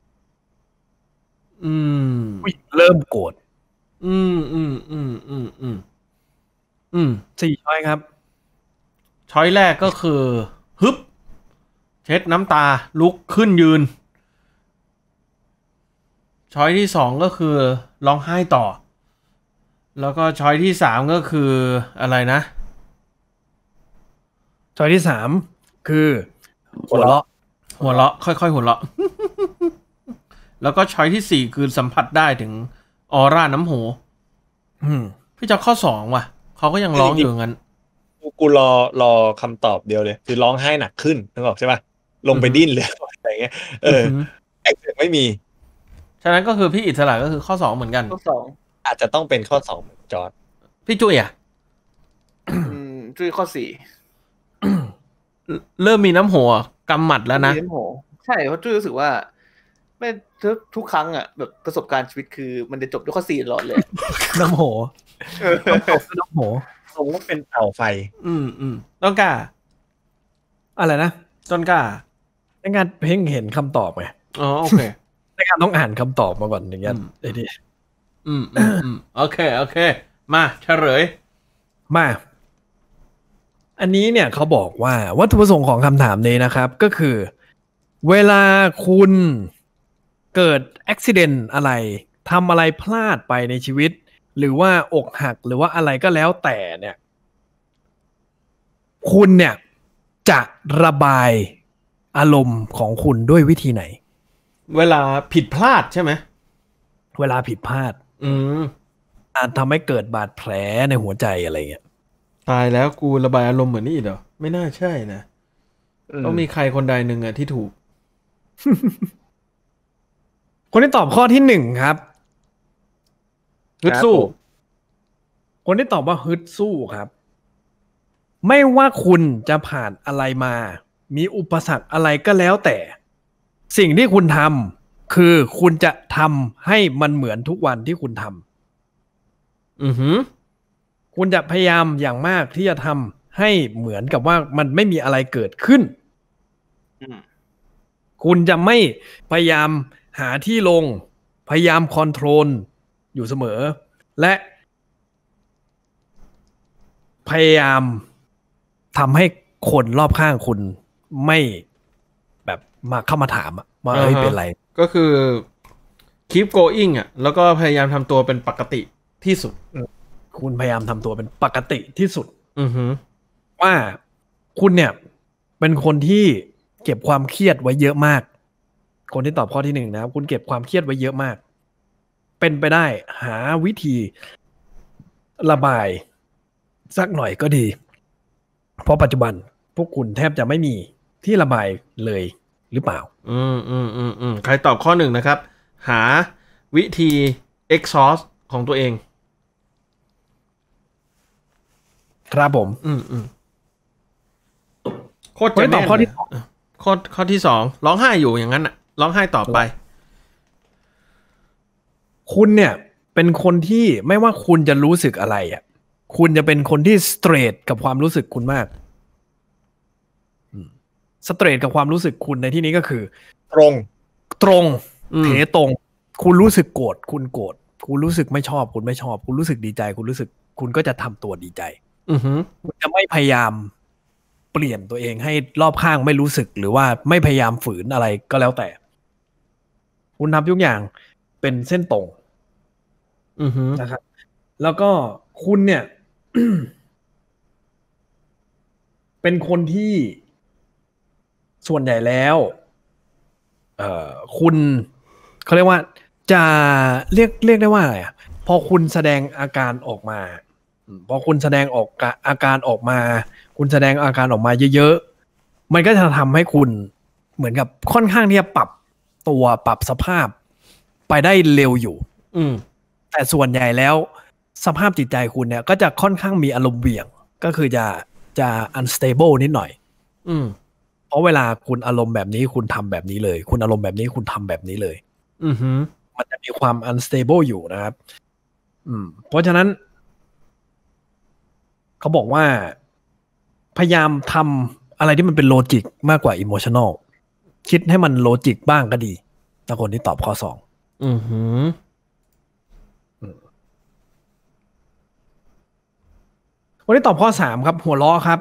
อืมผู้หญิงเริ่มโกรธอืมอืมอืมอืมอืมอืมสี่ช้อยครับช้อยแรกก็คือ ฮึบ เช็ดน้ำตา ลุกขึ้นยืน ช้อยที่สองก็คือร้องไห้ต่อ แล้วก็ช้อยที่สามก็คืออะไรนะช้อยที่สามคือหัวเราะหัวเราะ ค่อยๆ หัวเราะ แล้วก็ช้อยที่สี่คือสัมผัสได้ถึงออร่าน้ำโหอืมพี่จะข้อสองว่ะ เขาก็ยังร้องอยู่งั้นกูกูรอรอคำตอบเดียวเลย คือร้องไห้หนักขึ้นนึกออกใช่ป่ะลงไปดิ้นเลยอะไรเงี้ยเอออือหือแอคเซนต์ไม่มีฉะนั้นก็คือพี่อิสระก็คือข้อสองเหมือนกันข้อสองอาจจะต้องเป็นข้อสองเหมือนจอร์จพี่จุ้ยอ่ะอืมจุ้ยข้อสี่เริ่มมีน้ำโหกำหมัดแล้วนะเลี้ยงโหใช่เพราะจุ้ยรู้สึกว่าไม่ทุกทุกครั้งอ่ะแบบประสบการณ์ชีวิตคือมันจะจบด้วยข้อสี่ตลอดเลยน้ำโหเออน้ำโหผมว่าเป็นเต่าไฟอืมอืมต้นกล้าอะไรนะต้นกล้าในการเพ่งเห็นคำตอบไงอ๋อโอเคในการต้องอ่านคำตอบมาก่อนอย่างเงี้ยอืมไอ้นี่อืมอืมอืมโอเค โอเค มาเฉลยมาอันนี้เนี่ยเขาบอกว่าวัตถุประสงค์ของคำถามนี้นะครับ ก็คือเวลาคุณเกิดอุบัติเหตุอะไรทำอะไรพลาดไปในชีวิต หรือว่าอกหักหรือว่าอะไรก็แล้วแต่เนี่ย คุณเนี่ยจะระบายอารมณ์ของคุณด้วยวิธีไหนเวลาผิดพลาดใช่ไหมเวลาผิดพลาดอืมอาจทำให้เกิดบาดแผลในหัวใจอะไรเงี้ยตายแล้วกูระบายอารมณ์เหมือนนี่เหรอไม่น่าใช่นะต้องมีใครคนใดหนึ่งอะที่ถูกคนที่ตอบข้อที่หนึ่งครับฮึดสู้คนที่ตอบว่าฮึดสู้ครับ ไม่ว่าคุณจะผ่านอะไรมา มีอุปสรรคอะไรก็แล้วแต่ สิ่งที่คุณทำคือคุณจะทำให้มันเหมือนทุกวันที่คุณทำอือหือคุณจะพยายามอย่างมากที่จะทำให้เหมือนกับว่ามันไม่มีอะไรเกิดขึ้นอืมคุณจะไม่พยายามหาที่ลง พยายามคอนโทรลอยู่เสมอ และพยายามทำให้คนรอบข้างคุณไม่แบบมาเข้ามาถามอะว่าเฮ้ยอ่าฮะเป็นไรก็คือ keep going อ่ะ แล้วก็พยายามทำตัวเป็นปกติที่สุดคุณพยายามทำตัวเป็นปกติที่สุดอือหือว่าคุณเนี่ยเป็นคนที่เก็บความเครียดไว้เยอะมาก คนที่ตอบข้อที่หนึ่งนะครับคุณเก็บความเครียดไว้เยอะมาก เป็นไปได้หาวิธีระบายสักหน่อยก็ดี เพราะปัจจุบันพวกคุณแทบจะไม่มีที่ระบายเลยหรือเปล่าอืมอืมอืมอืมใครตอบข้อหนึ่งนะครับ หาวิธี exhaust ของตัวเองครับผมอืมอืมโคตรคนจะที่ตอบแน่นข้อที่เลยะข้อข้อที่สองร้องไห้อยู่อย่างนั้นอ่ะร้องไห้ต่อไปคุณเนี่ยเป็นคนที่ไม่ว่าคุณจะรู้สึกอะไรอ่ะ คุณจะเป็นคนที่สเตรทกับความรู้สึกคุณมากสเตรทกับความรู้สึกคุณในที่นี้ก็คือตรงตรงอืมเถตรง คุณรู้สึกโกรธคุณโกรธคุณรู้สึกไม่ชอบ คุณไม่ชอบ คุณรู้สึกดีใจ คุณรู้สึก คุณก็จะทำตัวดีใจอือหือคุณจะไม่พยายามเปลี่ยนตัวเองให้รอบข้างไม่รู้สึก หรือว่าไม่พยายามฝืนอะไรก็แล้วแต่ คุณทำทุกอย่างเป็นเส้นตรงอือหือนะครับ แล้วก็คุณเนี่ย เป็นคนที่ส่วนใหญ่แล้ว เอ่อคุณเขาเรียกว่าจะเรียกเรียกได้ว่าอะไรอ่ะพอคุณแสดงอาการออกมาอืมพอคุณแสดงออกกะอาการออกมา คุณแสดงอาการออกมาเยอะๆมันก็จะทำให้คุณเหมือนกับค่อนข้างที่จะปรับตัวปรับสภาพไปได้เร็วอยู่อืมแต่ส่วนใหญ่แล้วสภาพจิตใจคุณเนี่ยก็จะค่อนข้างมีอารมณ์เหวี่ยง ก็คือจะจะ unstable นิดหน่อยอืมเพราะเวลาคุณอารมณ์แบบนี้คุณทำแบบนี้เลย คุณอารมณ์แบบนี้คุณทำแบบนี้เลยอือหือมันจะมีความ unstable อยู่นะครับ อืม เพราะฉะนั้น เขาบอกว่า พยายามทำอะไรที่มันเป็นโลจิกมากกว่า emotional คิดให้มันโลจิกบ้างก็ดีถ้าคนที่ตอบข้อสองอือหือคนที่ตอบข้อสามครับ หัวล้อครับ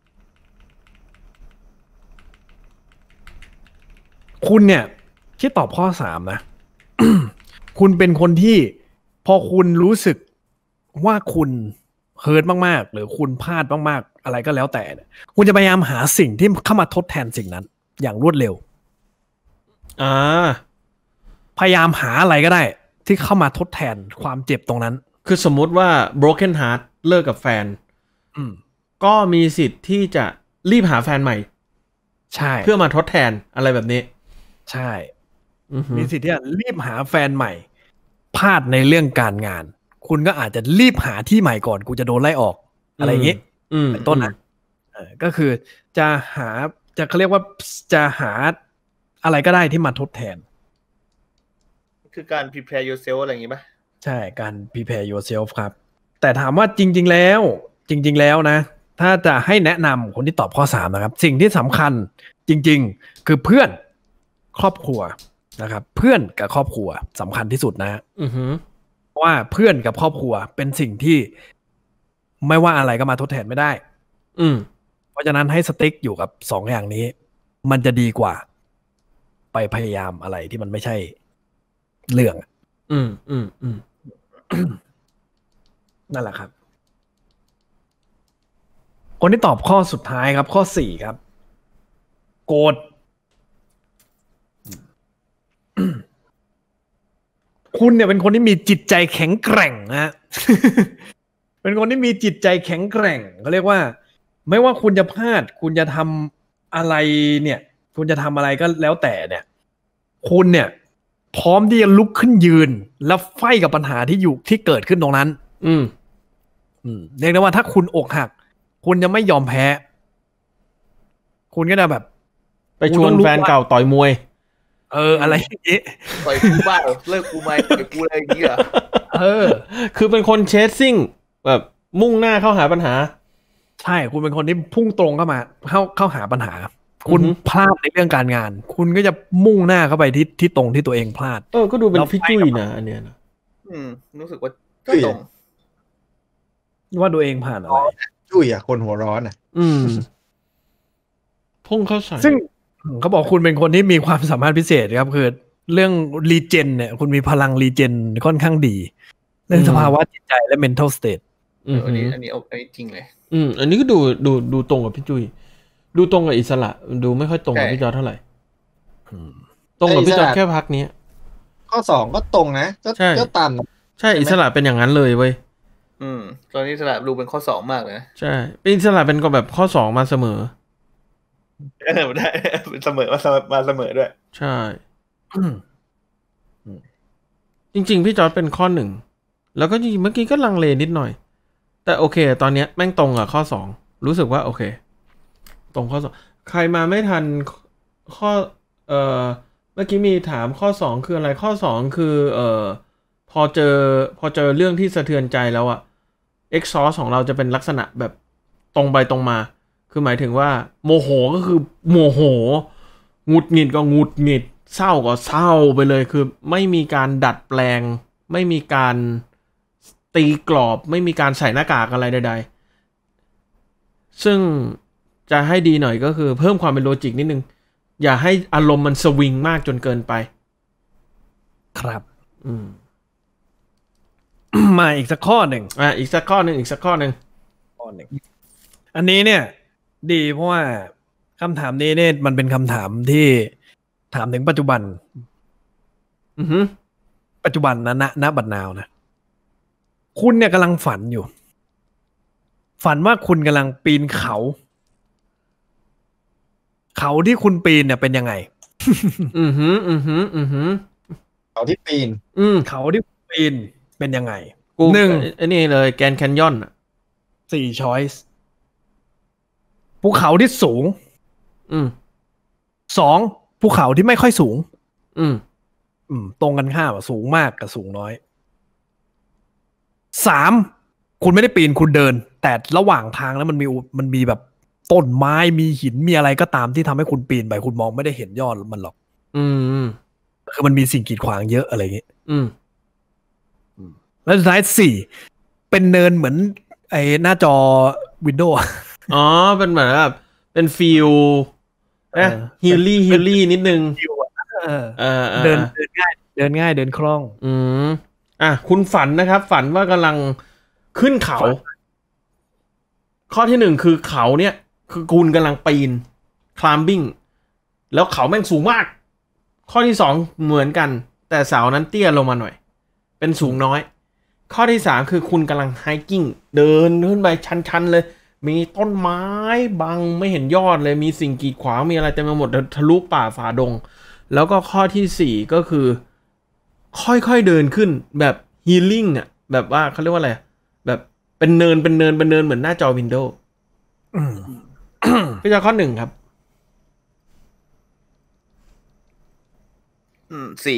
คุณเนี่ย ที่ตอบข้อสามนะ คุณเป็นคนที่พอคุณรู้สึกว่าคุณเฮิร์ตมากๆ หรือคุณพลาดมากๆ อะไรก็แล้วแต่เนี่ยคุณจะพยายามหาสิ่งที่เข้ามาทดแทนสิ่งนั้น อย่างรวดเร็วอ่าพยายามหาอะไรก็ได้ ที่เข้ามาทดแทนความเจ็บตรงนั้นคือสมมุติว่า broken heart เลิกกับแฟนอืมก็มีสิทธิ์ที่จะรีบหาแฟนใหม่ใช่เพื่อมาทดแทนอะไรแบบนี้ใช่อือหือมีสิทธิ์ที่จะรีบหาแฟนใหม่พลาดในเรื่องการงาน คุณก็อาจจะรีบหาที่ใหม่ก่อนกูจะโดนไล่ออกอะไรอย่างนี้อืมเป็นต้นนะเออก็คือจะหาจะเขาเรียกว่าจะหาอะไรก็ได้ที่มาทดแทนคือการ prepare yourself อะไรอย่างงี้ป่ะใช่การ prepare yourself ครับ แต่ถามว่าจริง ๆ แล้ว จริง ๆ แล้วนะ ถ้าจะให้แนะนำคนที่ตอบข้อสามนะครับ สิ่งที่สำคัญจริง ๆ คือเพื่อนครอบครัวนะครับ เพื่อนกับครอบครัวสำคัญที่สุดนะอือหือเพราะว่าเพื่อนกับครอบครัวเป็นสิ่งที่ไม่ว่าอะไรก็มาทดแทนไม่ได้อืมราะฉะนั้นให้สติ๊กอยู่กับสองอย่างนี้ มันจะดีกว่า ไปพยายามอะไรที่มันไม่ใช่เรื่องอืมอืมอืมนั่นแหละครับ คนที่ตอบข้อสุดท้ายครับ ข้อสี่ครับ โกรธ คุณเนี่ยเป็นคนที่มีจิตใจแข็งแกร่งนะฮะ เป็นคนที่มีจิตใจแข็งแกร่งเขาเรียกว่า ไม่ว่าคุณจะพลาด คุณจะทำอะไรเนี่ย คุณจะทำอะไรก็แล้วแต่เนี่ย คุณเนี่ย พร้อมที่จะลุกขึ้นยืน แล้วไฟกับปัญหาที่อยู่ที่เกิดขึ้นตรงนั้นอืมอืมเรียกได้ว่าถ้าคุณอกหัก คุณจะไม่ยอมแพ้ คุณก็จะแบบไปชวนแฟนเก่าต่อยมวยเออ อะไรอย่างนี้ต่อยกูบ้าเลิกกูไหมต่อยกูอะไรอย่างเงี้ยเออคือเป็นคนเชสซิ่งแบบมุ่งหน้าเข้าหาปัญหาใช่ คุณเป็นคนที่พุ่งตรงเข้ามา เข้าเข้าหาปัญหา คุณอือฮึพลาดในเรื่องการงาน คุณก็จะมุ่งหน้าเข้าไปที่ที่ตรงที่ตัวเองพลาดเออ ก็ดูเป็นแล้วพี่ไฟจุ้ยกับนะอันเนี้ยนะอืมรู้สึกว่าก็ตรงว่าตัวเองผ่านอะไรจุ้ยอ่ะคนหัวร้อนอ่ะอืม พุ่งเข้าใส่ซึ่งเขาบอกคุณเป็นคนที่มีความสามารถพิเศษครับ คือเรื่องรีเจนเนี่ย คุณมีพลังรีเจนค่อนข้างดี เรื่องสภาวะจิตใจและ mental state อืมอันนี้อันนี้อันนี้จริงเลยอืม อันนี้ก็ดูดูดูตรงกับพี่จุ้ยดูตรงกับอิสระ ดูไม่ค่อยตรงกับใช่พี่จอร์จเท่าไหร่ตรงกับพี่จอร์จแค่พักเนี้ยข้อสองก็ตรงนะก็ใช่ก็ตามใช่อิสระเป็นอย่างนั้นเลยเว้ยอืมตอนนี้สลับดูเป็นข้อสองมากเลยนะใช่เป็นอิสระเป็นก็แบบข้อสองมาเสมอเออได้เสมอมาเสมอมาเสมอด้วยใช่ จริงๆ พี่จอร์จเป็นข้อหนึ่ง แล้วก็จริงๆเมื่อกี้ก็ลังเลนิดหน่อย แต่โอเค ตอนเนี้ยแม่งตรงกับข้อสอง รู้สึกว่าโอเค ตรงข้อสอง ใครมาไม่ทันข้อ เอ่อ เมื่อกี้มีถามข้อสองคืออะไร ข้อสองคือ เอ่อ พอเจอ พอเจอเรื่องที่สะเทือนใจแล้วอะ exhaust ของเราจะเป็นลักษณะแบบตรงไปตรงมา คือหมายถึงว่าโมโหก็คือโมโหหงุดหงิดก็หงุดหงิด เศร้าก็เศร้าไปเลยคือไม่มีการดัดแปลง ไม่มีการตีกรอบ ไม่มีการใส่หน้ากากอะไรใดๆซึ่งจะให้ดีหน่อยก็คือเพิ่มความเป็นโลจิกนิดนึง อย่าให้อารมณ์มันสวิงมากจนเกินไปครับอืมมาอีกสักข้อหนึ่งอ่ะอีกสักข้อหนึ่งอีกสักข้อหนึ่งข้อหนึ่ง อันนี้เนี่ย ดีเพราะว่าคำถามนี้เนี่ยมันเป็นคำถามที่ถามถึงปัจจุบันอือฮึปัจจุบันนะณณบัดนาวนะ คุณเนี่ยกำลังฝันอยู่ ฝันว่าคุณกำลังปีนเขา เขาที่คุณปีนเนี่ยเป็นยังไงอือฮึอือฮึอือฮึเขาที่ปีนอืมเขาที่คุณปีนเป็นยังไงกูหนึ่งไอ้นี่เลยแกนแคนยอนสี่ช้อยส์ภูเขาที่สูงอืมสองภูเขาที่ไม่ค่อยสูงอืมอืม ตรงกันข้ามอะสูงมากกับสูงน้อยสามคุณไม่ได้ปีนคุณเดิน แต่ระหว่างทางแล้วมันมีมันมีแบบต้นไม้มีหินมีอะไรก็ตามที่ทำให้คุณปีนไปคุณมองไม่ได้เห็นยอดมันหรอกอืมอืมคือมันมีสิ่งกีดขวางเยอะอะไรอย่างเงี้ยอืมแล้วสุดท้ายสี่เป็นเนินเหมือนไอ้หน้าจอวินโดว์อ๋อเป็นเหมือนแบบเป็นฟิลนะฮิลลี่ฮิลลี่นิดนึงเออเออออเดินเดินง่ายเดินง่ายเดินคล่องอืมอ่ะคุณฝันนะครับ ฝันว่ากำลังขึ้นเขา ข้อที่หนึ่งคือเขาเนี่ย คือคุณกำลังปีน climbing แล้วเขาแม่งสูงมาก ข้อที่สองเหมือนกัน แต่เสานั้นเตี้ยลงมาหน่อย เป็นสูงน้อย ข้อที่สามคือคุณกำลัง hiking เดินขึ้นไปชันๆเลย มีต้นไม้บังไม่เห็นยอดเลยมีสิ่งกีดขวางมีอะไรเต็มไปหมดทะลุป่าฝ่าดง แล้วก็ข้อที่สี่ก็คือ ค่อยๆเดินขึ้นแบบ healing อ่ะแบบว่าเขาเรียกว่าอะไรแบบเป็นเนินเป็นเนินเป็นเนินเหมือนหน้าจอวินโดว์อืมก็จะข้อหนึ่งครับอืมสี่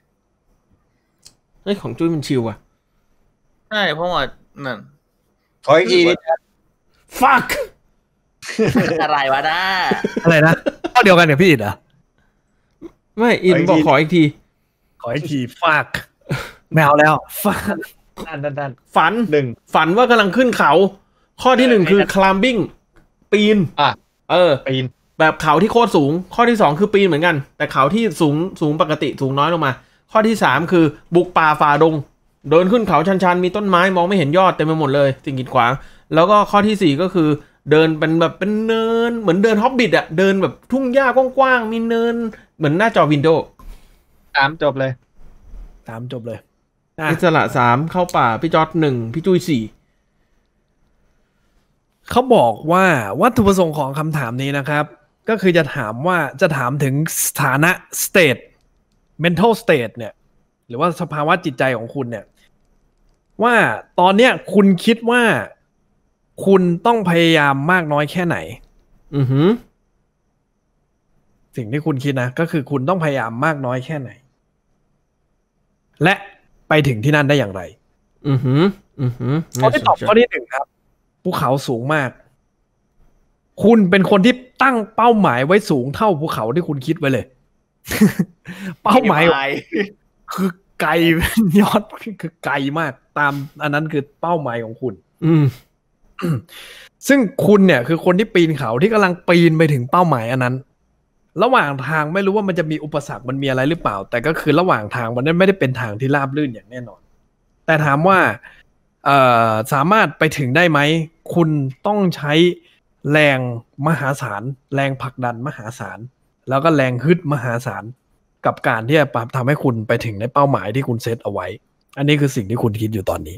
เฮ้ยของจุ้ยมันชิวอ่ะใช่เพราะว่านั่นขออีกทีนิด fuck อะไรวะน้าอะไรนะข้อเดียวกันกับพี่อิดเหรอไม่อินบอกขออีกทีขออีกทีฟากแมวแล้วฟากด้านด้านด้านฝันหนึ่งฝันว่ากำลังขึ้นเขา ข้อที่หนึ่งคือ climbing ปีนอ่ะเออปีนแบบเขาที่โคตรสูง ข้อที่สองคือปีนเหมือนกัน แต่เขาที่สูงสูงปกติสูงน้อยลงมา ข้อที่สามคือบุกป่าฝ่าดง เดินขึ้นเขาชันๆมีต้นไม้มองไม่เห็นยอดเต็มไปหมดเลยสิ่งกีดขวางแล้วก็ข้อที่สี่ก็คือเดินเป็นแบบเป็นเนินเหมือนเดินฮอบบิทอะเดินแบบทุ่งหญ้ากว้างๆมีเนินเหมือนหน้าจอวินโดว์ตามจบเลยตามจบเลยอิสระสามเข้าป่าพี่จอร์ดหนึ่งพี่จุ้ยสี่เขาบอกว่าวัตถุประสงค์ของคำถามนี้นะครับ ก็คือจะถามว่าจะถามถึงสถานะ state mental state เนี่ยหรือว่าสภาวะจิตใจของคุณเนี่ยว่าตอนเนี้ยคุณคิดว่าคุณต้องพยายามมากน้อยแค่ไหนอือหือสิ่งที่คุณคิดนะก็คือคุณต้องพยายามมากน้อยแค่ไหน และไปถึงที่นั่นได้อย่างไรอือหืออือหือข้อที่ตอบข้อที่หนึ่งครับภูเขาสูงมาก คุณเป็นคนที่ตั้งเป้าหมายไว้สูงเท่าภูเขาที่คุณคิดไว้เลย เป้าหมายคือไกล ยอดคือไกลมากตามอันนั้นคือเป้าหมายของคุณอืมซึ่งคุณเนี่ยคือคนที่ปีนเขาที่กำลังปีนไปถึงเป้าหมายอันนั้น ระหว่างทางไม่รู้ว่ามันจะมีอุปสรรคมันมีอะไรหรือเปล่า แต่ก็คือระหว่างทางมันไม่ได้เป็นทางที่ราบรื่นอย่างแน่นอน แต่ถามว่าเอ่อสามารถไปถึงได้ไหมคุณต้องใช้แรงมหาศาลแรงผลักดันมหาศาลแล้วก็แรงฮึดมหาศาลกับการที่จะทำให้คุณไปถึงในเป้าหมายที่คุณเซตเอาไว้ อันนี้คือสิ่งที่คุณคิดอยู่ตอนนี้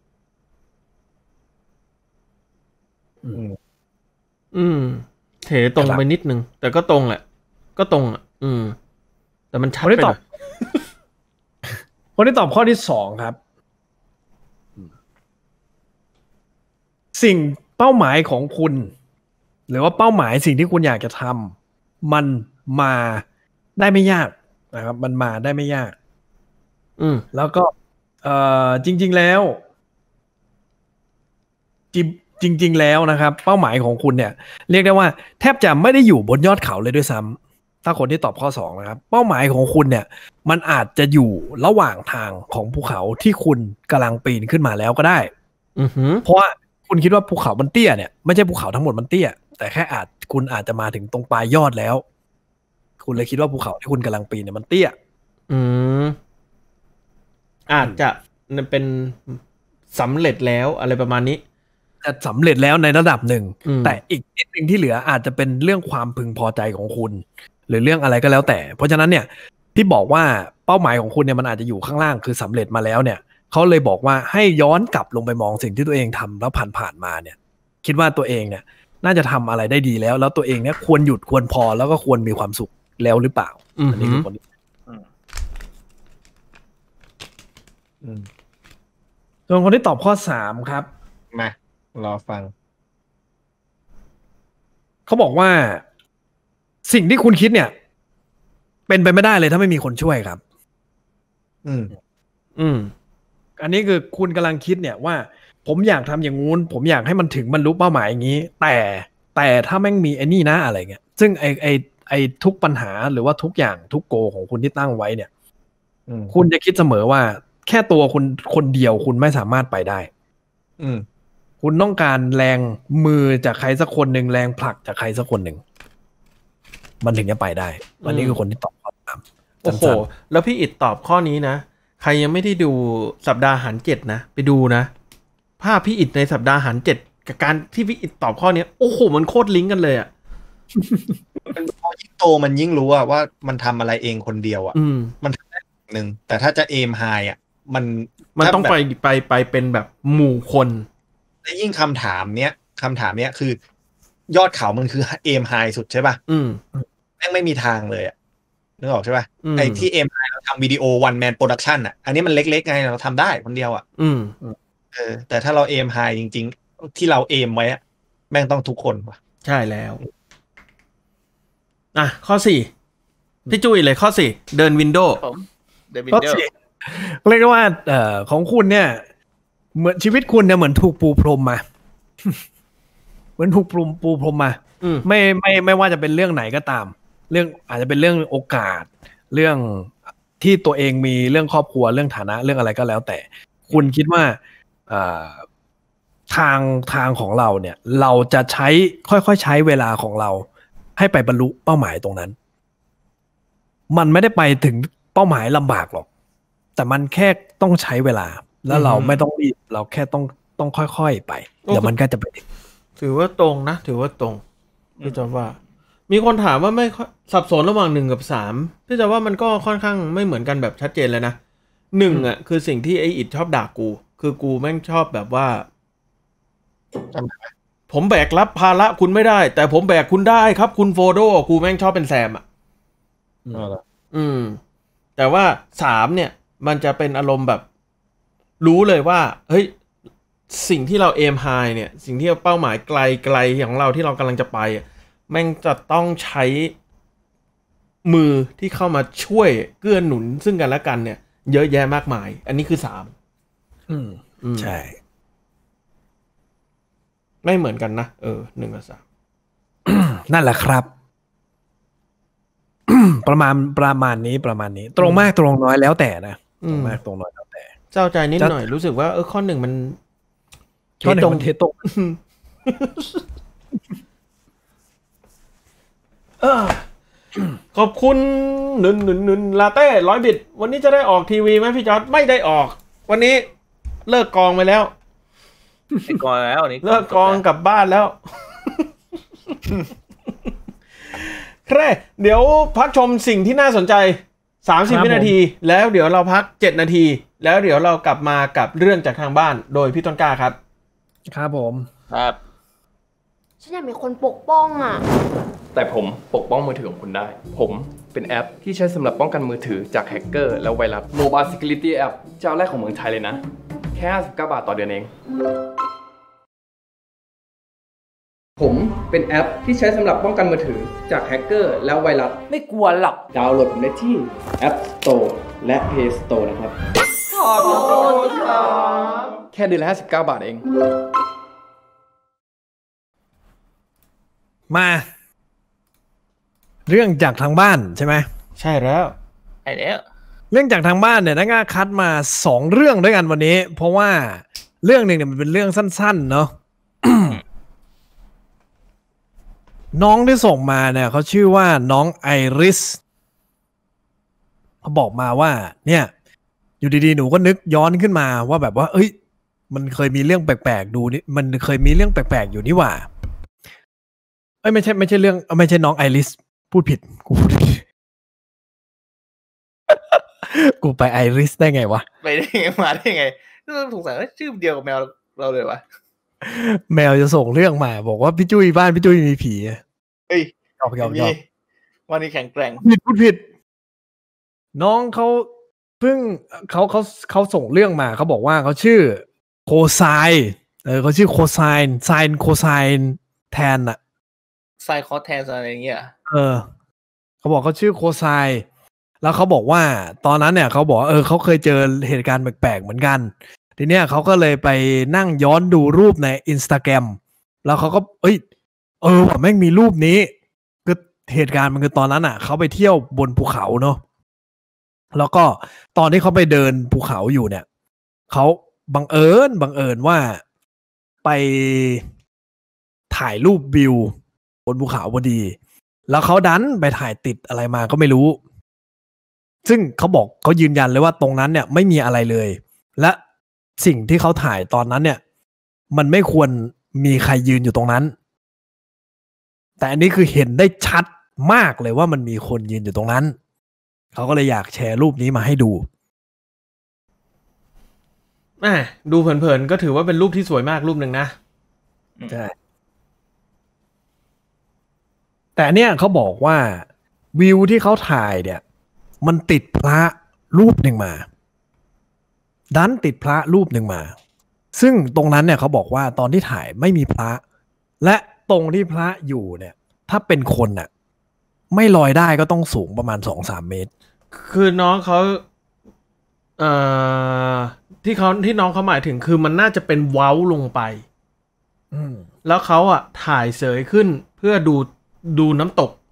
อืมเถตรงไปนิดนึงแต่ก็ตรงแหละก็ตรงอ่ะอืมแต่มันชัดคนที่ไปตหอน่บอยคนที่ตอบข้อที่สองครับ สิ่งเป้าหมายของคุณ หรือว่าเป้าหมายสิ่งที่คุณอยากจะทำมันมาได้ไม่ยากนะครับ มันมาได้ไม่ยากอืมแล้วก็เอ่อจริง ๆแล้วจริงจริง ๆ แล้วนะครับ เป้าหมายของคุณเนี่ย เรียกได้ว่าแทบจะไม่ได้อยู่บนยอดเขาเลยด้วยซ้ำถ้าคนที่ตอบข้อสองนะครับ เป้าหมายของคุณเนี่ย มันอาจจะอยู่ระหว่างทางของภูเขาที่คุณกำลังปีนขึ้นมาแล้วก็ได้อือหือเพราะว่าคุณคิดว่าภูเขามันเตี้ยเนี่ยไม่ใช่ภูเขาทั้งหมดมันเตี้ย แต่แค่อาจคุณอาจจะมาถึงตรงปลายยอดแล้ว คุณเลยคิดว่าภูเขาที่คุณกำลังปีนเนี่ยมันเตี้ยอืมอาจจะเป็นสำเร็จแล้วอะไรประมาณนี้จะสำเร็จแล้วในระดับหนึ่งอืมแต่อีกนิดหนึ่งที่เหลืออาจจะเป็นเรื่องความพึงพอใจของคุณ หรือเรื่องอะไรก็แล้วแต่ เพราะฉะนั้นเนี่ยที่บอกว่าเป้าหมายของคุณเนี่ยมันอาจจะอยู่ข้างล่างคือสำเร็จมาแล้วเนี่ยเขาเลยบอกว่าให้ย้อนกลับลงไปมองสิ่งที่ตัวเองทำแล้วผ่านๆมาเนี่ย คิดว่าตัวเองเนี่ยน่าจะทำอะไรได้ดีแล้ว แล้วตัวเองเนี่ยควรหยุดควรพอแล้วก็ควรมีความสุขแล้วหรือเปล่าอืมอันนี้คือคนที่ส่วนคนที่ตอบข้อสามครับมารอฟังเขาบอกว่าสิ่งที่คุณคิดเนี่ย เป็นไปไม่ได้เลยถ้าไม่มีคนช่วยครับอืมอืมอันนี้คือคุณกำลังคิดเนี่ยว่า ผมอยากทำอย่างงู้น ผมอยากให้มันถึงบรรลุเป้าหมายอย่างนี้ แต่แต่ถ้าแม่งมีไอ้นี่นะอะไรเงี้ยซึ่งไอไอไอทุกปัญหาหรือว่าทุกอย่างทุกโกของคุณที่ตั้งไว้เนี่ยอืมคุณจะคิดเสมอว่าแค่ตัวคุณคนเดียวคุณไม่สามารถไปได้อืมคุณต้องการแรงมือจากใครสักคนหนึ่งแรงผลักจากใครสักคนหนึ่งมันถึงจะไปได้ อันนี้คือคนที่ตอบข้อสามโอ้โหสั้นแล้วพี่อิดตอบข้อนี้นะ ใครยังไม่ได้ดูสัปดาห์หารเจ็ดนะ ไปดูนะ ภาพพี่อิดในสัปดาห์หารเจ็ดกับการที่พี่อิดตอบข้อนี้โอ้โห มันโคตรลิงก์กันเลยอ่ะพอยิ่งโตมันยิ่งรู้อะว่ามันทำอะไรเองคนเดียวอะอืมมันทำได้หนึ่งแต่ถ้าจะเอมไฮอะมันมันต้องไปถ้าแบบไปไปเป็นแบบหมู่คนและยิ่งคำถามเนี้ยคำถามเนี้ยคือยอดเขามันคือเอมไฮสุดใช่ป่ะอืมแม่งไม่มีทางเลยอะนึกออกใช่ป่ะอืมไอ้ที่เอมไฮเราทำวิดีโอวันแมนโปรดักชันอะอันนี้มันเล็กๆไงเราทำได้คนเดียวอะอืมเออแต่ถ้าเราเอมไฮจริงๆ ที่เราเอมไว้อะแม่งต้องทุกคนว่ะใช่แล้ว อ่ะ ข้อสี่พี่จุ้ยเลยข้อสี่เดินวินโดว์ผมเดวิๆดก็เดลสิเรียกว่าเอ่อของคุณเนี่ย เหมือนชีวิตคุณเนี่ยเหมือนถูกปูพรมมา เหมือนถูกปูปูพรมมาอืมไม่ไม่ไม่ว่าจะเป็นเรื่องไหนก็ตาม เรื่องอาจจะเป็นเรื่องโอกาส เรื่องที่ตัวเองมีเรื่องครอบครัวเรื่องฐานะเรื่องอะไรก็แล้วแต่ คุณคิดว่าเอ่อทางทางของเราเนี่ย เราจะใช้ค่อยๆใช้เวลาของเรา ให้ไปบรรลุเป้าหมายตรงนั้น มันไม่ได้ไปถึงเป้าหมายลำบากหรอก แต่มันแค่ต้องใช้เวลา แล้วเราไม่ต้องรีบเราแค่ต้องต้องค่อยๆไปเดี๋ยวมันก็จะไปถึงถือว่าตรงนะถือว่าตรงพี่จอมว่า มีคนถามว่าไม่ค่อยสับสนระหว่างหนึ่งกับสามพี่จอมว่ามันก็ค่อนข้างไม่เหมือนกันแบบชัดเจนเลยนะหนึ่งอ่ะคือสิ่งที่ไออิดชอบด่ากู คือกูแม่งชอบแบบว่าผมแบกรับภาระคุณไม่ได้ แต่ผมแบกคุณได้ครับ คุณโฟโดกูแม่งชอบเป็นแซมอ่ะอืมแต่ว่าสามเนี่ย มันจะเป็นอารมณ์แบบ รู้เลยว่าเฮ้ยสิ่งที่เราเอมไฮเนี่ย สิ่งที่เป้าหมายไกลไกลของเราที่เรากำลังจะไปแม่งจะต้องใช้มือที่เข้ามาช่วยเกื้อหนุนซึ่งกันและกันเนี่ย เยอะแยะมากมาย อันนี้คือสามอืมใช่ไม่เหมือนกันนะเออหนึ่งกับสามนั่นแหละครับ ประมาณประมาณนี้ประมาณนี้ ตรงมากตรงน้อยแล้วแต่นะตรงมากตรงน้อยแล้วแต่เจ้าใจนิดหน่อยรู้สึกว่าเออข้อหนึ่งมันข้อหนึ่งมันเทตรงขอบคุณหนึ่งหนึ่งหนึ่งลาเต้ร้อยบิตวันนี้จะได้ออกทีวีไหมพี่จอร์ดไม่ได้ออก วันนี้เลิกกองไปแล้วกองแล้วนี่เลิกกองกลับบ้านแล้วแค่เดี๋ยวพักชมสิ่งที่น่าสนใจสามสิบวินาทีแล้วเดี๋ยวเราพักเจ็ดนาทีแล้วเดี๋ยวเรากลับมากับเรื่องจากทางบ้านโดยพี่ต้นกล้าครับครับผมครับฉันอยากมีคนปกป้องอ่ะแต่ผมปกป้องมือถือของคุณได้ผมเป็นแอปที่ใช้สำหรับป้องกันมือถือจากแฮกเกอร์และไวรัส Mobile Security App เจ้าแรกของเมืองไทยเลยนะแค่ห้าสิบเก้าบาทต่อเดือนเองผมเป็นแอปที่ใช้สำหรับป้องกันมือถือจากแฮกเกอร์และไวรัสไม่กลัวหรอกดาวน์โหลดผมได้ที่ App Store และ Play Store นะครับขอบคุณครับแค่เดือนละห้าสิบเก้าบาทเองมาเรื่องจากทางบ้านใช่ไหมใช่แล้วใช่แล้วเรื่องจากทางบ้านเนี่ยนักงานคัดมาสองเรื่องด้วยกันวันนี้เพราะว่าเรื่องหนึ่งเนี่ยมันเป็นเรื่องสั้นๆเนาะ น้องที่ส่งมาเนี่ยเขาชื่อว่าน้องไอริสเขาบอกมาว่าเนี่ยอยู่ดีๆหนูก็นึกย้อนขึ้นมาว่าแบบว่าเอ้ยมันเคยมีเรื่องแปลกๆดูนี่มันเคยมีเรื่องแปลกๆอยู่นี่หว่าเอ้ยไม่ใช่ไม่ใช่เรื่องไม่ใช่น้องไอริสพูดผิดกูพูดผิด กูไปไอริสได้ไงวะไปได้ไงมาได้ไงสงสัยว่าชื่อเดียวกับแมวเราเลยวะแมวจะส่งเรื่องมาบอกว่าพี่จุ้ยบ้านพี่จุ้ยมีผีเอ้ยยอกยอกยอกวันนี้แข็งแกร่งผิดพูดผิดน้องเขาเพิ่งเขาเขาเขาส่งเรื่องมาเขาบอกว่าเขาชื่อโคไซเออเขาชื่อโคไซน์ไซน์โคไซน์แทนอะไซน์คอสแทนอะไรอย่างเงี้ยเออเขาบอกเขาชื่อโคไซแล้วเขาบอกว่าตอนนั้นเนี่ยเขาบอกเออเขาเคยเจอเหตุการณ์แปลกๆเหมือนกันทีเนี้ยเขาก็เลยไปนั่งย้อนดูรูปใน Instagram แล้วเขาก็เอ้ยเออว่าแม่งมีรูปนี้คือเหตุการณ์มันคือตอนนั้นอ่ะเขาไปเที่ยวบนภูเขาเนาะแล้วก็ตอนที่เขาไปเดินภูเขาอยู่เนี่ยเขาบังเอิญบังเอิญว่าไปถ่ายรูปวิวบนภูเขาพอดีแล้วเขาดันไปถ่ายติดอะไรมาก็ไม่รู้ซึ่งเขาบอกเขายืนยันเลยว่าตรงนั้นเนี่ยไม่มีอะไรเลยและสิ่งที่เขาถ่ายตอนนั้นเนี่ยมันไม่ควรมีใครยืนอยู่ตรงนั้นแต่อันนี้คือเห็นได้ชัดมากเลยว่ามันมีคนยืนอยู่ตรงนั้นเขาก็เลยอยากแชร์รูปนี้มาให้ดูแหมดูเผินๆก็ถือว่าเป็นรูปที่สวยมากรูปหนึ่งนะใช่แต่เนี่ยเขาบอกว่าวิวที่เขาถ่ายเนี่ยมันติดพระรูปหนึ่งมาดันติดพระรูปหนึ่งมาซึ่งตรงนั้นเนี่ยเขาบอกว่าตอนที่ถ่ายไม่มีพระและตรงที่พระอยู่เนี่ยถ้าเป็นคนน่ะไม่ลอยได้ก็ต้องสูงประมาณ สองถึงสาม เมตรคือน้องเขาเอ่อที่เขาที่น้องเขาหมายถึงคือมันน่าจะเป็นเว้าลงไปอืมแล้วเขาอ่ะถ่ายเสยขึ้นเพื่อดูดูน้ำตก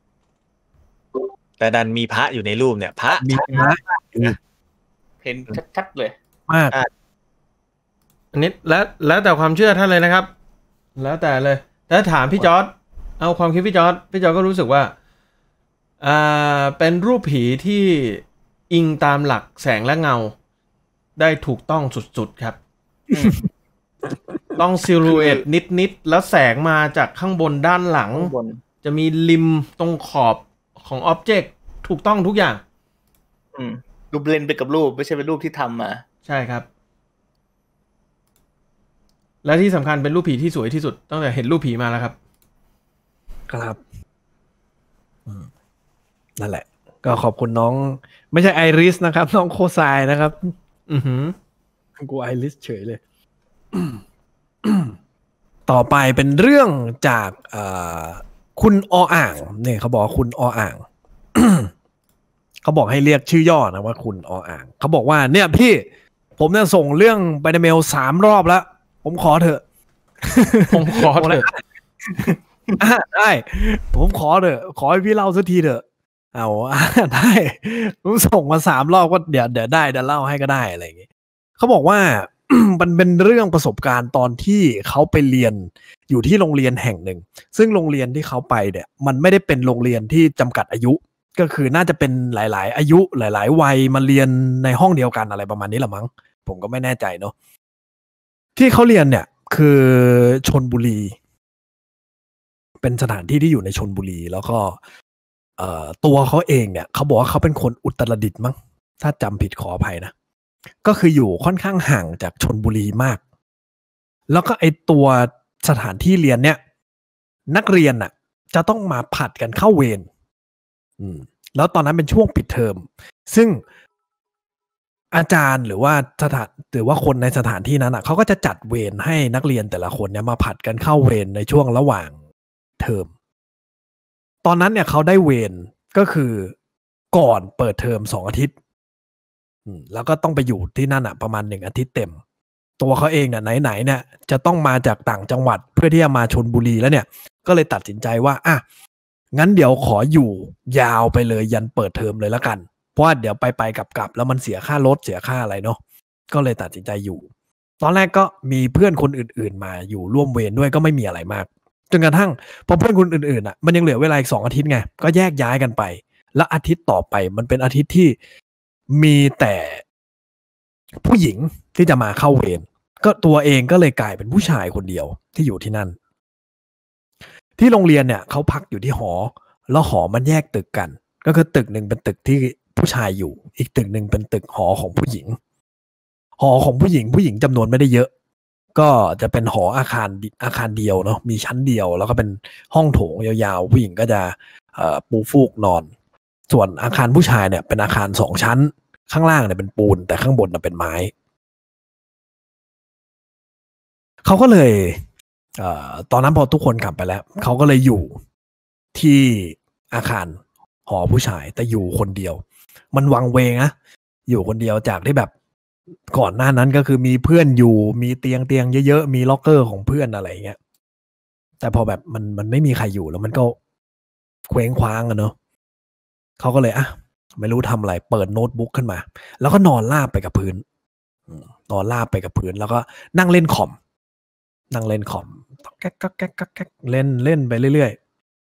แต่ดันมีพระอยู่ในรูปเนี่ยพระมีพระเห็นชัดๆเลยมากอันนี้แล้วแล้วแต่ความเชื่อท่านเลยนะครับ แล้วแต่เลยแล้วถามพี่จอร์ดเอาความคิดพี่จอร์ดพี่จอร์ดก็รู้สึกว่าอ่าเป็นรูปผีที่อิงตามหลักแสงและเงาได้ถูกต้องสุดๆครับ ต้องซิลูเอตนิดๆแล้วแสงมาจากข้างบนด้านหลังข้างบนจะมีริมตรงขอบของอ็อบเจกต์ถูกต้องทุกอย่างอืมรูปเล่นไปกับรูปไม่ใช่เป็นรูปที่ทำมาใช่ครับ และที่สำคัญเป็นรูปผีที่สวยที่สุดตั้งแต่เห็นรูปผีมาแล้วครับครับอืมนั่นแหละ ก็ขอบคุณน้อง ไม่ใช่ไอริสนะครับ น้องโคไซนะครับอือหือกูไอริสเฉยเลย ต่อไปเป็นเรื่องจากเอ่อคุณออ่างเนี่ยเขาบอกว่าคุณออ่าง เขาบอกให้เรียกชื่อย่อนะว่าคุณออ่างเขาบอกว่าเนี่ยพี่ผมเนี่ยส่งเรื่องไปในเมลสามรอบแล้ว ผมขอเถอะผมขอเถอะอ่ะได้ผมขอเถอะขอให้พี่เล่าสักทีเถอะเอาอ่ะได้ผมส่งมาสามรอบก็เดี๋ยวเดี๋ยวได้เดี๋ยวเล่าให้ก็ได้อะไรอย่างงี้เขาบอกว่า มันเป็นเรื่องประสบการณ์ตอนที่เขาไปเรียนอยู่ที่โรงเรียนแห่งหนึ่งซึ่งโรงเรียนที่เขาไปเนี่ยมันไม่ได้เป็นโรงเรียนที่จำกัดอายุก็คือน่าจะเป็นหลายๆอายุหลายๆวัยมาเรียนในห้องเดียวกันอะไรประมาณนี้แหละมั้งผมก็ไม่แน่ใจเนาะที่เขาเรียนเนี่ยคือชลบุรีเป็นสถานที่ที่อยู่ในชลบุรีแล้วก็เอ่อตัวเขาเองเนี่ยเขาบอกว่าเขาเป็นคนอุตรดิตถ์มั้งถ้าจำผิดขออภัยนะก็คืออยู่ค่อนข้างห่างจากชลบุรีมากแล้วก็ไอตัวสถานที่เรียนเนี่ยนักเรียนน่ะจะต้องมาผัดกันเข้าเวรอืมแล้วตอนนั้นเป็นช่วงปิดเทอมซึ่งอาจารย์หรือว่าสถานหรือว่าคนในสถานที่นั้นอ่ะเขาก็จะจัดเวรให้นักเรียนแต่ละคนเนี่ยมาผัดกันเข้าเวรในช่วงระหว่างเทอมตอนนั้นเนี่ยเขาได้เวรก็คือก่อนเปิดเทอมสองอาทิตย์แล้วก็ต้องไปอยู่ที่นั่นอ่ะประมาณหนึ่งอาทิตย์เต็มตัวเขาเองเนี่ยไหนๆเนี่ยจะต้องมาจากต่างจังหวัดเพื่อที่จะมาชลบุรีแล้วเนี่ยก็เลยตัดสินใจว่าอ่ะงั้นเดี๋ยวขออยู่ยาวไปเลยยันเปิดเทอมเลยละกันเพราะว่าเดี๋ยวไปไปกลับกลับแล้วมันเสียค่ารถเสียค่าอะไรเนาะก็เลยตัดสินใจอยู่ตอนแรกก็มีเพื่อนคนอื่นๆมาอยู่ร่วมเวรด้วยก็ไม่มีอะไรมากจนกระทั่งพอเพื่อนคนอื่นๆอ่ะมันยังเหลือเวลาอีกสองอาทิตย์ไงก็แยกย้ายกันไปแล้วอาทิตย์ต่อไปมันเป็นอาทิตย์ที่มีแต่ผู้หญิงที่จะมาเข้าเวรก็ตัวเองก็เลยกลายเป็นผู้ชายคนเดียวที่อยู่ที่นั่นที่โรงเรียนเนี่ยเขาพักอยู่ที่หอแล้วหอมันแยกตึกกันก็คือตึกหนึ่งเป็นตึกที่ผู้ชายอยู่อีกตึกหนึ่งเป็นตึกหอของผู้หญิงหอของผู้หญิงผู้หญิงจำนวนไม่ได้เยอะก็จะเป็นหออาคารอาคารเดียวเนาะมีชั้นเดียวแล้วก็เป็นห้องโถงยาวๆผู้หญิงก็จะเอ่อปูฟูกนอนส่วนอาคารผู้ชายเนี่ยเป็นอาคารสองชั้นข้างล่างเนี่ยเป็นปูนแต่ข้างบนน่ะเป็นไม้เขาก็เลยเอ่อตอนนั้นพอทุกคนกลับไปแล้วเขาก็เลยอยู่ที่อาคารหอผู้ชายแต่อยู่คนเดียวมันวังเวงนะอยู่คนเดียวจากที่แบบก่อนหน้านั้นก็คือมีเพื่อนอยู่มีเตียงเตียงเยอะๆมีล็อกเกอร์ของเพื่อนอะไรเงี้ยแต่พอแบบมันมันไม่มีใครอยู่แล้วมันก็เคว้งคว้างอะเนอะเขาก็เลยอ่ะไม่รู้ทำอะไรเปิดโน้ตบุ๊กขึ้นมาแล้วก็นอนราบไปกับพื้นนอนราบไปกับพื้นแล้วก็นั่งเล่นคอมนั่งเล่นคอมแก๊กแก๊กแก๊กแก๊กเล่นเล่นไปเรื่อย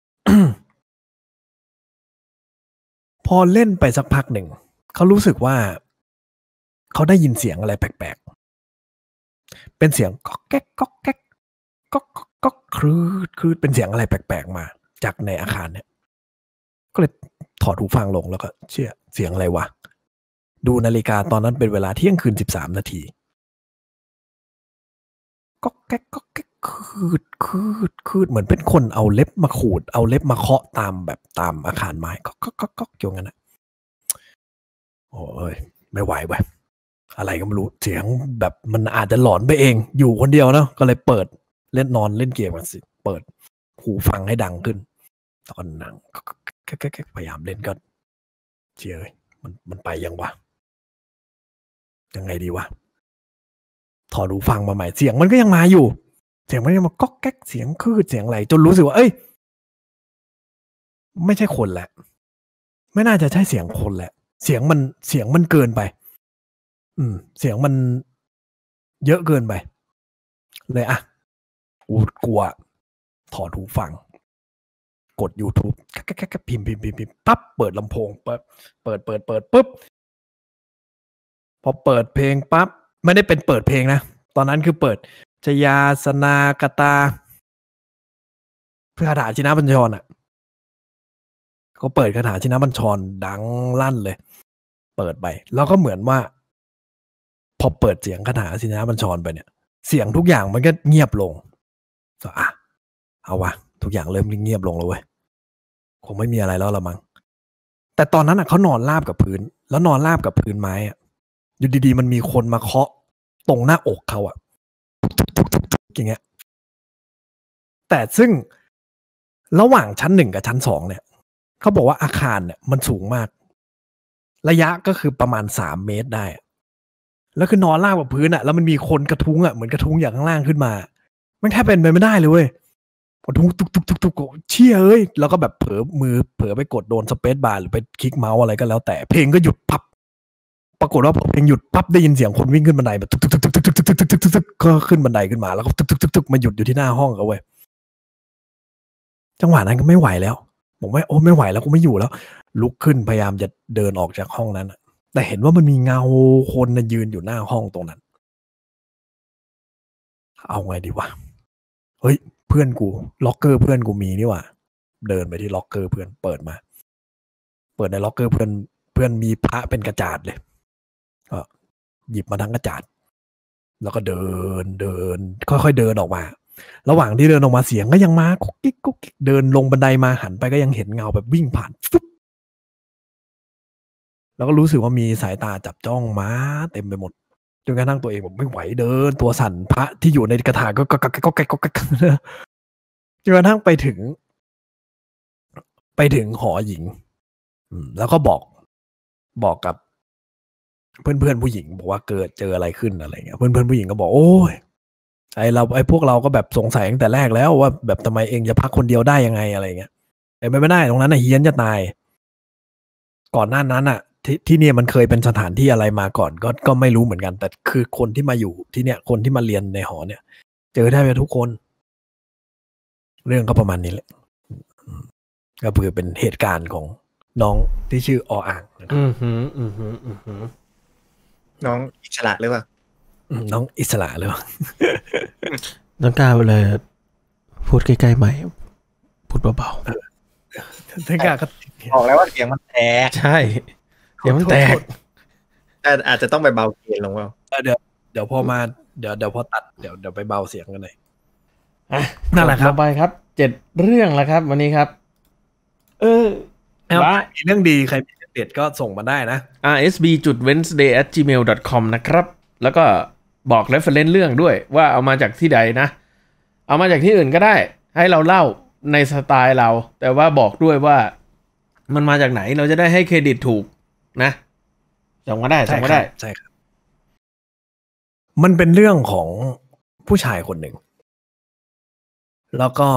ๆ พอเล่นไปสักพักหนึ่งเขารู้สึกว่าเขาได้ยินเสียงอะไรแปลกๆเป็นเสียงก๊อกแก๊กก๊อกแก๊กก๊อกก๊อกก๊อกครืดครืดเป็นเสียงอะไรแปลกๆมาจากในอาคารเนี่ยก็เลยถอดหูฟังลงแล้วก็เชื่อเสียงอะไรวะดูนาฬิกาตอนนั้นเป็นเวลาเที่ยงคืนสิบสามนาทีก๊อกแก๊กก๊อกแก๊กคืดคืดคืดเหมือนเป็นคนเอาเล็บมาขูดเอาเล็บมาเคาะตามแบบตามอาคารไม้ก๊อกก๊อกก๊อกก๊อกอย่างนั้นนะโอ้ยไม่ไหวเว้ยอะไรก็ไม่รู้เสียงแบบมันอาจจะหลอนไปเองอยู่คนเดียวเนาะก็เลยเปิดเล่นนอนเล่นเกมกันสิเปิดหูฟังให้ดังขึ้นตอนนั่งพยายามเล่นก็เชื่อเลยมันมันไปยังวะยังไงดีวะถอดหูฟังมาใหม่เสียงมันก็ยังมาอยู่เสียงมันยังมาก๊อกแก๊กเสียงคืดเสียงอะไรจนรู้สึกว่าเอ้ยไม่ใช่คนแหละไม่น่าจะใช่เสียงคนแหละเสียงมันเสียงมันเกินไปอืมเสียงมันเยอะเกินไปเลยอ่ะอูดกลัวถอดหูฟังกด YouTube แก๊กๆๆพิมพ์พิมพ์พิมพ์พิมพ์ปั๊บเปิดลำโพงเปิดเปิดเปิดเปิดปุ๊บพอเปิดเพลงปั๊บไม่ได้เป็นเปิดเพลงนะตอนนั้นคือเปิดชยาสนากตาเพื่อคาถาชินบัญชรอ่ะเขาเปิดคาถาชินบัญชรดังลั่นเลยเปิดไปแล้วก็เหมือนว่าพอเปิดเสียงคาถาชินบัญชรไปเนี่ยเสียงทุกอย่างมันก็เงียบลงก็อ่ะเอาวะทุกอย่างเริ่มเงียบลงแล้วเว้ยคงไม่มีอะไรแล้วละมั้งแต่ตอนนั้นอ่ะเขานอนราบกับพื้นแล้วนอนราบกับพื้นไม้อ่ะอยู่ดีๆมันมีคนมาเคาะตรงหน้าอกเขาอ่ะอย่างเงี้ยแต่ซึ่งระหว่างชั้นหนึ่งกับชั้นสองเนี่ยเขาบอกว่าอาคารเนี่ยมันสูงมากระยะก็คือประมาณสามเมตรได้แล้วคือนอนราบกับพื้นอ่ะแล้วมันมีคนกระทุ้งอ่ะเหมือนกระทุ้งอย่างข้างล่างขึ้นมามันแทบเป็นไปไม่ได้เลยเว้ยกระทุ้งตุกตุกตุกตุกเชี่ยเอ้ยแล้วก็แบบเผลอมือเผลอไปกดโดนสเปซบาร์หรือไปคลิกเมาส์อะไรก็แล้วแต่เพลงก็หยุดพับปรากฏว่าพอเพลงหยุดปั๊บได้ยินเสียงคนวิ่งขึ้นบันไดแบบตุกตุกตุกตุกตุกตุกตุกตุกตุกตุกก็ขึ้นบันไดขึ้นมาแล้วก็ตุกตุกตุกตุกมาหยุดอยู่ที่หน้าห้องเขาเว้ยจังหวะนั้นก็ไม่ไหวแล้วผมว่าโอ้ไม่ไหวแล้วกูไม่อยู่แล้วลุกขึ้นพยายามจะเดินออกจากห้องนั้นแต่เห็นว่ามันมีเงาคนยืนอยู่หน้าห้องตรงนั้นเอาไงดีวะเฮ้ยเพื่อนกูล็อกเกอร์เพื่อนกูมีนี่หว่าเดินไปที่ล็อกเกอร์เพื่อนเปิดมาเปิดในล็อกเกอร์เพื่อนเพื่อนมีพระเป็นกระจาดเลยก็หยิบมาทั้งกระจาดแล้วก็เดินเดินค่อยๆเดินออกมาระหว่างที่เดินออกมาเสียงก็ยังมากุ๊กกิ๊กกุ๊กกิ๊กเดินลงบันไดมาหันไปก็ยังเห็นเงาแบบวิ่งผ่านฟุ๊บแล้วก็รู้สึกว่ามีสายตาจับจ้องมาเต็มไปหมดจนกระทั่งตัวเองผมไม่ไหวเดินตัวสั่นพระที่อยู่ในกระถางก็ก็ก็ก็ก็ก็จนกระทั่งไปถึงไปถึงหอหญิงแล้วก็บอกบอกกับเพื่อนเพื่อนผู้หญิงบอกว่าเกิดเจออะไรขึ้นอะไรเงี้ยเพื่อนเพื่อนผู้หญิงก็บอกโอ้ยไอเราไอพวกเราก็แบบสงสัยตั้งแต่แรกแล้วว่าแบบทำไมเองจะพักคนเดียวได้ยังไงอะไรเงี้ยแต่ไม่ไม่ได้ตรงนั้นน่ะเฮี้ยนจะตายก่อนหน้านั้นอ่ะที่ที่เนี่ยมันเคยเป็นสถานที่อะไรมาก่อนก็ก็ไม่รู้เหมือนกันแต่คือคนที่มาอยู่ที่เนี่ยคนที่มาเรียนในหอเนี่ยเจอได้ไปทุกคนเรื่องก็ประมาณนี้แหละก็คือเป็นเหตุการณ์ของน้องที่ชื่อออ่างอืมหืมอืมหืมอืมหืมน้องอิสระหรือเปล่าน้องอิสระหรือเปล่าต้องการเลยพูดใกล้ๆใหม่พูดเบาๆต้องการก็บอกแล้วว่าเสียงมันแตกใช่เสียงมันแตกอาจจะต้องไปเบาเกณฑ์ลงว่าเดี๋ยวเดี๋ยวพอมาเดี๋ยวเดี๋ยวพอตัดเดี๋ยวเดี๋ยวไปเบาเสียงกันหน่อยนั่นแหละครับไปครับเจ็ดเรื่องแล้วครับวันนี้ครับเออว่าเรื่องดีใครมีเด็ดก็ส่งมาได้นะอาร์ เอส บี จุด เวนส์เดย์ แอท จีเมล ดอท คอม นะครับแล้วก็บอก reference เรื่องด้วยว่าเอามาจากที่ใดนะเอามาจากที่อื่นก็ได้ให้เราเล่าในสไตล์เราแต่ว่าบอกด้วยว่ามันมาจากไหนเราจะได้ให้เครดิตถูกนะส่งมาได้ส่งมาได้ใช่ครับมันเป็นเรื่องของผู้ชายคนหนึ่งแล้วก็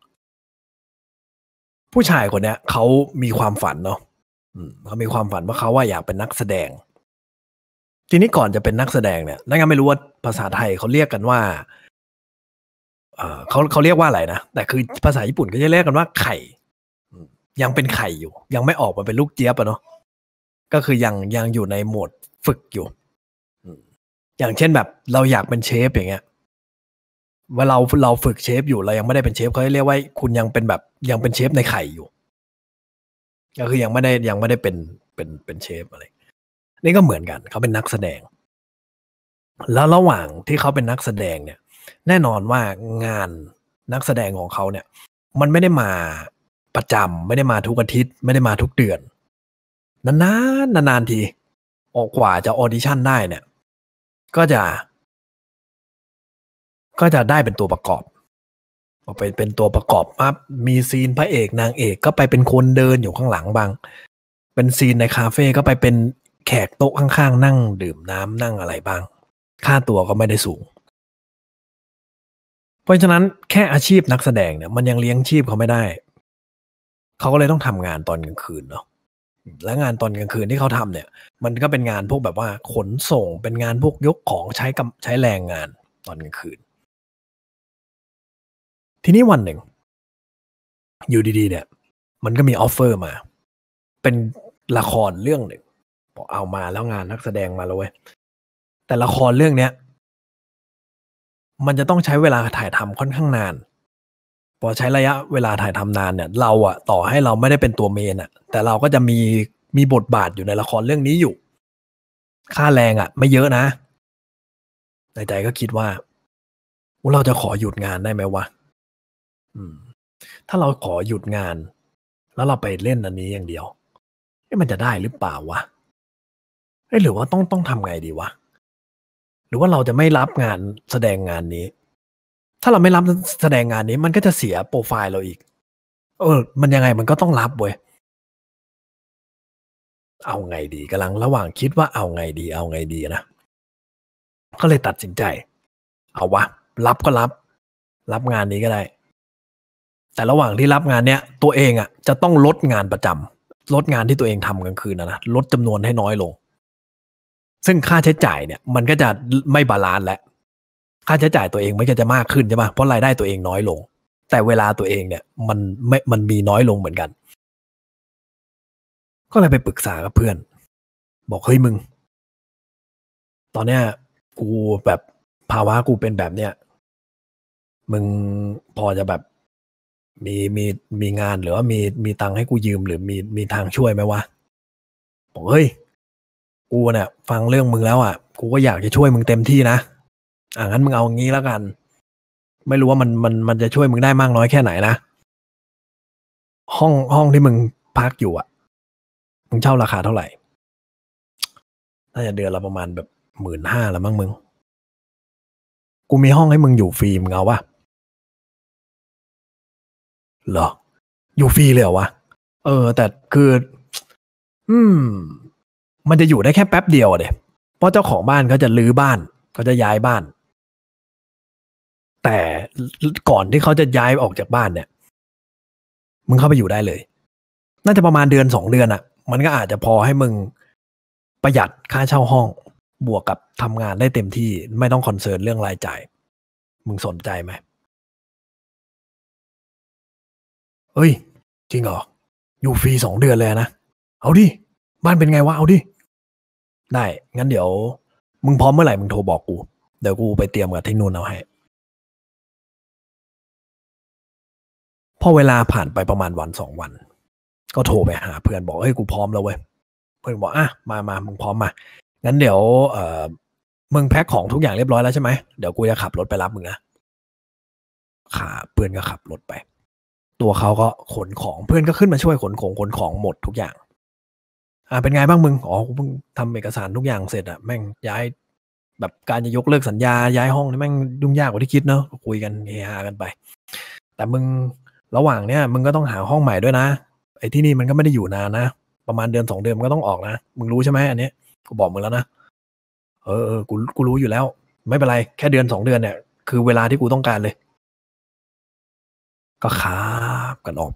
ผู้ชายคนเนี้ยเขามีความฝันเนาะเขามีความฝันว่าเขาว่าอยากเป็นนักแสดงทีนี้ก่อนจะเป็นนักแสดงเนี่ยนั่นก็ไม่รู้ว่าภาษาไทยเขาเรียกกันว่าเอ่อเขาเขาเรียกว่าอะไรนะแต่คือภาษาญี่ปุ่นก็จะเรียกกันว่าไข่ยังเป็นไข่อยู่ยังไม่ออกมาเป็นลูกเจี๊ยบอะเนาะก็คือยังยังอยู่ในโหมดฝึกอยู่อย่างเช่นแบบเราอยากเป็นเชฟอย่างเงี้ยว่าเราเราฝึกเชฟอยู่เรายังไม่ได้เป็นเชฟเขาเรียกว่าคุณยังเป็นแบบยังเป็นเชฟในไข่อยู่ก็คือยังไม่ได้ยังไม่ได้เป็นเป็นเป็นเชฟอะไรนี่ก็เหมือนกันเขาเป็นนักแสดงแล้วระหว่างที่เขาเป็นนักแสดงเนี่ยแน่นอนว่างานนักแสดงของเขาเนี่ยมันไม่ได้มาประจำไม่ได้มาทุกอาทิตย์ไม่ได้มาทุกเดือนนานๆนานๆทีออกกว่าจะออดิชั่นได้เนี่ยก็จะก็จะได้เป็นตัวประกอบพอไปเป็นตัวประกอบปั๊บมีซีนพระเอกนางเอกก็ไปเป็นคนเดินอยู่ข้างหลังบ้างเป็นซีนในคาเฟ่ก็ไปเป็นแขกโต๊ะข้างๆนั่งดื่มน้ำนั่งอะไรบ้างค่าตัวก็ไม่ได้สูงเพราะฉะนั้นแค่อาชีพนักแสดงเนี่ยมันยังเลี้ยงชีพเขาไม่ได้เขาก็เลยต้องทำงานตอนกลางคืนเนาะและงานตอนกลางคืนที่เขาทำเนี่ยมันก็เป็นงานพวกแบบว่าขนส่งเป็นงานพวกยกของใช้กับใช้แรงงานตอนกลางคืนทีนี้วันหนึ่งอยู่ดีๆเนี่ยมันก็มีออฟเฟอร์มาเป็นละครเรื่องหนึ่งบอกเอามาแล้วงานนักแสดงมาแล้วเว้ยแต่ละครเรื่องเนี้ยมันจะต้องใช้เวลาถ่ายทำค่อนข้างนานพอใช้ระยะเวลาถ่ายทำนานเนี่ยเราอะต่อให้เราไม่ได้เป็นตัวเมนอะแต่เราก็จะมีมีบทบาทอยู่ในละครเรื่องนี้อยู่ค่าแรงอะไม่เยอะนะในใจก็คิดว่าเราจะขอหยุดงานได้ไหมวะอืมถ้าเราขอหยุดงานแล้วเราไปเล่นอันนี้อย่างเดียวเอ๊ะมันจะได้หรือเปล่าวะเอ๊ะหรือว่าต้องต้องทำไงดีวะหรือว่าเราจะไม่รับงานแสดงงานนี้ถ้าเราไม่รับแสดงงานนี้มันก็จะเสียโปรไฟล์เราอีกเออมันยังไงมันก็ต้องรับเว้ยเอาไงดีกำลังระหว่างคิดว่าเอาไงดีเอาไงดีนะก็เลยตัดสินใจเอาวะรับก็รับรับงานนี้ก็ได้แต่ระหว่างที่รับงานเนี้ยตัวเองอ่ะจะต้องลดงานประจำลดงานที่ตัวเองทำกลางคืนนะนะลดจำนวนให้น้อยลงซึ่งค่าใช้จ่ายเนี่ยมันก็จะไม่บาลานซ์แล้วค่าใช้จ่ายตัวเองมันก็จะมากขึ้นใช่ป่ะเพราะรายได้ตัวเองน้อยลงแต่เวลาตัวเองเนี่ยมันไม่มันมีน้อยลงเหมือนกันก็เลยไปปรึกษากับเพื่อนบอกเฮ้ยมึงตอนเนี้ยกูแบบภาวะกูเป็นแบบเนี้ยมึงพอจะแบบมีมีมีงานหรือว่ามีมีตังค์ให้กูยืมหรือมีมีทางช่วยไหมวะบอกเฮ้ยกูเนี่ยฟังเรื่องมึงแล้วอ่ะกูก็อยากจะช่วยมึงเต็มที่นะอ่ะงั้นมึงเอางี้แล้วกันไม่รู้ว่ามันมันมันจะช่วยมึงได้มากน้อยแค่ไหนนะห้องห้องที่มึงพักอยู่อ่ะมึงเช่าราคาเท่าไหร่น่าจะเดือนละประมาณแบบหมื่นห้าละมั้งมึงกูมีห้องให้มึงอยู่ฟรีมึงเอาปะเหรออยู่ฟรีเลยเหรอวะเออแต่คืออืมมันจะอยู่ได้แค่แป๊บเดียวอะเด็เพราะเจ้าของบ้านเขาจะรื้อบ้านเขาจะย้ายบ้านแต่ก่อนที่เขาจะย้ายออกจากบ้านเนี่ยมึงเข้าไปอยู่ได้เลยน่าจะประมาณเดือนสองเดือนอะมันก็อาจจะพอให้มึงประหยัดค่าเช่าห้องบวกกับทำงานได้เต็มที่ไม่ต้องคอนเซิร์นเรื่องรายจ่ายมึงสนใจไหมเฮ้ยจริงเหรออยู่ฟรีสองเดือนเลยนะเอาดิบ้านเป็นไงวะเอาดิได้งั้นเดี๋ยวมึงพร้อมเมื่อไหร่มึงโทรบอกกูเดี๋ยวกูไปเตรียมกับที่นู่นเอาให้พอเวลาผ่านไปประมาณวันสองวันก็โทรไปหาเพื่อนบอกเฮ้ยกูพร้อมแล้วเว้ยเพื่อนบอกอ่ะมามามึงพร้อมมางั้นเดี๋ยวเอ่อมึงแพ็คของทุกอย่างเรียบร้อยแล้วใช่ไหมเดี๋ยวกูจะขับรถไปรับมึงนะค่ะเพื่อนก็ขับรถไปตัวเขาก็ขนของเพื่อนก็ขึ้นมาช่วยขนของขนของหมดทุกอย่างอ่าเป็นไงบ้างมึงอ๋อกูเพิ่งทำเอกสารทุกอย่างเสร็จอะแม่งย้ายแบบการจะยกเลิกสัญญาย้ายห้องนี่แม่งยุ่งยากกว่าที่คิดเนอะคุยกันเฮฮากันไปแต่มึงระหว่างเนี้ยมึงก็ต้องหาห้องใหม่ด้วยนะไอ้ที่นี่มันก็ไม่ได้อยู่นานนะประมาณเดือนสองเดือนมันก็ต้องออกนะมึงรู้ใช่ไหมอันนี้กูบอกมึงแล้วนะเออเออกูกูรู้อยู่แล้วไม่เป็นไรแค่เดือนสองเดือนเนี่ยคือเวลาที่กูต้องการเลยก็ขับกันออกไป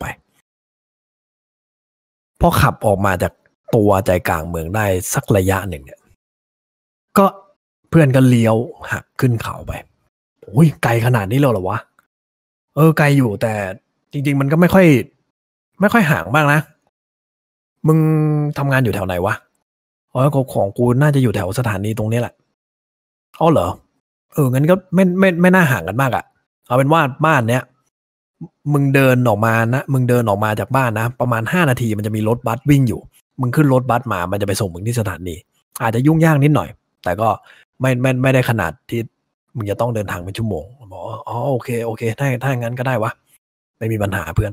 พอขับออกมาจากตัวใจกลางเมืองได้สักระยะหนึ่งเนี่ยก็เพื่อนก็เลี้ยวหักขึ้นเขาไปโอ้ยไกลขนาดนี้เลยเหรอวะเออไกลอยู่แต่จริงๆมันก็ไม่ค่อยไม่ค่อยห่างมากนะมึงทำงานอยู่แถวไหนวะอ๋อของกูน่าจะอยู่แถวสถานีตรงนี้แหละอ๋อเหรอเอองั้นก็ไม่ไม่ไม่น่าห่างกันมากอะเอาเป็นว่าบ้านเนี้ยมึงเดินออกมานะมึงเดินออกมาจากบ้านนะประมาณห้านาทีมันจะมีรถบัสวิ่งอยู่มึงขึ้นรถบัสมามันจะไปส่งมึงที่สถานีอาจจะยุ่งยากนิดหน่อยแต่ก็ไม่ไม่ไม่ได้ขนาดที่มึงจะต้องเดินทางเป็นชั่วโมงบอกอ๋อโอเคโอเคถ้าถ้างั้นก็ได้วะไม่มีปัญหาเพื่อน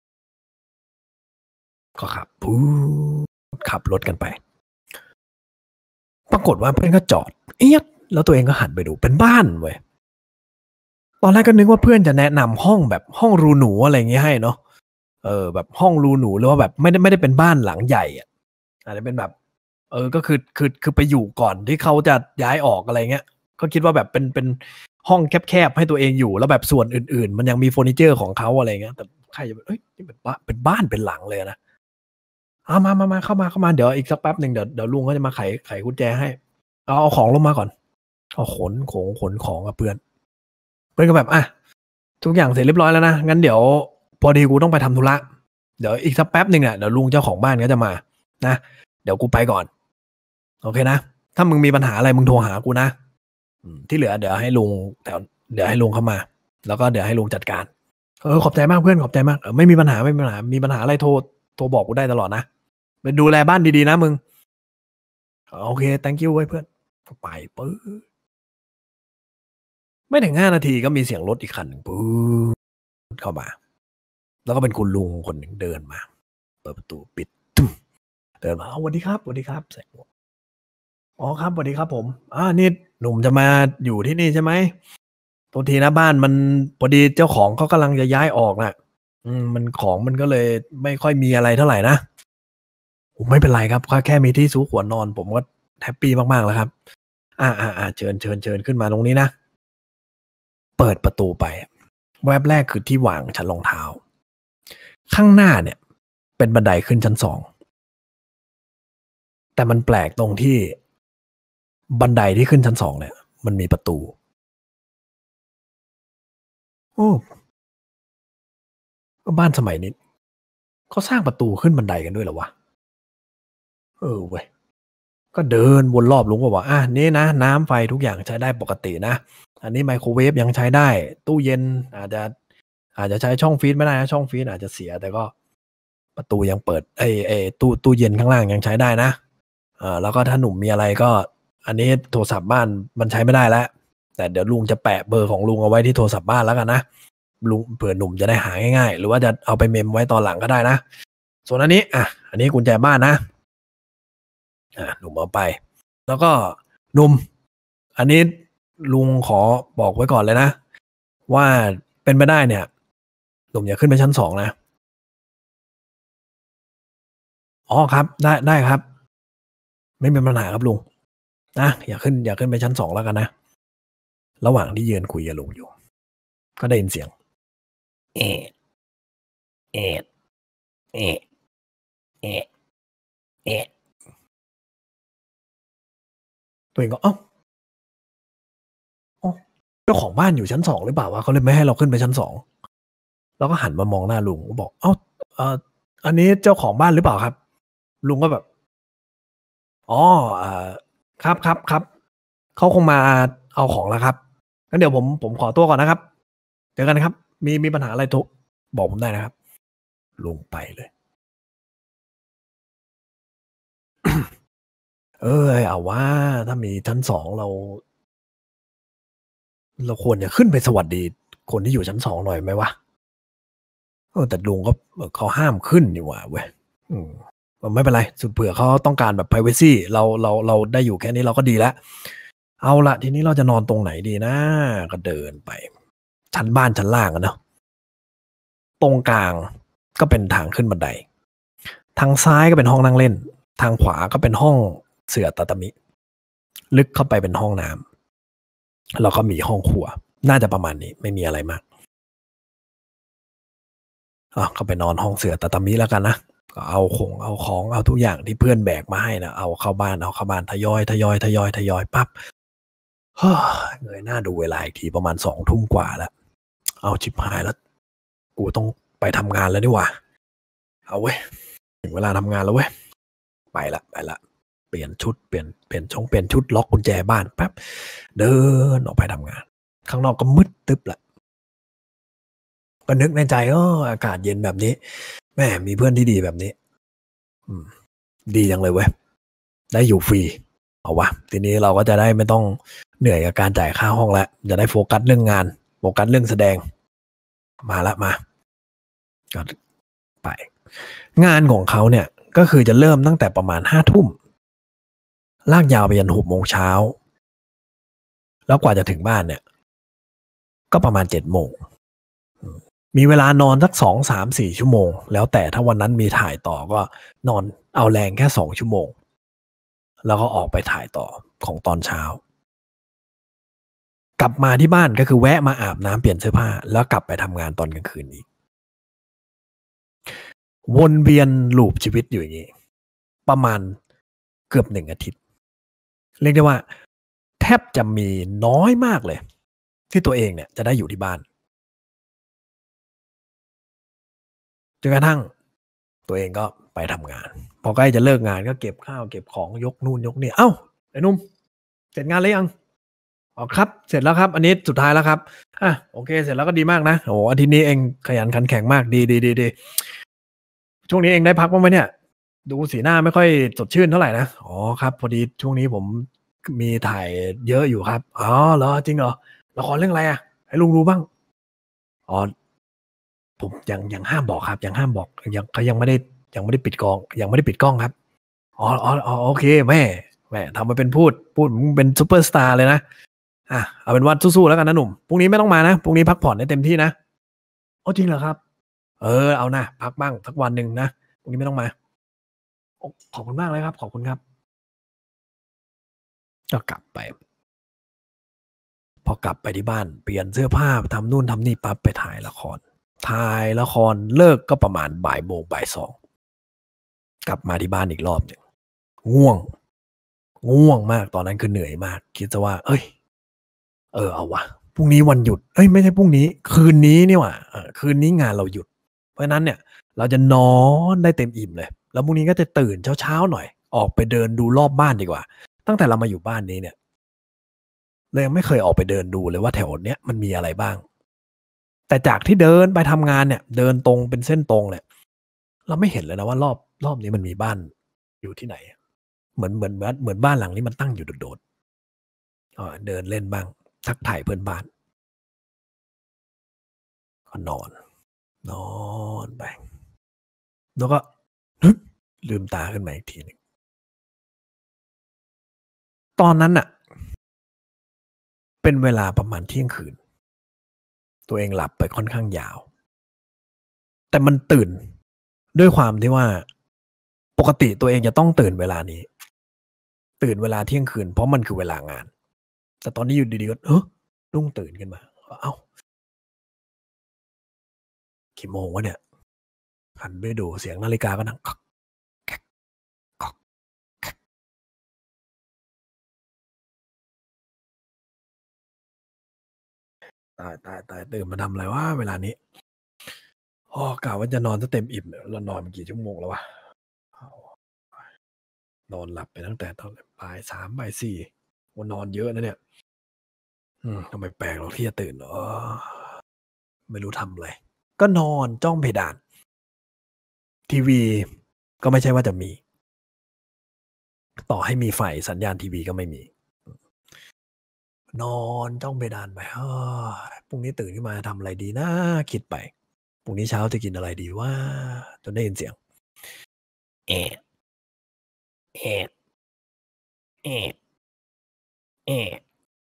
ก็ขับพูดขับรถกันไปปรากฏว่าเพื่อนก็จอดเอี๊ยดแล้วตัวเองก็หันไปดูเป็นบ้านเว้ยตอนแรกก็นึกว่าเพื่อนจะแนะนำห้องแบบห้องรูหนูอะไรอย่างเงี้ยให้เนาะเออแบบห้องรูหนูหรือว่าแบบไม่ได้ไม่ได้เป็นบ้านหลังใหญ่อ่ะอาจจะเป็นแบบเออก็คือคือคือไปอยู่ก่อนที่เขาจะย้ายออกอะไรเงี้ยก็คิดว่าแบบเป็นเป็นห้องแคบๆให้ตัวเองอยู่แล้วแบบส่วนอื่นๆมันยังมีเฟอร์นิเจอร์ของเขาอะไรเงี้ยแต่ใครจะเอ้ยนี่เป็นบ้านเป็นบ้านเป็นหลังเลยนะเอามามามาเข้ามาเข้ามาเดี๋ยวอีกสักแป๊บหนึ่งเดี๋ยวเดี๋ยวลุงก็จะมาไขไขกุญแจให้เอาเอาของลงมาก่อนเอาขนของขนของกับเพื่อนเพื่อนก็แบบอ่ะทุกอย่างเสร็จเรียบร้อยแล้วนะงั้นเดี๋ยวพอดีกูต้องไปทำธุระเดี๋ยวอีกสักแป๊บหนึ่งเนี่ยเดี๋ยวลุงเจ้าของบ้านก็จะมานะเดี๋ยวกูไปก่อนโอเคนะถ้ามึงมีปัญหาอะไรมึงโทรหากูนะที่เหลือเดี๋ยวให้ลุงเดี๋ยวเดี๋ยวให้ลุงเข้ามาแล้วก็เดี๋ยวให้ลุงจัดการเออขอบใจมากเพื่อนขอบใจมากเออไม่มีปัญหาไม่มีปัญหามีปัญหาอะไรโทรโทรบอกกูได้ตลอดนะไปดูแลบ้านดีๆนะมึงโอเค thank you เว้ยเพื่อนไปปื๊ดไม่ถึงห้านาทีก็มีเสียงรถอีกคันหนึ่งปื๊ดเข้ามาแล้วก็เป็นคุณลุงคนหนึ่งเดินมาเปิดประตูปิดตึ้มเดินมาสวัสดีครับสวัสดีครับใส่หมวกอ๋อครับสวัสดีครับผมอ่านี่หนุ่มจะมาอยู่ที่นี่ใช่ไหมโทษทีนะบ้านมันพอดีเจ้าของเขากำลังจะย้ายออกนะอืมมันของมันก็เลยไม่ค่อยมีอะไรเท่าไหร่นะผมไม่เป็นไรครับแค่มีที่ซุกหัวนอนผมก็แฮปปี้มากๆแล้วครับอ่าอ่าอ่าเชิญเชิญเชิญขึ้นมาตรงนี้นะเปิดประตูไปแวบแรกคือที่วางชั้นรองเท้าข้างหน้าเนี่ยเป็นบันไดขึ้นชั้นสองแต่มันแปลกตรงที่บันไดที่ขึ้นชั้นสองเนี่ยมันมีประตูโอ้บ้านสมัยนี้เขาสร้างประตูขึ้นบันไดกันด้วยเหรอวะเออเว้ยก็เดินวนรอบลุงก็บอกอ่ะนี่นะน้ำไฟทุกอย่างใช้ได้ปกตินะอันนี้ไมโครเวฟยังใช้ได้ตู้เย็นอาจจะอาจจะใช้ช่องฟรีซไม่ได้นะช่องฟรีซอาจจะเสียแต่ก็ประตูยังเปิดไอ้ไอ้ตู้ตู้เย็นข้างล่างยังใช้ได้นะอ่าแล้วก็ถ้าหนุ่มมีอะไรก็อันนี้โทรศัพท์บ้านมันใช้ไม่ได้แล้วแต่เดี๋ยวลุงจะแปะเบอร์ของลุงเอาไว้ที่โทรศัพท์บ้านแล้วกันนะลุงเผื่อหนุ่มจะได้หาง่ายๆหรือว่าจะเอาไปเมมไว้ตอนหลังก็ได้นะส่วนอันนี้อ่ะอันนี้กุญแจบ้านนะอ่ะหนุ่มเอาไปแล้วก็หนุ่มอันนี้ลุงขอบอกไว้ก่อนเลยนะว่าเป็นไปได้เนี่ยหนุ่มอย่าขึ้นไปชั้นสองนะอ๋อครับได้ได้ครับไม่มีปัญหาครับลุงนะอย่าขึ้นอย่าขึ้นไปชั้นสองแล้วกันนะระหว่างที่ยืนคุยกับลุงอยู่ก็ได้ยินเสียงเอะเอะเอะเอะเอะตัวเองก็เอ้าเจ้าของบ้านอยู่ชั้นสองหรือเปล่าวะเขาเลยไม่ให้เราขึ้นไปชั้นสองแล้วก็หันมามองหน้าลุงก็บอกเอ้าเอ่ออันนี้เจ้าของบ้านหรือเปล่าครับลุงก็แบบอ๋ออ่าครับครับครับเขาคงมาเอาของแล้วครับงั้นเดี๋ยวผมผมขอตัวก่อนนะครับเจอกันครับมีมีปัญหาอะไรโทรบอกผมได้นะครับลุงไปเลย เออเอาว่าถ้ามีชั้นสองเรา เราควรจะขึ้นไปสวัสดีคนที่อยู่ชั้นสองหน่อยไหมวะเออแต่ลุงก็เขาห้ามขึ้นนี่หว่าเว้ยอืมไม่เป็นไรสุดเผื่อเขาต้องการแบบ privacy เราเราเราได้อยู่แค่นี้เราก็ดีแล้วเอาละทีนี้เราจะนอนตรงไหนดีนะก็เดินไปชั้นบ้านชั้นล่างอะเนาะตรงกลางก็เป็นทางขึ้นบันไดทางซ้ายก็เป็นห้องนั่งเล่นทางขวาก็เป็นห้องเสื่อตาตามิลึกเข้าไปเป็นห้องน้ำแล้วก็มีห้องครัวน่าจะประมาณนี้ไม่มีอะไรมากอ่ะก็ไปนอนห้องเสื่อตาตามิแล้วกันนะก็เอาของเอาของเอาทุกอย่างที่เพื่อนแบกมาให้นะเอาเข้าบ้านเอาเข้าบ้านทยอยทยอยทยอยทยอยปั๊บเงยหน้าดูเวลาอีกทีประมาณสองทุ่มกว่าแล้วเอาชิบหายแล้วกูต้องไปทำงานแล้วนี่หว่าเอาเว้ยถึงเวลาทำงานแล้วเว้ยไปละไปละเปลี่ยนชุดเปลี่ยนเปลี่ยนช่องเปลี่ยนชุดล็อกกุญแจบ้านแป๊บเดินออกไปทำงานข้างนอกก็มืดตึ๊บละก็นึกในใจเอออากาศเย็นแบบนี้แม่มีเพื่อนที่ดีแบบนี้อืมดีจังเลยเว้ยได้อยู่ฟรีเอาวะทีนี้เราก็จะได้ไม่ต้องเหนื่อยกับการจ่ายค่าห้องแล้วจะได้โฟกัสเรื่องงานโฟกัสเรื่องแสดงมาละมาก็ไปงานของเขาเนี่ยก็คือจะเริ่มตั้งแต่ประมาณห้าทุ่มลากยาวไปยันหกโมงเช้าแล้วกว่าจะถึงบ้านเนี่ยก็ประมาณเจ็ดโมงมีเวลานอนสักสองสามสี่ชั่วโมงแล้วแต่ถ้าวันนั้นมีถ่ายต่อก็นอนเอาแรงแค่สองชั่วโมงแล้วก็ออกไปถ่ายต่อของตอนเช้ากลับมาที่บ้านก็คือแวะมาอาบน้ำเปลี่ยนเสื้อผ้าแล้วกลับไปทำงานตอนกลางคืนอีกวนเวียนลูปชีวิตอยู่อย่างนี้ประมาณเกือบหนึ่งอาทิตย์เรียกได้ว่าแทบจะมีน้อยมากเลยที่ตัวเองเนี่ยจะได้อยู่ที่บ้านจนกระทั่งตัวเองก็ไปทำงานพอใกล้จะเลิกงานก็เก็บข้าวเก็บของยกนู่นยกนี่เอ้าไอ้นุ่มเสร็จงานหรือยังอ๋อครับเสร็จแล้วครับอันนี้สุดท้ายแล้วครับอ่ะโอเคเสร็จแล้วก็ดีมากนะโอ้อาทิตย์นี้เองขยันขันแข็งมากดีดีดีดีช่วงนี้เองได้พักบ้างไหมเนี่ยดูสีหน้าไม่ค่อยสดชื่นเท่าไหร่นะอ๋อครับพอดีช่วงนี้ผมมีถ่ายเยอะอยู่ครับอ๋อเหรอจริงเหรอละครเรื่องอะไรอ่ะให้ลุงรู้บ้างอ๋อผมยังยังห้ามบอกครับยังห้ามบอกยังเขายังไม่ได้ยังไม่ได้ปิดกล้องยังไม่ได้ปิดกล้องครับอ๋ออ๋ออ๋อโอเคแม่แม่ทำมาเป็นพูดพูดเป็นซูเปอร์สตาร์เลยนะอ่ะเอาเป็นว่าสู้ๆแล้วกันนะหนุ่มพรุ่งนี้ไม่ต้องมานะพรุ่งนี้พักผ่อนให้เต็มที่นะอ๋อจริงเหรอครับเออเอานะพักบ้างสักวันหนึ่งนะพรุ่งนี้ไม่ต้องมาขอบคุณมากเลยครับขอบคุณครับก็กลับไปพอกลับไปที่บ้านเปลี่ยนเสื้อผ้าทำนู่นทำนี่ปั๊บไปถ่ายละครถ่ายละครเลิกก็ประมาณบ่ายโมงบ่ายสองกลับมาที่บ้านอีกรอบหนึ่งง่วงง่วงมากตอนนั้นคือเหนื่อยมากคิดซะว่าเอ้ยเออเอาวะพรุ่งนี้วันหยุดเอ้ยไม่ใช่พรุ่งนี้คืนนี้นี่หว่าเออคืนนี้งานเราหยุดเพราะฉะนั้นเนี่ยเราจะนอนได้เต็มอิ่มเลยแล้วพรุ่งนี้ก็จะตื่นเช้าๆหน่อยออกไปเดินดูรอบบ้านดีกว่าตั้งแต่เรามาอยู่บ้านนี้เนี่ยเลยไม่เคยออกไปเดินดูเลยว่าแถวเนี้ยมันมีอะไรบ้างแต่จากที่เดินไปทำงานเนี่ยเดินตรงเป็นเส้นตรงเนี่ยเราไม่เห็นเลยนะว่ารอบรอบนี้มันมีบ้านอยู่ที่ไหนเหมือนเหมือนเหมือนบ้านหลังนี้มันตั้งอยู่โดดๆอ๋อเดินเล่นบ้างทักทายเพื่อนบ้านก็นอนนอนไปแล้วก็ลืมตาขึ้นมาอีกทีหนึ่งตอนนั้นน่ะเป็นเวลาประมาณเที่ยงคืนตัวเองหลับไปค่อนข้างยาวแต่มันตื่นด้วยความที่ว่าปกติตัวเองจะต้องตื่นเวลานี้ตื่นเวลาเที่ยงคืนเพราะมันคือเวลางานแต่ตอนนี้อยู่ดีๆก็เฮ้ยรุ่งตื่นขึ้นมาเอ้ากี่โมงวะเนี่ยหันไปดูเสียงนาฬิกาก็ดังก๊อกแก๊กก๊อกแก๊กตายตายตายตื่นมาทำอะไรวะเวลานี้อ๋อกะว่าจะนอนซะเต็มอิ่มเรานอนมากี่ชั่วโมงแล้ววะนอนหลับไปตั้งแต่ตอนบ่ายสามบ่ายสี่วันนอนเยอะนะเนี่ยอืมทำไมแปลกหรอกที่จะตื่นอ๋อไม่รู้ทำอะไรก็นอนจ้องเพดานทีวีก็ไม่ใช่ว่าจะมีต่อให้มีไฟสัญญาณทีวีก็ไม่มีนอนจ้องเพดานไปเฮ้ยพรุ่งนี้ตื่นขึ้นมาทำอะไรดีนะคิดไปพรุ่งนี้เช้าจะกินอะไรดีว่าจนได้ยินเสียงเอะเอะเอะเอะ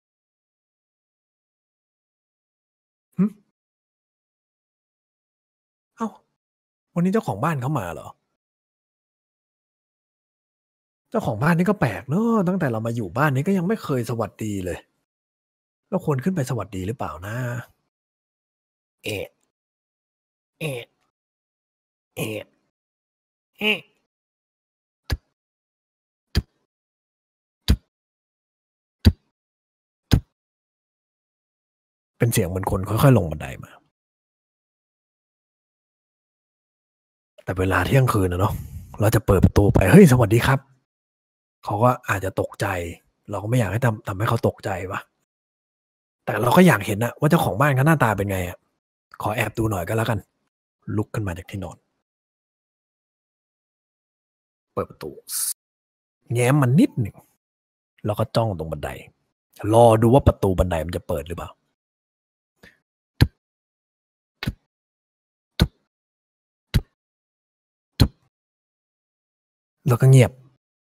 หึเอ้าวันนี้เจ้าของบ้านเขามาเหรอเจ้าของบ้านนี่ก็แปลกเนอะตั้งแต่เรามาอยู่บ้านนี้ก็ยังไม่เคยสวัสดีเลยเราควรขึ้นไปสวัสดีหรือเปล่านะเอะเอะเอะเอะเป็นเสียงเหมือนคนค่อยๆลงบันไดมาแต่เวลาเที่ยงคืนนะเนาะเราจะเปิดประตูไปเฮ้ยสวัสดีครับเขาก็อาจจะตกใจเราก็ไม่อยากให้ทำทำให้เขาตกใจวะแต่เราก็อยากเห็นนะว่าเจ้าของบ้านเขาหน้าตาเป็นไงอ่ะขอแอบดูหน่อยก็แล้วกันลุกขึ้นมาจากที่นอนเปิดประตูแง้มมันนิดหนึ่งแล้วก็จ้องตรงบันไดรอดูว่าประตูบันไดมันจะเปิดหรือเปล่าแล้วก็เงียบ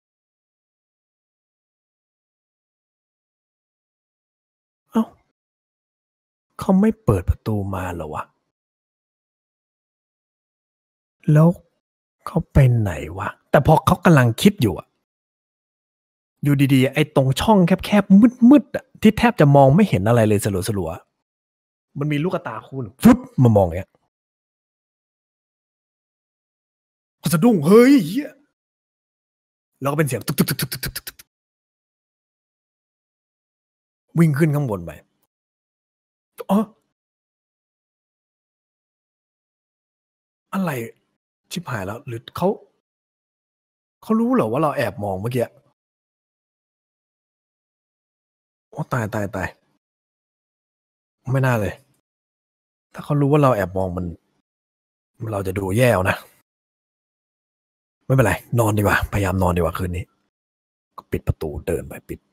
เอ้าเขาไม่เปิดประตูมาเหรอวะแล้วเขาไปไหนวะแต่พอเขากำลังคิดอยู่อะอยู่ดีๆไอ้ตรงช่องแคบๆมืดๆอะที่แทบจะมองไม่เห็นอะไรเลยสลัวๆมันมีลูกตาคู่หนึ่งฟึบมามองอย่างเงี้ยเขาสะดุ้งเฮ้ยเหี้ยแล้วก็เป็นเสียงตึกตึกตึกตึกตึกตึกตึกวิ่งขึ้นข้างบนไปอ๋ออะไรชิบหายแล้วหรือเขาเขารู้เหรอว่าเราแอบมองเมื่อกี้โอ้ตายตายตายไม่น่าเลยถ้าเขารู้ว่าเราแอบมองมันเราจะดูแย่นะไม่เป็นไรนอนดีกว่าพยายามนอนดีกว่าคืนนี้ก็ปิดประตูเดินไปปิด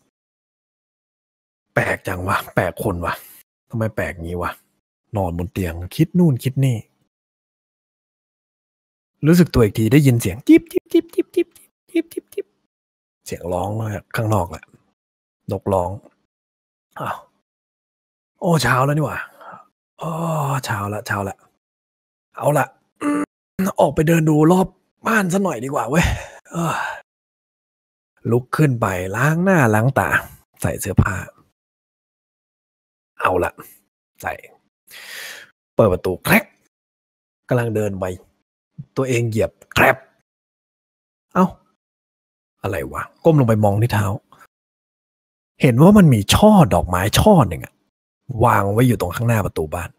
แปลกจังวะแปลกคนวะทำไมแปลกงี้วะนอนบนเตียงคิดนู่นคิดนี่รู้สึกตัวอีกทีได้ยินเสียงจิ๊บจิ๊บจิ๊บจิ๊บจิ๊บจิ๊บจิ๊บจิ๊บเสียงร้องมาข้างนอกแหละนกร้องอ้าวโอ้เช้าแล้วนี่หว่าอ๋อเช้าละเช้าละเอาละออกไปเดินดูรอบบ้านซะหน่อยดีกว่าเว้ยลุกขึ้นไปล้างหน้าล้างตาใส่เสื้อผ้าเอาละใส่เปิดประตูแครกกำลังเดินไปตัวเองเหยียบแครบเอ้าอะไรวะก้มลงไปมองที่เท้าเห็นว่ามันมีช่อดอกไม้ช่อหนึ่งอะวางไว้อยู่ตรงข้างหน้าประตูบ้าน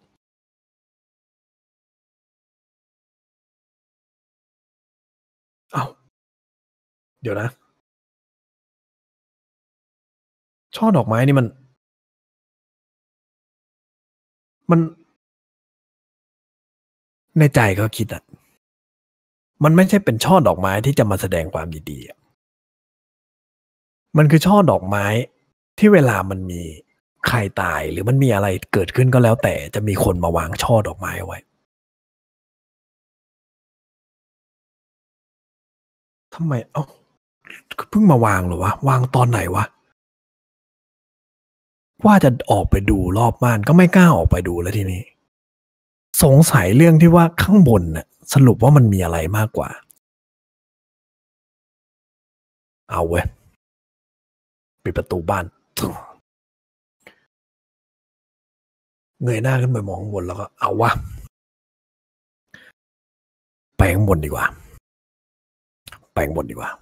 เอ้าเดี๋ยวนะช่อดอกไม้นี่มันมันในใจก็คิดอะมันไม่ใช่เป็นช่อดอกไม้ที่จะมาแสดงความยินดีอะมันคือช่อดอกไม้ที่เวลามันมีใครตายหรือมันมีอะไรเกิดขึ้นก็แล้วแต่จะมีคนมาวางช่อดอกไม้ไว้ทำไมเอ้าเพิ่งมาวางเหรอวะวางตอนไหนวะว่าจะออกไปดูรอบบ้านก็ไม่กล้าออกไปดูแล้วทีนี้สงสัยเรื่องที่ว่าข้างบนน่ะสรุปว่ามันมีอะไรมากกว่าเอาเว้ยปิดประตูบ้านเงยหน้าขึ้นไปมองข้างบนแล้วก็เอาวะไปข้างบนดีกว่าไปข้างบนดีกว่า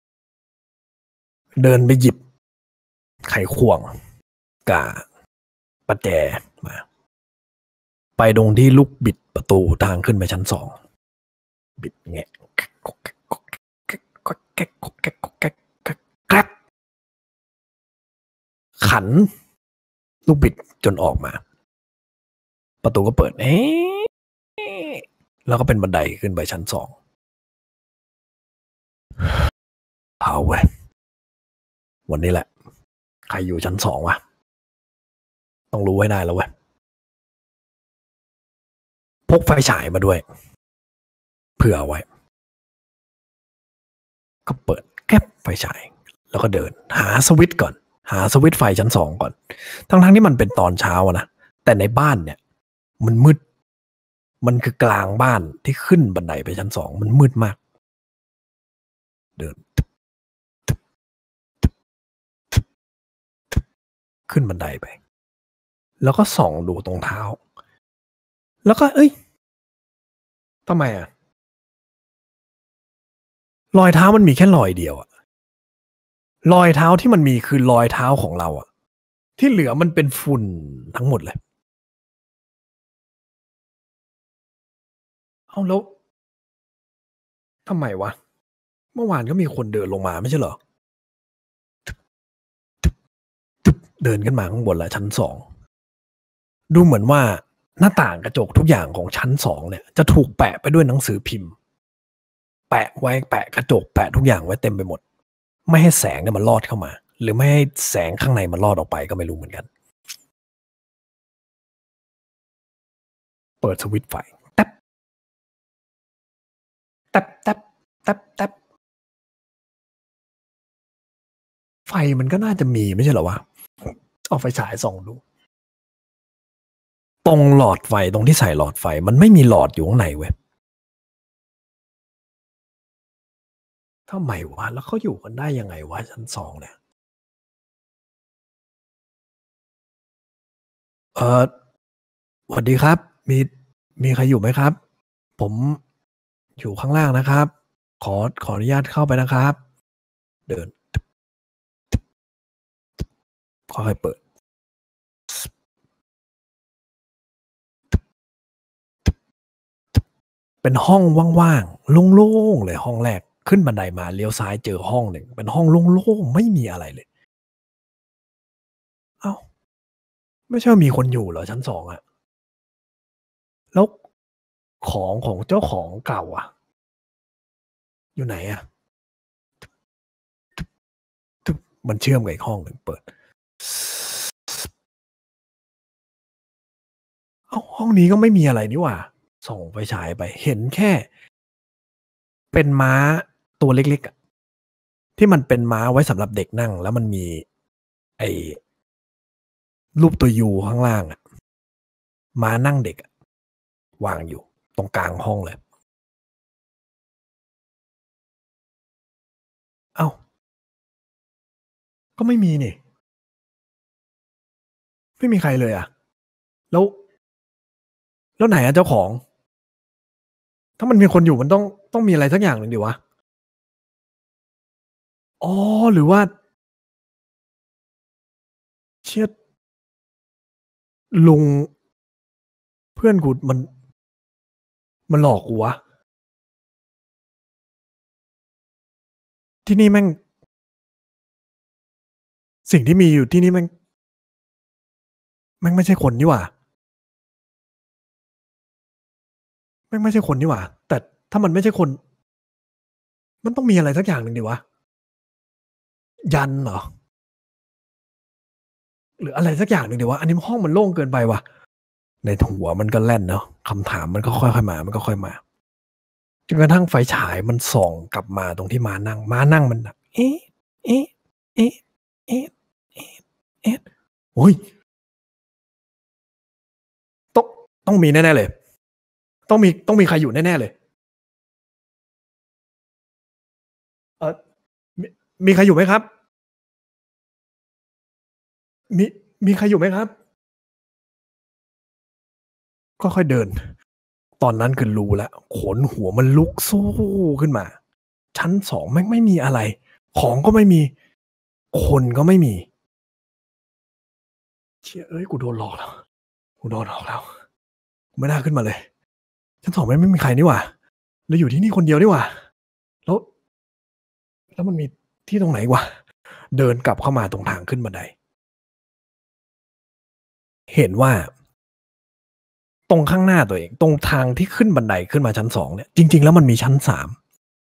เดินไปหยิบไขควงกาประแจมาไปตรงที่ลูกบิดประตูทางขึ้นไปชั้นสองบิดแงะก็แก๊กก็แก๊กก็แก๊กก็แก๊กก็แก๊กแก๊กขันลูกบิดจนออกมาประตูก็เปิดเอ๊ะแล้วก็เป็นบันไดขึ้นไปชั้นสองเอาเว้ยวันนี้แหละใครอยู่ชั้นสองวะต้องรู้ให้ได้แล้วเว้ยพกไฟฉายมาด้วยเผื่อไว้ก็เปิดแก๊บไฟฉายแล้วก็เดินหาสวิตช์ก่อนหาสวิตช์ไฟชั้นสองก่อนทั้งทั้งที่มันเป็นตอนเช้านะแต่ในบ้านเนี่ยมันมืดมันคือกลางบ้านที่ขึ้นบันไดไปชั้นสองมันมืดมากเดินขึ้นบันไดไปแล้วก็ส่องดูตรงเท้าแล้วก็เอ้ยทำไมอ่ะรอยเท้ามันมีแค่รอยเดียวอะรอยเท้าที่มันมีคือรอยเท้าของเราอะที่เหลือมันเป็นฝุ่นทั้งหมดเลยเอาแล้วทำไมวะเมื่อวานก็มีคนเดินลงมาไม่ใช่เหรอเดินขึ้นมาข้างบนแล้วชั้นสองดูเหมือนว่าหน้าต่างกระจกทุกอย่างของชั้นสองเนี่ยจะถูกแปะไปด้วยหนังสือพิมพ์แปะไว้แปะกระจกแปะทุกอย่างไว้เต็มไปหมดไม่ให้แสงเนี่ยมันลอดเข้ามาหรือไม่ให้แสงข้างในมันลอดออกไปก็ไม่รู้เหมือนกันเปิดสวิตช์ไฟแต๊บแต๊บแต๊บแต๊บแต๊บไฟมันก็น่าจะมีไม่ใช่เหรอวะเอาไฟฉายส่องดูตรงหลอดไฟตรงที่ใส่หลอดไฟมันไม่มีหลอดอยู่ข้างในเว้ยทำไมวะแล้วเขาอยู่กันได้ยังไงวะชั้นสองเนี่ยเออสวัสดีครับมีมีใครอยู่ไหมครับผมอยู่ข้างล่างนะครับขอขออนุญาตเข้าไปนะครับเดินค่อยๆเปิดเป็นห้องว่างๆโล่งๆเลยห้องแรกขึ้นบันไดมาเลี้ยวซ้ายเจอห้องหนึ่งเป็นห้องโล่งๆไม่มีอะไรเลยเอ้าไม่ใช่มีคนอยู่เหรอชั้นสองอะแล้วของของเจ้าของเก่าอะอยู่ไหนอะมันเชื่อมกับอีกห้องหนึ่งเปิดเอ้าห้องนี้ก็ไม่มีอะไรนี่หว่าส่องไฟฉายไปเห็นแค่เป็นม้าตัวเล็กๆอะที่มันเป็นม้าไว้สำหรับเด็กนั่งแล้วมันมีไอ้รูปตัวยูข้างล่างอะม้านั่งเด็กวางอยู่ตรงกลางห้องเลยเอ้าก็ไม่มีนี่ไม่มีใครเลยอ่ะแล้วแล้วไหนอะเจ้าของถ้ามันมีคนอยู่มันต้องต้องมีอะไรสักอย่างหนึ่งดิวะอ๋อหรือว่าเชี่ยลุงเพื่อนกูมันมันหลอกกูวะที่นี่แม่งสิ่งที่มีอยู่ที่นี่แม่งแม่งไม่ใช่คนนี่หว่าแม่งไม่ใช่คนนี่หว่าแต่ถ้ามันไม่ใช่คนมันต้องมีอะไรสักอย่างหนึ่งดิวะยันเหรอหรืออะไรสักอย่างหนึ่งดิวะอันนี้ห้องมันโล่งเกินไปว่ะในหัวมันก็แล่นเนาะคำถามมันก็ค่อยๆมามันก็ค่อยมาจนกระทั่งไฟฉายมันส่องกลับมาตรงที่ม้านั่งม้านั่งมันแบบเอ๊ะเอ๊ะเอ๊ะเอ๊ะเอ๊ะเอ๊ะโอ้ยต้องต้องมีแน่ๆเลยต้องมีต้องมีใครอยู่แน่ๆเลยเออมีมีใครอยู่ไหมครับมีมีใครอยู่ไหมครับค่อยๆเดินตอนนั้นคือรู้แล้วขนหัวมันลุกสู้ขึ้นมาชั้นสองแม่งไม่มีอะไรของก็ไม่มีคนก็ไม่มีเชี่ยเอ้ยกูโดนหลอกแล้วกูโดนหลอกแล้วไม่น่าขึ้นมาเลยชั้นสองไม่ไม่มีใครนี่หว่าแล้วอยู่ที่นี่คนเดียวนี่หว่าแล้วแล้วมันมีที่ตรงไหนวะเดินกลับเข้ามาตรงทางขึ้นบันไดเห็นว่าตรงข้างหน้าตัวเองตรงทางที่ขึ้นบันไดขึ้นมาชั้นสองเนี่ยจริงๆแล้วมันมีชั้นสาม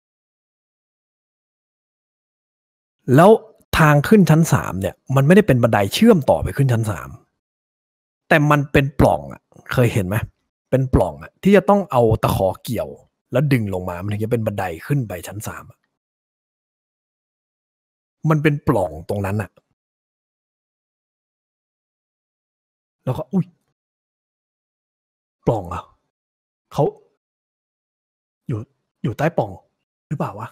แล้วทางขึ้นชั้นสามเนี่ยมันไม่ได้เป็นบันไดเชื่อมต่อไปขึ้นชั้นสามแต่มันเป็นปล่องอ่ะเคยเห็นไหมเป็นปล่องอ่ะที่จะต้องเอาตะขอเกี่ยวแล้วดึงลงมามันถึงจะเป็นบันไดขึ้นไปชั้นสามมันเป็นปล่องตรงนั้นอ่ะแล้วก็อุ้ยปล่องอ่ะเขาอยู่อยู่ใต้ปล่องหรือเปล่าวะ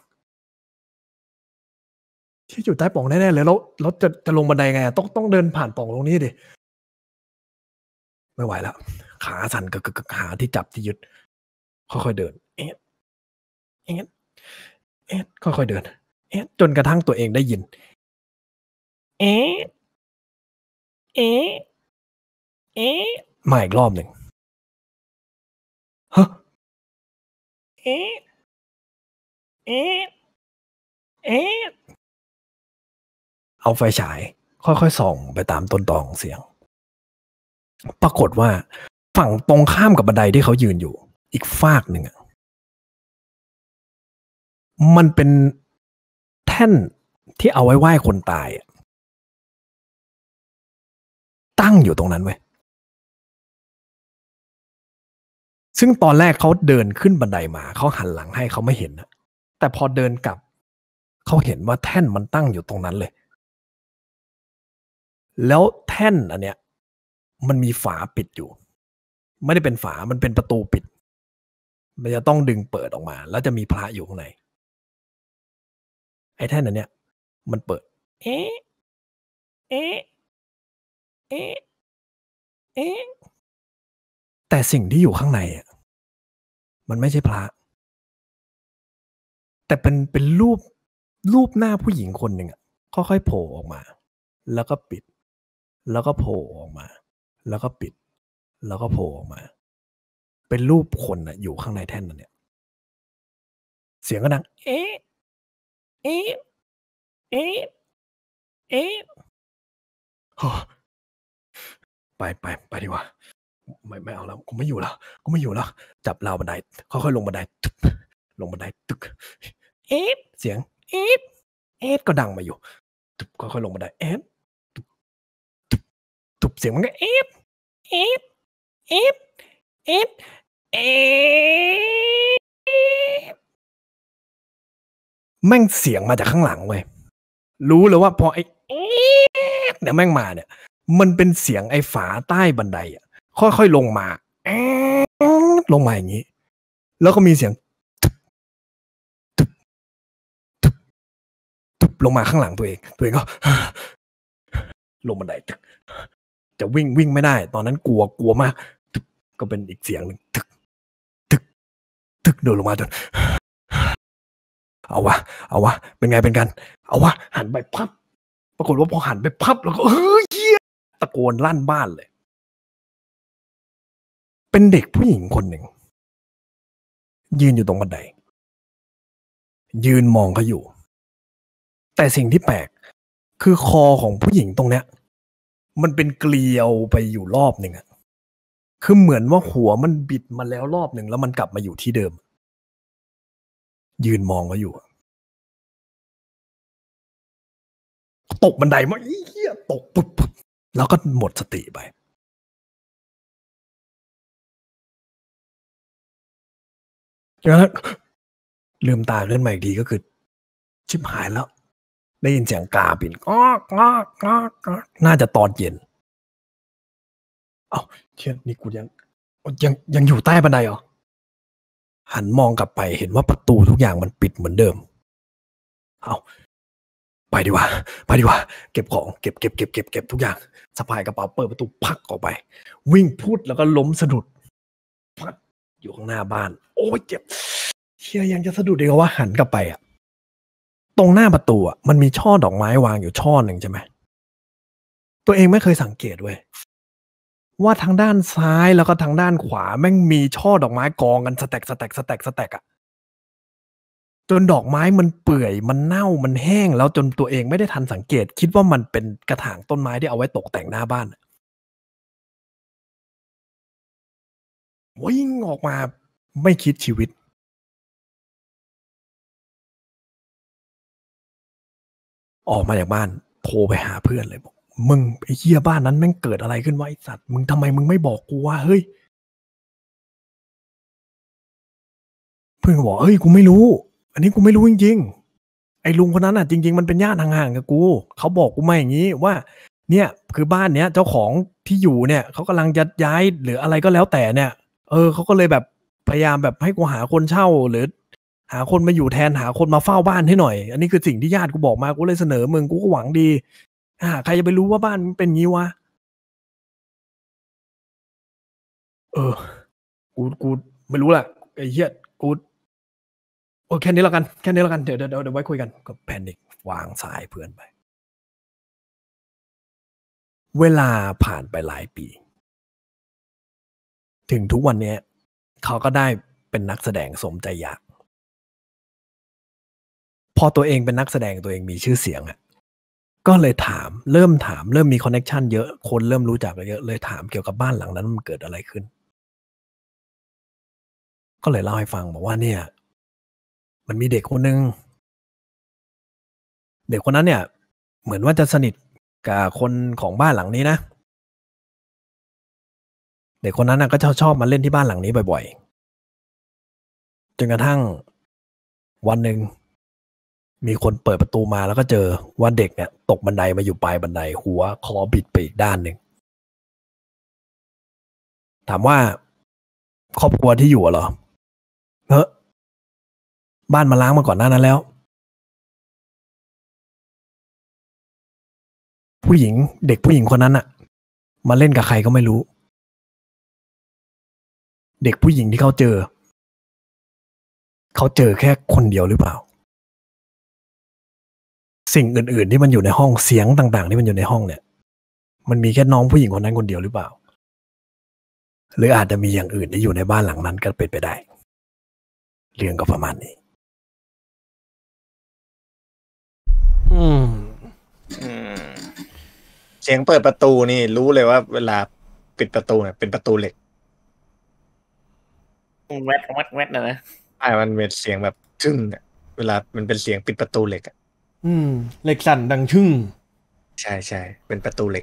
ที่อยู่ใต้ปล่องแน่ๆเลยแล้วแล้วจะจะลงบันไดไงต้องต้องเดินผ่านปล่องตรงนี้ดิไม่ไหวแล้วขาสั่นกึกกึกหาที่จับที่ยึดค่อยๆเดินเอ๊ะเอ๊ะเอ๊ะค่อยๆเดินเอ๊ะจนกระทั่งตัวเองได้ยินเอ๊ะเอ๊ะเอ๊ะมาอีกรอบหนึ่งฮะเอ๊ะเอ๊ะเอ๊ะเอาไฟฉายค่อยๆส่องไปตามต้นตอของเสียงปรากฏว่าฝั่งตรงข้ามกับบันไดที่เขายืนอยู่อีกฟากหนึ่งอ่ะมันเป็นแท่นที่เอาไว้ไหว้คนตายตั้งอยู่ตรงนั้นเว้ยซึ่งตอนแรกเขาเดินขึ้นบันไดมาเขาหันหลังให้เขาไม่เห็นนะแต่พอเดินกลับเขาเห็นว่าแท่นมันตั้งอยู่ตรงนั้นเลยแล้วแท่นอันเนี้ยมันมีฝาปิดอยู่ไม่ได้เป็นฝามันเป็นประตูปิดมันจะต้องดึงเปิดออกมาแล้วจะมีพระอยู่ข้างในไอ้แท่นอันเนี้ยมันเปิดเอ๊ะเอ๊ะเอ๊ะเอ๊ะแต่สิ่งที่อยู่ข้างในอ่ะมันไม่ใช่พระแต่เป็นเป็นรูปรูปหน้าผู้หญิงคนหนึ่งอ่ะค่อยๆโผล่ออกมาแล้วก็ปิดแล้วก็โผล่ออกมาแล้วก็ปิดแล้วก็โผล่ออกมาเป็นรูปคนอะอยู่ข้างในแท่นนั่นเนี่ยเสียงก็ดังเอ๊ะเอ๊ะเอ๊ะเอ๊ะไปไปไปดีกว่าไม่ไม่เอาแล้วกูไม่อยู่แล้วกูไม่อยู่แล้วจับราวบันไดค่อยๆลงบันไดตึกลงบันไดตึกเอ๊ะเสียงเอ๊ะเอ๊ะก็ดังมาอยู่ตึกค่อยๆลงบันไดเอ๊ะตึกตึกตึกเสียงมันก็เอ๊ะเอ๊ะเอ๊ะเอ๊ะเอ๊ะแม่งเสียงมาจากข้างหลังเว้ยรู้เลยว่าพอไอ้เอ๊ะเนี่ยแม่งมาเนี่ยมันเป็นเสียงไอ้ฝาใต้บันไดอ่ะค่อยๆลงมาเอ๊ะลงมาอย่างนี้แล้วก็มีเสียงตึบตึบตึบตึบลงมาข้างหลังตัวเองตัวเองก็ลงบันไดตึกจะวิ่งวิ่งไม่ได้ตอนนั้นกลัวกลัวมากตึกก็เป็นอีกเสียงหนึ่งตึกตึกตึกเดินลงมาจนเอาวะเอาวะเป็นไงเป็นกันเอาวะหันไปพับปรากฏว่าพอหันไปพับแล้วก็เฮ้ยเหี้ยตะโกนลั่นบ้านเลยเป็นเด็กผู้หญิงคนหนึ่งยืนอยู่ตรงบันไดยืนมองเขาอยู่แต่สิ่งที่แปลกคือคอของผู้หญิงตรงเนี้ยมันเป็นเกลียวไปอยู่รอบหนึ่งอะคือเหมือนว่าหัวมันบิดมาแล้วรอบหนึ่งแล้วมันกลับมาอยู่ที่เดิมยืนมองเขาอยู่ตกบันไดมาเหี้ยตกปุ๊บปุ๊บแล้วก็หมดสติไปแล้วลืมตาเล่นใหม่อีกทีก็คือชิบหายแล้วได้ยินเสียงกาปิ่นก๊อกก๊อกก๊อกก๊อกน่าจะตอนเย็นเอ้าเชี่ยนี่กูยังยังยังอยู่ใต้บันไดเหรอหันมองกลับไปเห็นว่าประตูทุกอย่างมันปิดเหมือนเดิมเอาไปดีกว่าไปดีกว่าเก็บของเก็บเก็บเก็บเก็บเก็บทุกอย่างสะพายกระเป๋าเปิดประตูพักออกไปวิ่งพุดแล้วก็ล้มสะดุดพัดอยู่ข้างหน้าบ้านโอ้ยเจ็บเชี่ยยังจะสะดุดเองว่าหันกลับไปอ่ะตรงหน้าประตูอ่ะมันมีช่อดอกไม้วางอยู่ช่อหนึ่งใช่ไหมตัวเองไม่เคยสังเกตเว้ยว่าทางด้านซ้ายแล้วก็ทางด้านขวาแม่งมีช่อดอกไม้กองกันสแต็กสแต็กสแต็กสแต็กอ่ะจนดอกไม้มันเปื่อยมันเน่ามันแห้งแล้วจนตัวเองไม่ได้ทันสังเกตคิดว่ามันเป็นกระถางต้นไม้ที่เอาไว้ตกแต่งหน้าบ้านวิ่งออกมาไม่คิดชีวิตออกมาจากบ้านโทรไปหาเพื่อนเลยบอกมึงไอ้เหี้ยบ้านนั้นแม่งเกิดอะไรขึ้นวะไอ้สัตว์มึงทำไมมึงไม่บอกกูวะเฮ้ยเพื่อนก็บอกเฮ้ยกูไม่รู้อันนี้กูไม่รู้จริงๆไอ้ลุงคนนั้นอ่ะจริงๆมันเป็นญาติห่างๆกับกูเขาบอกกูมาอย่างนี้ว่าเนี่ยคือบ้านเนี้ยเจ้าของที่อยู่เนี่ยเขากำลังจะย้ายหรืออะไรก็แล้วแต่เนี่ยเออเขาก็เลยแบบพยายามแบบให้กูหาคนเช่าหรือหาคนมาอยู่แทนหาคนมาเฝ้าบ้านให้หน่อยอันนี้คือสิ่งที่ญาติกูบอกมากูเลยเสนอมึงกูก็หวังดีอ่าใครจะไปรู้ว่าบ้านมันเป็นงี้วะเออกูกูไม่รู้แหละไอ้เหี้ยกูโอแค่นี้แล้วกันแค่นี้แล้วกันเดี๋ยวเดี๋ยวเดี๋ยวไว้คุยกันก็แพนิควางสายเพื่อนไปเวลาผ่านไปหลายปีถึงทุกวันนี้เขาก็ได้เป็นนักแสดงสมใจอยากพอตัวเองเป็นนักแสดงตัวเองมีชื่อเสียงอ่ะก็เลยถามเริ่มถามเริ่มมีคอนเนคชั่นเยอะคนเริ่มรู้จักเยอะเลยถามเกี่ยวกับบ้านหลังนั้นมันเกิดอะไรขึ้นก็เลยเล่าให้ฟังบอกว่าเนี่ยมันมีเด็กคนนึงเด็กคนนั้นเนี่ยเหมือนว่าจะสนิทกับคนของบ้านหลังนี้นะเด็กคนนั้นนะก็ชอบชอบมาเล่นที่บ้านหลังนี้บ่อยๆจนกระทั่งวันหนึ่งมีคนเปิดประตูมาแล้วก็เจอว่าเด็กเนี่ยตกบันไดมาอยู่ปลายบันไดหัวคอบิดไปอีกด้านหนึ่งถามว่าครอบครัวที่อยู่เหรอเฮ้ยบ้านมาล้างมาก่อนหน้านั้นแล้วผู้หญิงเด็กผู้หญิงคนนั้นอะมาเล่นกับใครก็ไม่รู้เด็กผู้หญิงที่เขาเจอเขาเจอแค่คนเดียวหรือเปล่าสิ่งอื่นๆที่มันอยู่ในห้องเสียงต่างๆที่มันอยู่ในห้องเนี่ยมันมีแค่น้องผู้หญิงคนนั้นคนเดียวหรือเปล่าหรืออาจจะมีอย่างอื่นที่อยู่ในบ้านหลังนั้นก็เป็นไปได้เรื่องก็ประมาณนี้อืมอืมเสียงเปิดประตูนี่รู้เลยว่าเวลาปิดประตูเนี่ยเป็นประตูเหล็กแวดแวดแวดนะนะใช่มันเป็นเสียงแบบชึ่งอะเวลามันเป็นเสียงปิดประตูเหล็กอะอืมเหล็กสั่นดังชึ่งใช่ใช่เป็นประตูเหล็ก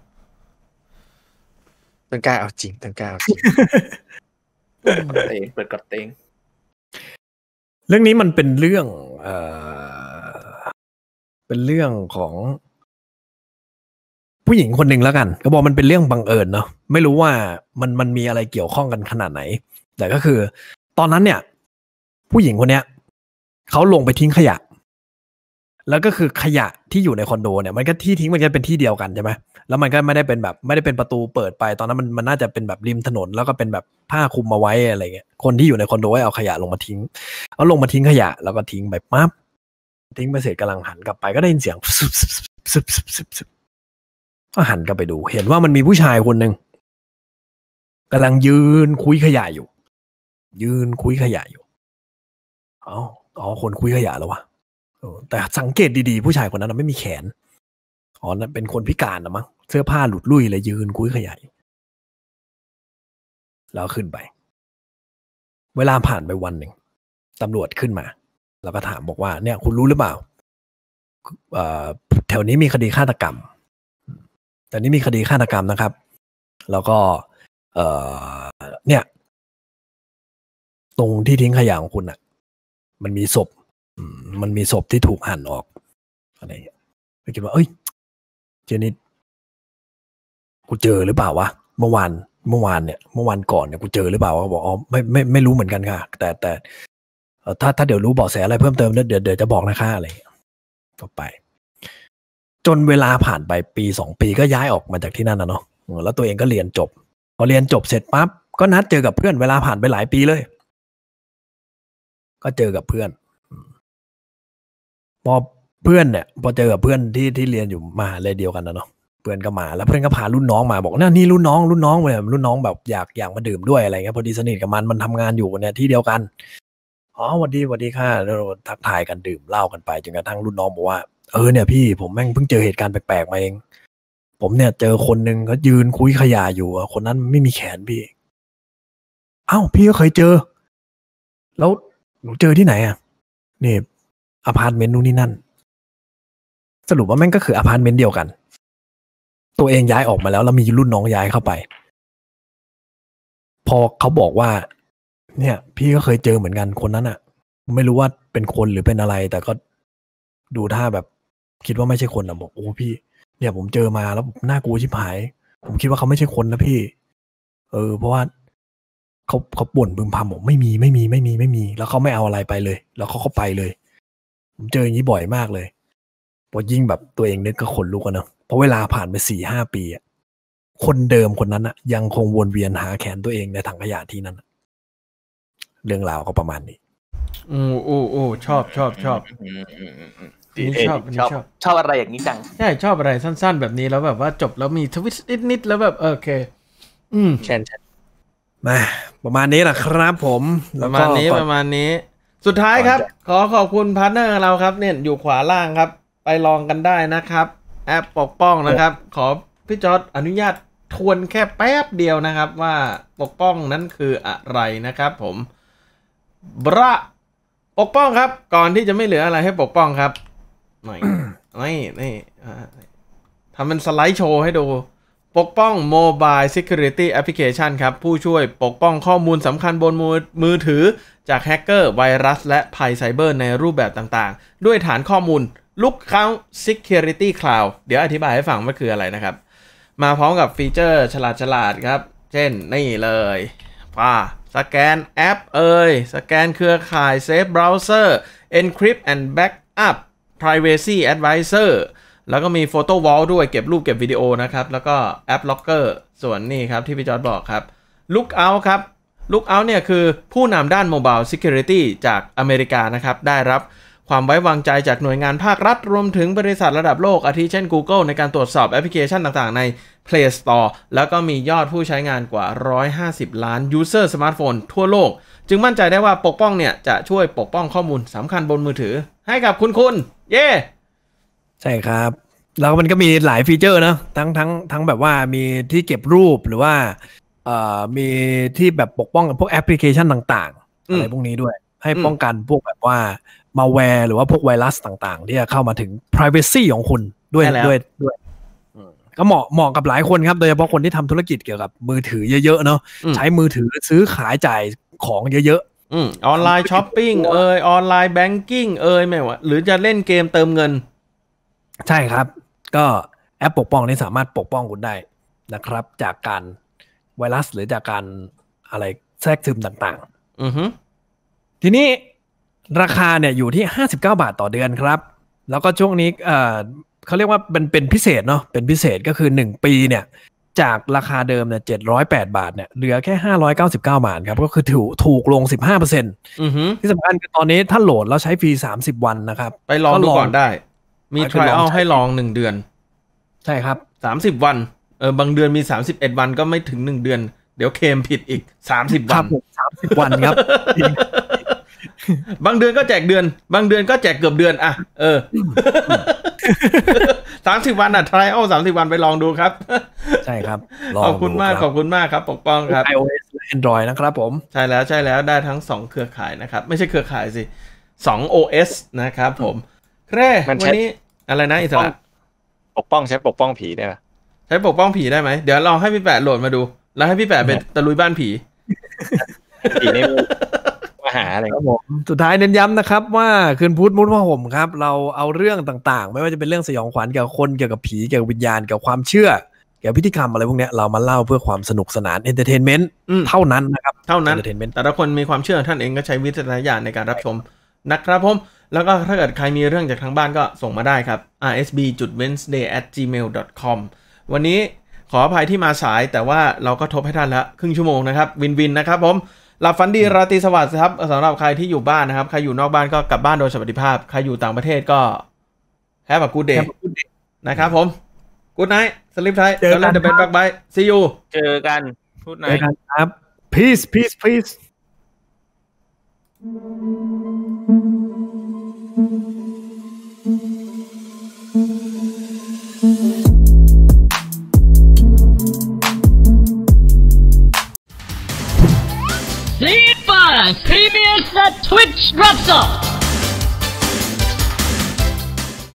ต้นกล้าเอาจริงต้นกล้าเอาจริงกดเตงเปิดกดเตงเรื่องนี้มันเป็นเรื่องเอ่อเป็นเรื่องของผู้หญิงคนหนึ่งแล้วกันก็บอกมันเป็นเรื่องบังเอิญเนาะไม่รู้ว่ามันมันมีอะไรเกี่ยวข้องกันขนาดไหนแต่ก็คือตอนนั้นเนี่ยผู้หญิงคนเนี้ยเขาลงไปทิ้งขยะแล้วก็คือขยะที่อยู่ในคอนโดเนี่ยมันก็ที่ทิ้งมันก็เป็นที่เดียวกันใช่ไหมแล้วมันก็ไม่ได้เป็นแบบไม่ได้เป็นประตูเปิดไปตอนนั้นมันมันน่าจะเป็นแบบริมถนนแล้วก็เป็นแบบผ้าคลุมมาไว้อะไรเงี้ยคนที่อยู่ในคอนโดให้เอาขยะลงมาทิ้งเอาลงมาทิ้งขยะแล้วก็ทิ้งไปปั๊บทิ้งไปเสร็จกำลังหันกลับไปก็ได้ยินเสียงซึบซึบซึบซึบซึบซึบก็หันกลับไปดูเห็นว่ามันมีผู้ชายคนหนึ่งกำลังยืนคุยขยะอยู่ยืนคุยขยะอยู่อ๋ออ๋อคนคุยขยะแล้ววะแต่สังเกตดีๆผู้ชายคนนั้นไม่มีแขนอ๋อนั่นเป็นคนพิการนะมั้งเสื้อผ้าหลุดลุ่ยเลยยืนคุยขยะแล้วขึ้นไปเวลาผ่านไปวันหนึ่งตำรวจขึ้นมาแล้วก็ถามบอกว่าเนี่ยคุณรู้หรือเปล่าเอ่อแถวนี้มีคดีฆาตกรรมแต่นี้มีคดีฆาตกรรมนะครับแล้วก็เอ่อเนี่ยตรงที่ทิ้งขยะของคุณอ่ะมันมีศพมันมีศพที่ถูกหั่นออกอะไรอย่างเงี้ยไปคิดว่าเอ้ยเจนิดกูเจอหรือเปล่าวะเมื่อวานเมื่อวานเนี่ยเมื่อวานก่อนเนี่ยกูเจอหรือเปล่าวะบอกอ๋อไม่ไม่ไม่รู้เหมือนกันค่ะแต่แต่ถ้าถ้าเดี๋ยวรู้เบาะแสอะไรเพิ่มเติมเดี๋ยวเดี๋ยวจะบอกนะคะอะไรอย่างเงี้ยก็ไปจนเวลาผ่านไปปีสองปีก็ย้ายออกมาจากที่นั่นนะเนาะแล้วตัวเองก็เรียนจบพอเรียนจบเสร็จปั๊บก็นัดเจอกับเพื่อนเวลาผ่านไปหลายปีเลยก็เจอกับเพื่อนพอเพื่อนเนี่ยพอเจอกับเพื่อนที่ที่เรียนอยู่มหาลัยเดียวกันนะเนาะเพื่อนก็มาแล้วเพื่อนก็พารุ่นน้องมาบอกเนี่ยนี่รุ่นน้องรุ่นน้องเลยรุ่นน้องแบบอยากอยากมาดื่มด้วยอะไรเงี้ยพอดีสนิทกับมันมันทำงานอยู่เนี่ยที่เดียวกันอ๋อสวัสดีสวัสดีค่ะแล้วทักทายกันดื่มเหล้ากันไปจนกระทั่งรุ่นน้องบอกว่าเออเนี่ยพี่ผมแม่งเพิ่งเจอเหตุการณ์แปลกๆมาเองผมเนี่ยเจอคนหนึ่งเขายืนคุยขยะอยู่คนนั้นไม่มีแขนพี่เอ้าพี่ก็เคยเจอแล้วหนูเจอที่ไหนอ่ะนี่อพาร์ตเมนต์นู่นนี่นั่นสรุปว่าแม่งก็คืออพาร์ตเมนต์เดียวกันตัวเองย้ายออกมาแล้วแล้วมีรุ่นน้องย้ายเข้าไปพอเขาบอกว่าเนี่ยพี่ก็เคยเจอเหมือนกันคนนั้นอ่ะไม่รู้ว่าเป็นคนหรือเป็นอะไรแต่ก็ดูท่าแบบคิดว่าไม่ใช่คนอ่ะบอกโอ้พี่เนี่ยผมเจอมาแล้วน่ากลัวชิบหายผมคิดว่าเขาไม่ใช่คนนะพี่เออเพราะว่าเขาเขาบ่นพึมพำบอกไม่มีไม่มีไม่มีไม่มีแล้วเขาไม่เอาอะไรไปเลยแล้วเขาก็ไปเลยผมเจออย่างนี้บ่อยมากเลยพอยิ่งแบบตัวเองนึกก็ขนลุกอะเนาะเพราะเวลาผ่านไปสี่ห้าปีอะคนเดิมคนนั้นอะยังคงวนเวียนหาแขนตัวเองในถังขยะที่นั่นเรื่องราวก็ประมาณนี้อือโอ้โอ้ชอบชอบชอบนี่ชอบชอบชอบอะไรอย่างนี้จังใช่ชอบอะไรสั้นๆแบบนี้แล้วแบบว่าจบแล้วมีทวิสต์นิดๆแล้วแบบโอเคอืมใช่ใช่มาประมาณนี้แหละครับผมประมาณนี้ประมาณนี้สุดท้ายครับขอขอบคุณพาร์ทเนอร์เราครับเนี่ยอยู่ขวาล่างครับไปลองกันได้นะครับแอปปกป้องนะครับขอพี่จอร์จอนุญาตทวนแค่แป๊บเดียวนะครับว่าปกป้องนั้นคืออะไรนะครับผมบระปกป้องครับก่อนที่จะไม่เหลืออะไรให้ปกป้องครับไม่ไม่นี่ทำเป็นสไลด์โชว์ให้ดูปกป้อง Mobile Security Application ครับผู้ช่วยปกป้องข้อมูลสำคัญบนมือมือถือจากแฮกเกอร์ไวรัสและภัยไซเบอร์ในรูปแบบต่างๆด้วยฐานข้อมูล Lookout Security Cloud เดี๋ยวอธิบายให้ฟังว่าคืออะไรนะครับมาพร้อมกับฟีเจอร์ฉลาดๆครับเช่นนี่เลยป่าสแกนแอปเอ่ยสแกนเครือข่าย Safe Browser Encrypt and Backup Privacy Advisor แล้วก็มี Photo Vault ด้วยเก็บรูปเก็บวิดีโอนะครับแล้วก็แอป Locker ส่วนนี้ครับที่พี่จอร์จบอกครับ Lookout ครับ Lookout เนี่ยคือผู้นำด้าน Mobile Security จากอเมริกานะครับได้รับความความไว้วางใจจากหน่วยงานภาครัฐรวมถึงบริษัทระดับโลกอาทิเช่น Google ในการตรวจสอบแอปพลิเคชันต่างๆใน Play Store แล้วก็มียอดผู้ใช้งานกว่าหนึ่งร้อยห้าสิบล้าน user สมาร์ทโฟนทั่วโลกจึงมั่นใจได้ว่าปกป้องเนี่ยจะช่วยปกป้องข้อมูลสำคัญบนมือถือให้กับคุณคุณเย่ใช่ครับแล้วมันก็มีหลายฟีเจอร์นะทั้งทั้งทั้งแบบว่ามีที่เก็บรูปหรือว่าเอ่อมีที่แบบปกป้องพวกแอปพลิเคชันต่างๆอะไรพวกนี้ด้วยให้ป้องกันพวกแบบว่ามาแวร์หรือว่าพวกไวรัสต่างๆที่จะเข้ามาถึง privacy ของคุณด้วยด้วยด้วยก็เหมาะเหมาะกับหลายคนครับโดยเฉพาะคนที่ทำธุรกิจเกี่ยวกับมือถือเยอะๆเนาะใช้มือถือซื้อขายจ่ายของเยอะๆออนไลน์ช้อปปิ้งเอ่ยออนไลน์แบงกิ้งเอ่ยไม่ว่าหรือจะเล่นเกมเติมเงินใช่ครับก็แอปปกป้องนี้สามารถปกป้องคุณได้นะครับจากการไวรัสหรือจากการอะไรแทรกซึมต่างๆอือฮึทีนี้ราคาเนี่ยอยู่ที่ห้าสิบเก้าบาทต่อเดือนครับแล้วก็ช่วงนี้เอ่อเขาเรียกว่าเป็นเป็นพิเศษเนาะเป็นพิเศษก็คือหนึ่งปีเนี่ยจากราคาเดิมเนี่ยเจ็ดร้อยแปดบาทเนี่ยเหลือแค่ห้าร้อยเก้าสิบเก้าบาทครับก็คือถูกถูกลง สิบห้าเปอร์เซ็นต์อือฮึที่สำคัญคือตอนนี้ถ้าโหลดแล้วใช้ฟรีสามสิบวันนะครับไปลองดูก่อนได้มี trial ให้ลองหนึ่งเดือนใช่ครับสามสิบวันเออบางเดือนมีสามสิบเอ็ดวันก็ไม่ถึงหนึ่งเดือนเดี๋ยวเคลมผิดอีกสามสิบวันสามสิบวันครับบางเดือนก็แจกเดือนบางเดือนก็แจกเกือบเดือนอ่ะเออ สามสิบวันอ่ะ trial สามสิบวันไปลองดูครับใช่ครับขอบคุณมากขอบคุณมากครับปกป้องครับ iOS และ Android นะครับผมใช่แล้วใช่แล้วได้ทั้งสองเครือข่ายนะครับไม่ใช่เครือข่ายสิสอง โอ เอส นะครับผมแร่วันนี้อะไรนะอิสระปกป้องใช้ปกป้องผีได้ไหมใช้ปกป้องผีได้ไหมเดี๋ยวลองให้พี่แปะโหลดมาดูแล้วให้พี่แปะเป็นตะลุยบ้านผีผีนี่มาหาอะไรครับผมสุดท้ายเน้นย้ำนะครับว่าคืนพุธมุดผ้าห่มครับเราเอาเรื่องต่างๆไม่ว่าจะเป็นเรื่องสยองขวัญเกี่ยวกับคนเกี่ยวกับผีเกี่ยวกับวิญญาณเกี่ยวกับความเชื่อเกี่ยวกับพิธีกรรมอะไรพวกนี้เรามาเล่าเพื่อความสนุกสนานเอนเตอร์เทนเมนต์เท่านั้นนะครับเท่านั้นแต่ละคนมีความเชื่อท่านเองก็ใช้วิจารณญาณในการรับชมนะครับผมแล้วก็ถ้าเกิดใครมีเรื่องจากทางบ้านก็ส่งมาได้ครับ อาร์ เอส บี จุด เวนส์เดย์ แอท จีเมล ดอท คอม วันนี้ขออภัยที่มาสายแต่ว่าเราก็ทบให้ท่านละครึ่งชั่วโมงนะครับวินวินนะครับผมหลับฝันดีราตรีสวัสดิ์ครับสำหรับใครที่อยู่บ้านนะครับใครอยู่นอกบ้านก็กลับบ้านโดยสวัสดิภาพใครอยู่ต่างประเทศก็แฮปปี้กู๊ดเดย์นะครับผมกู๊ดไนท์สลิปไทยแล้วเดอะเบนบักไบซียูเจอกันกู๊ดไนท์ครับ peace peace peace Premiers at Twitch drops off.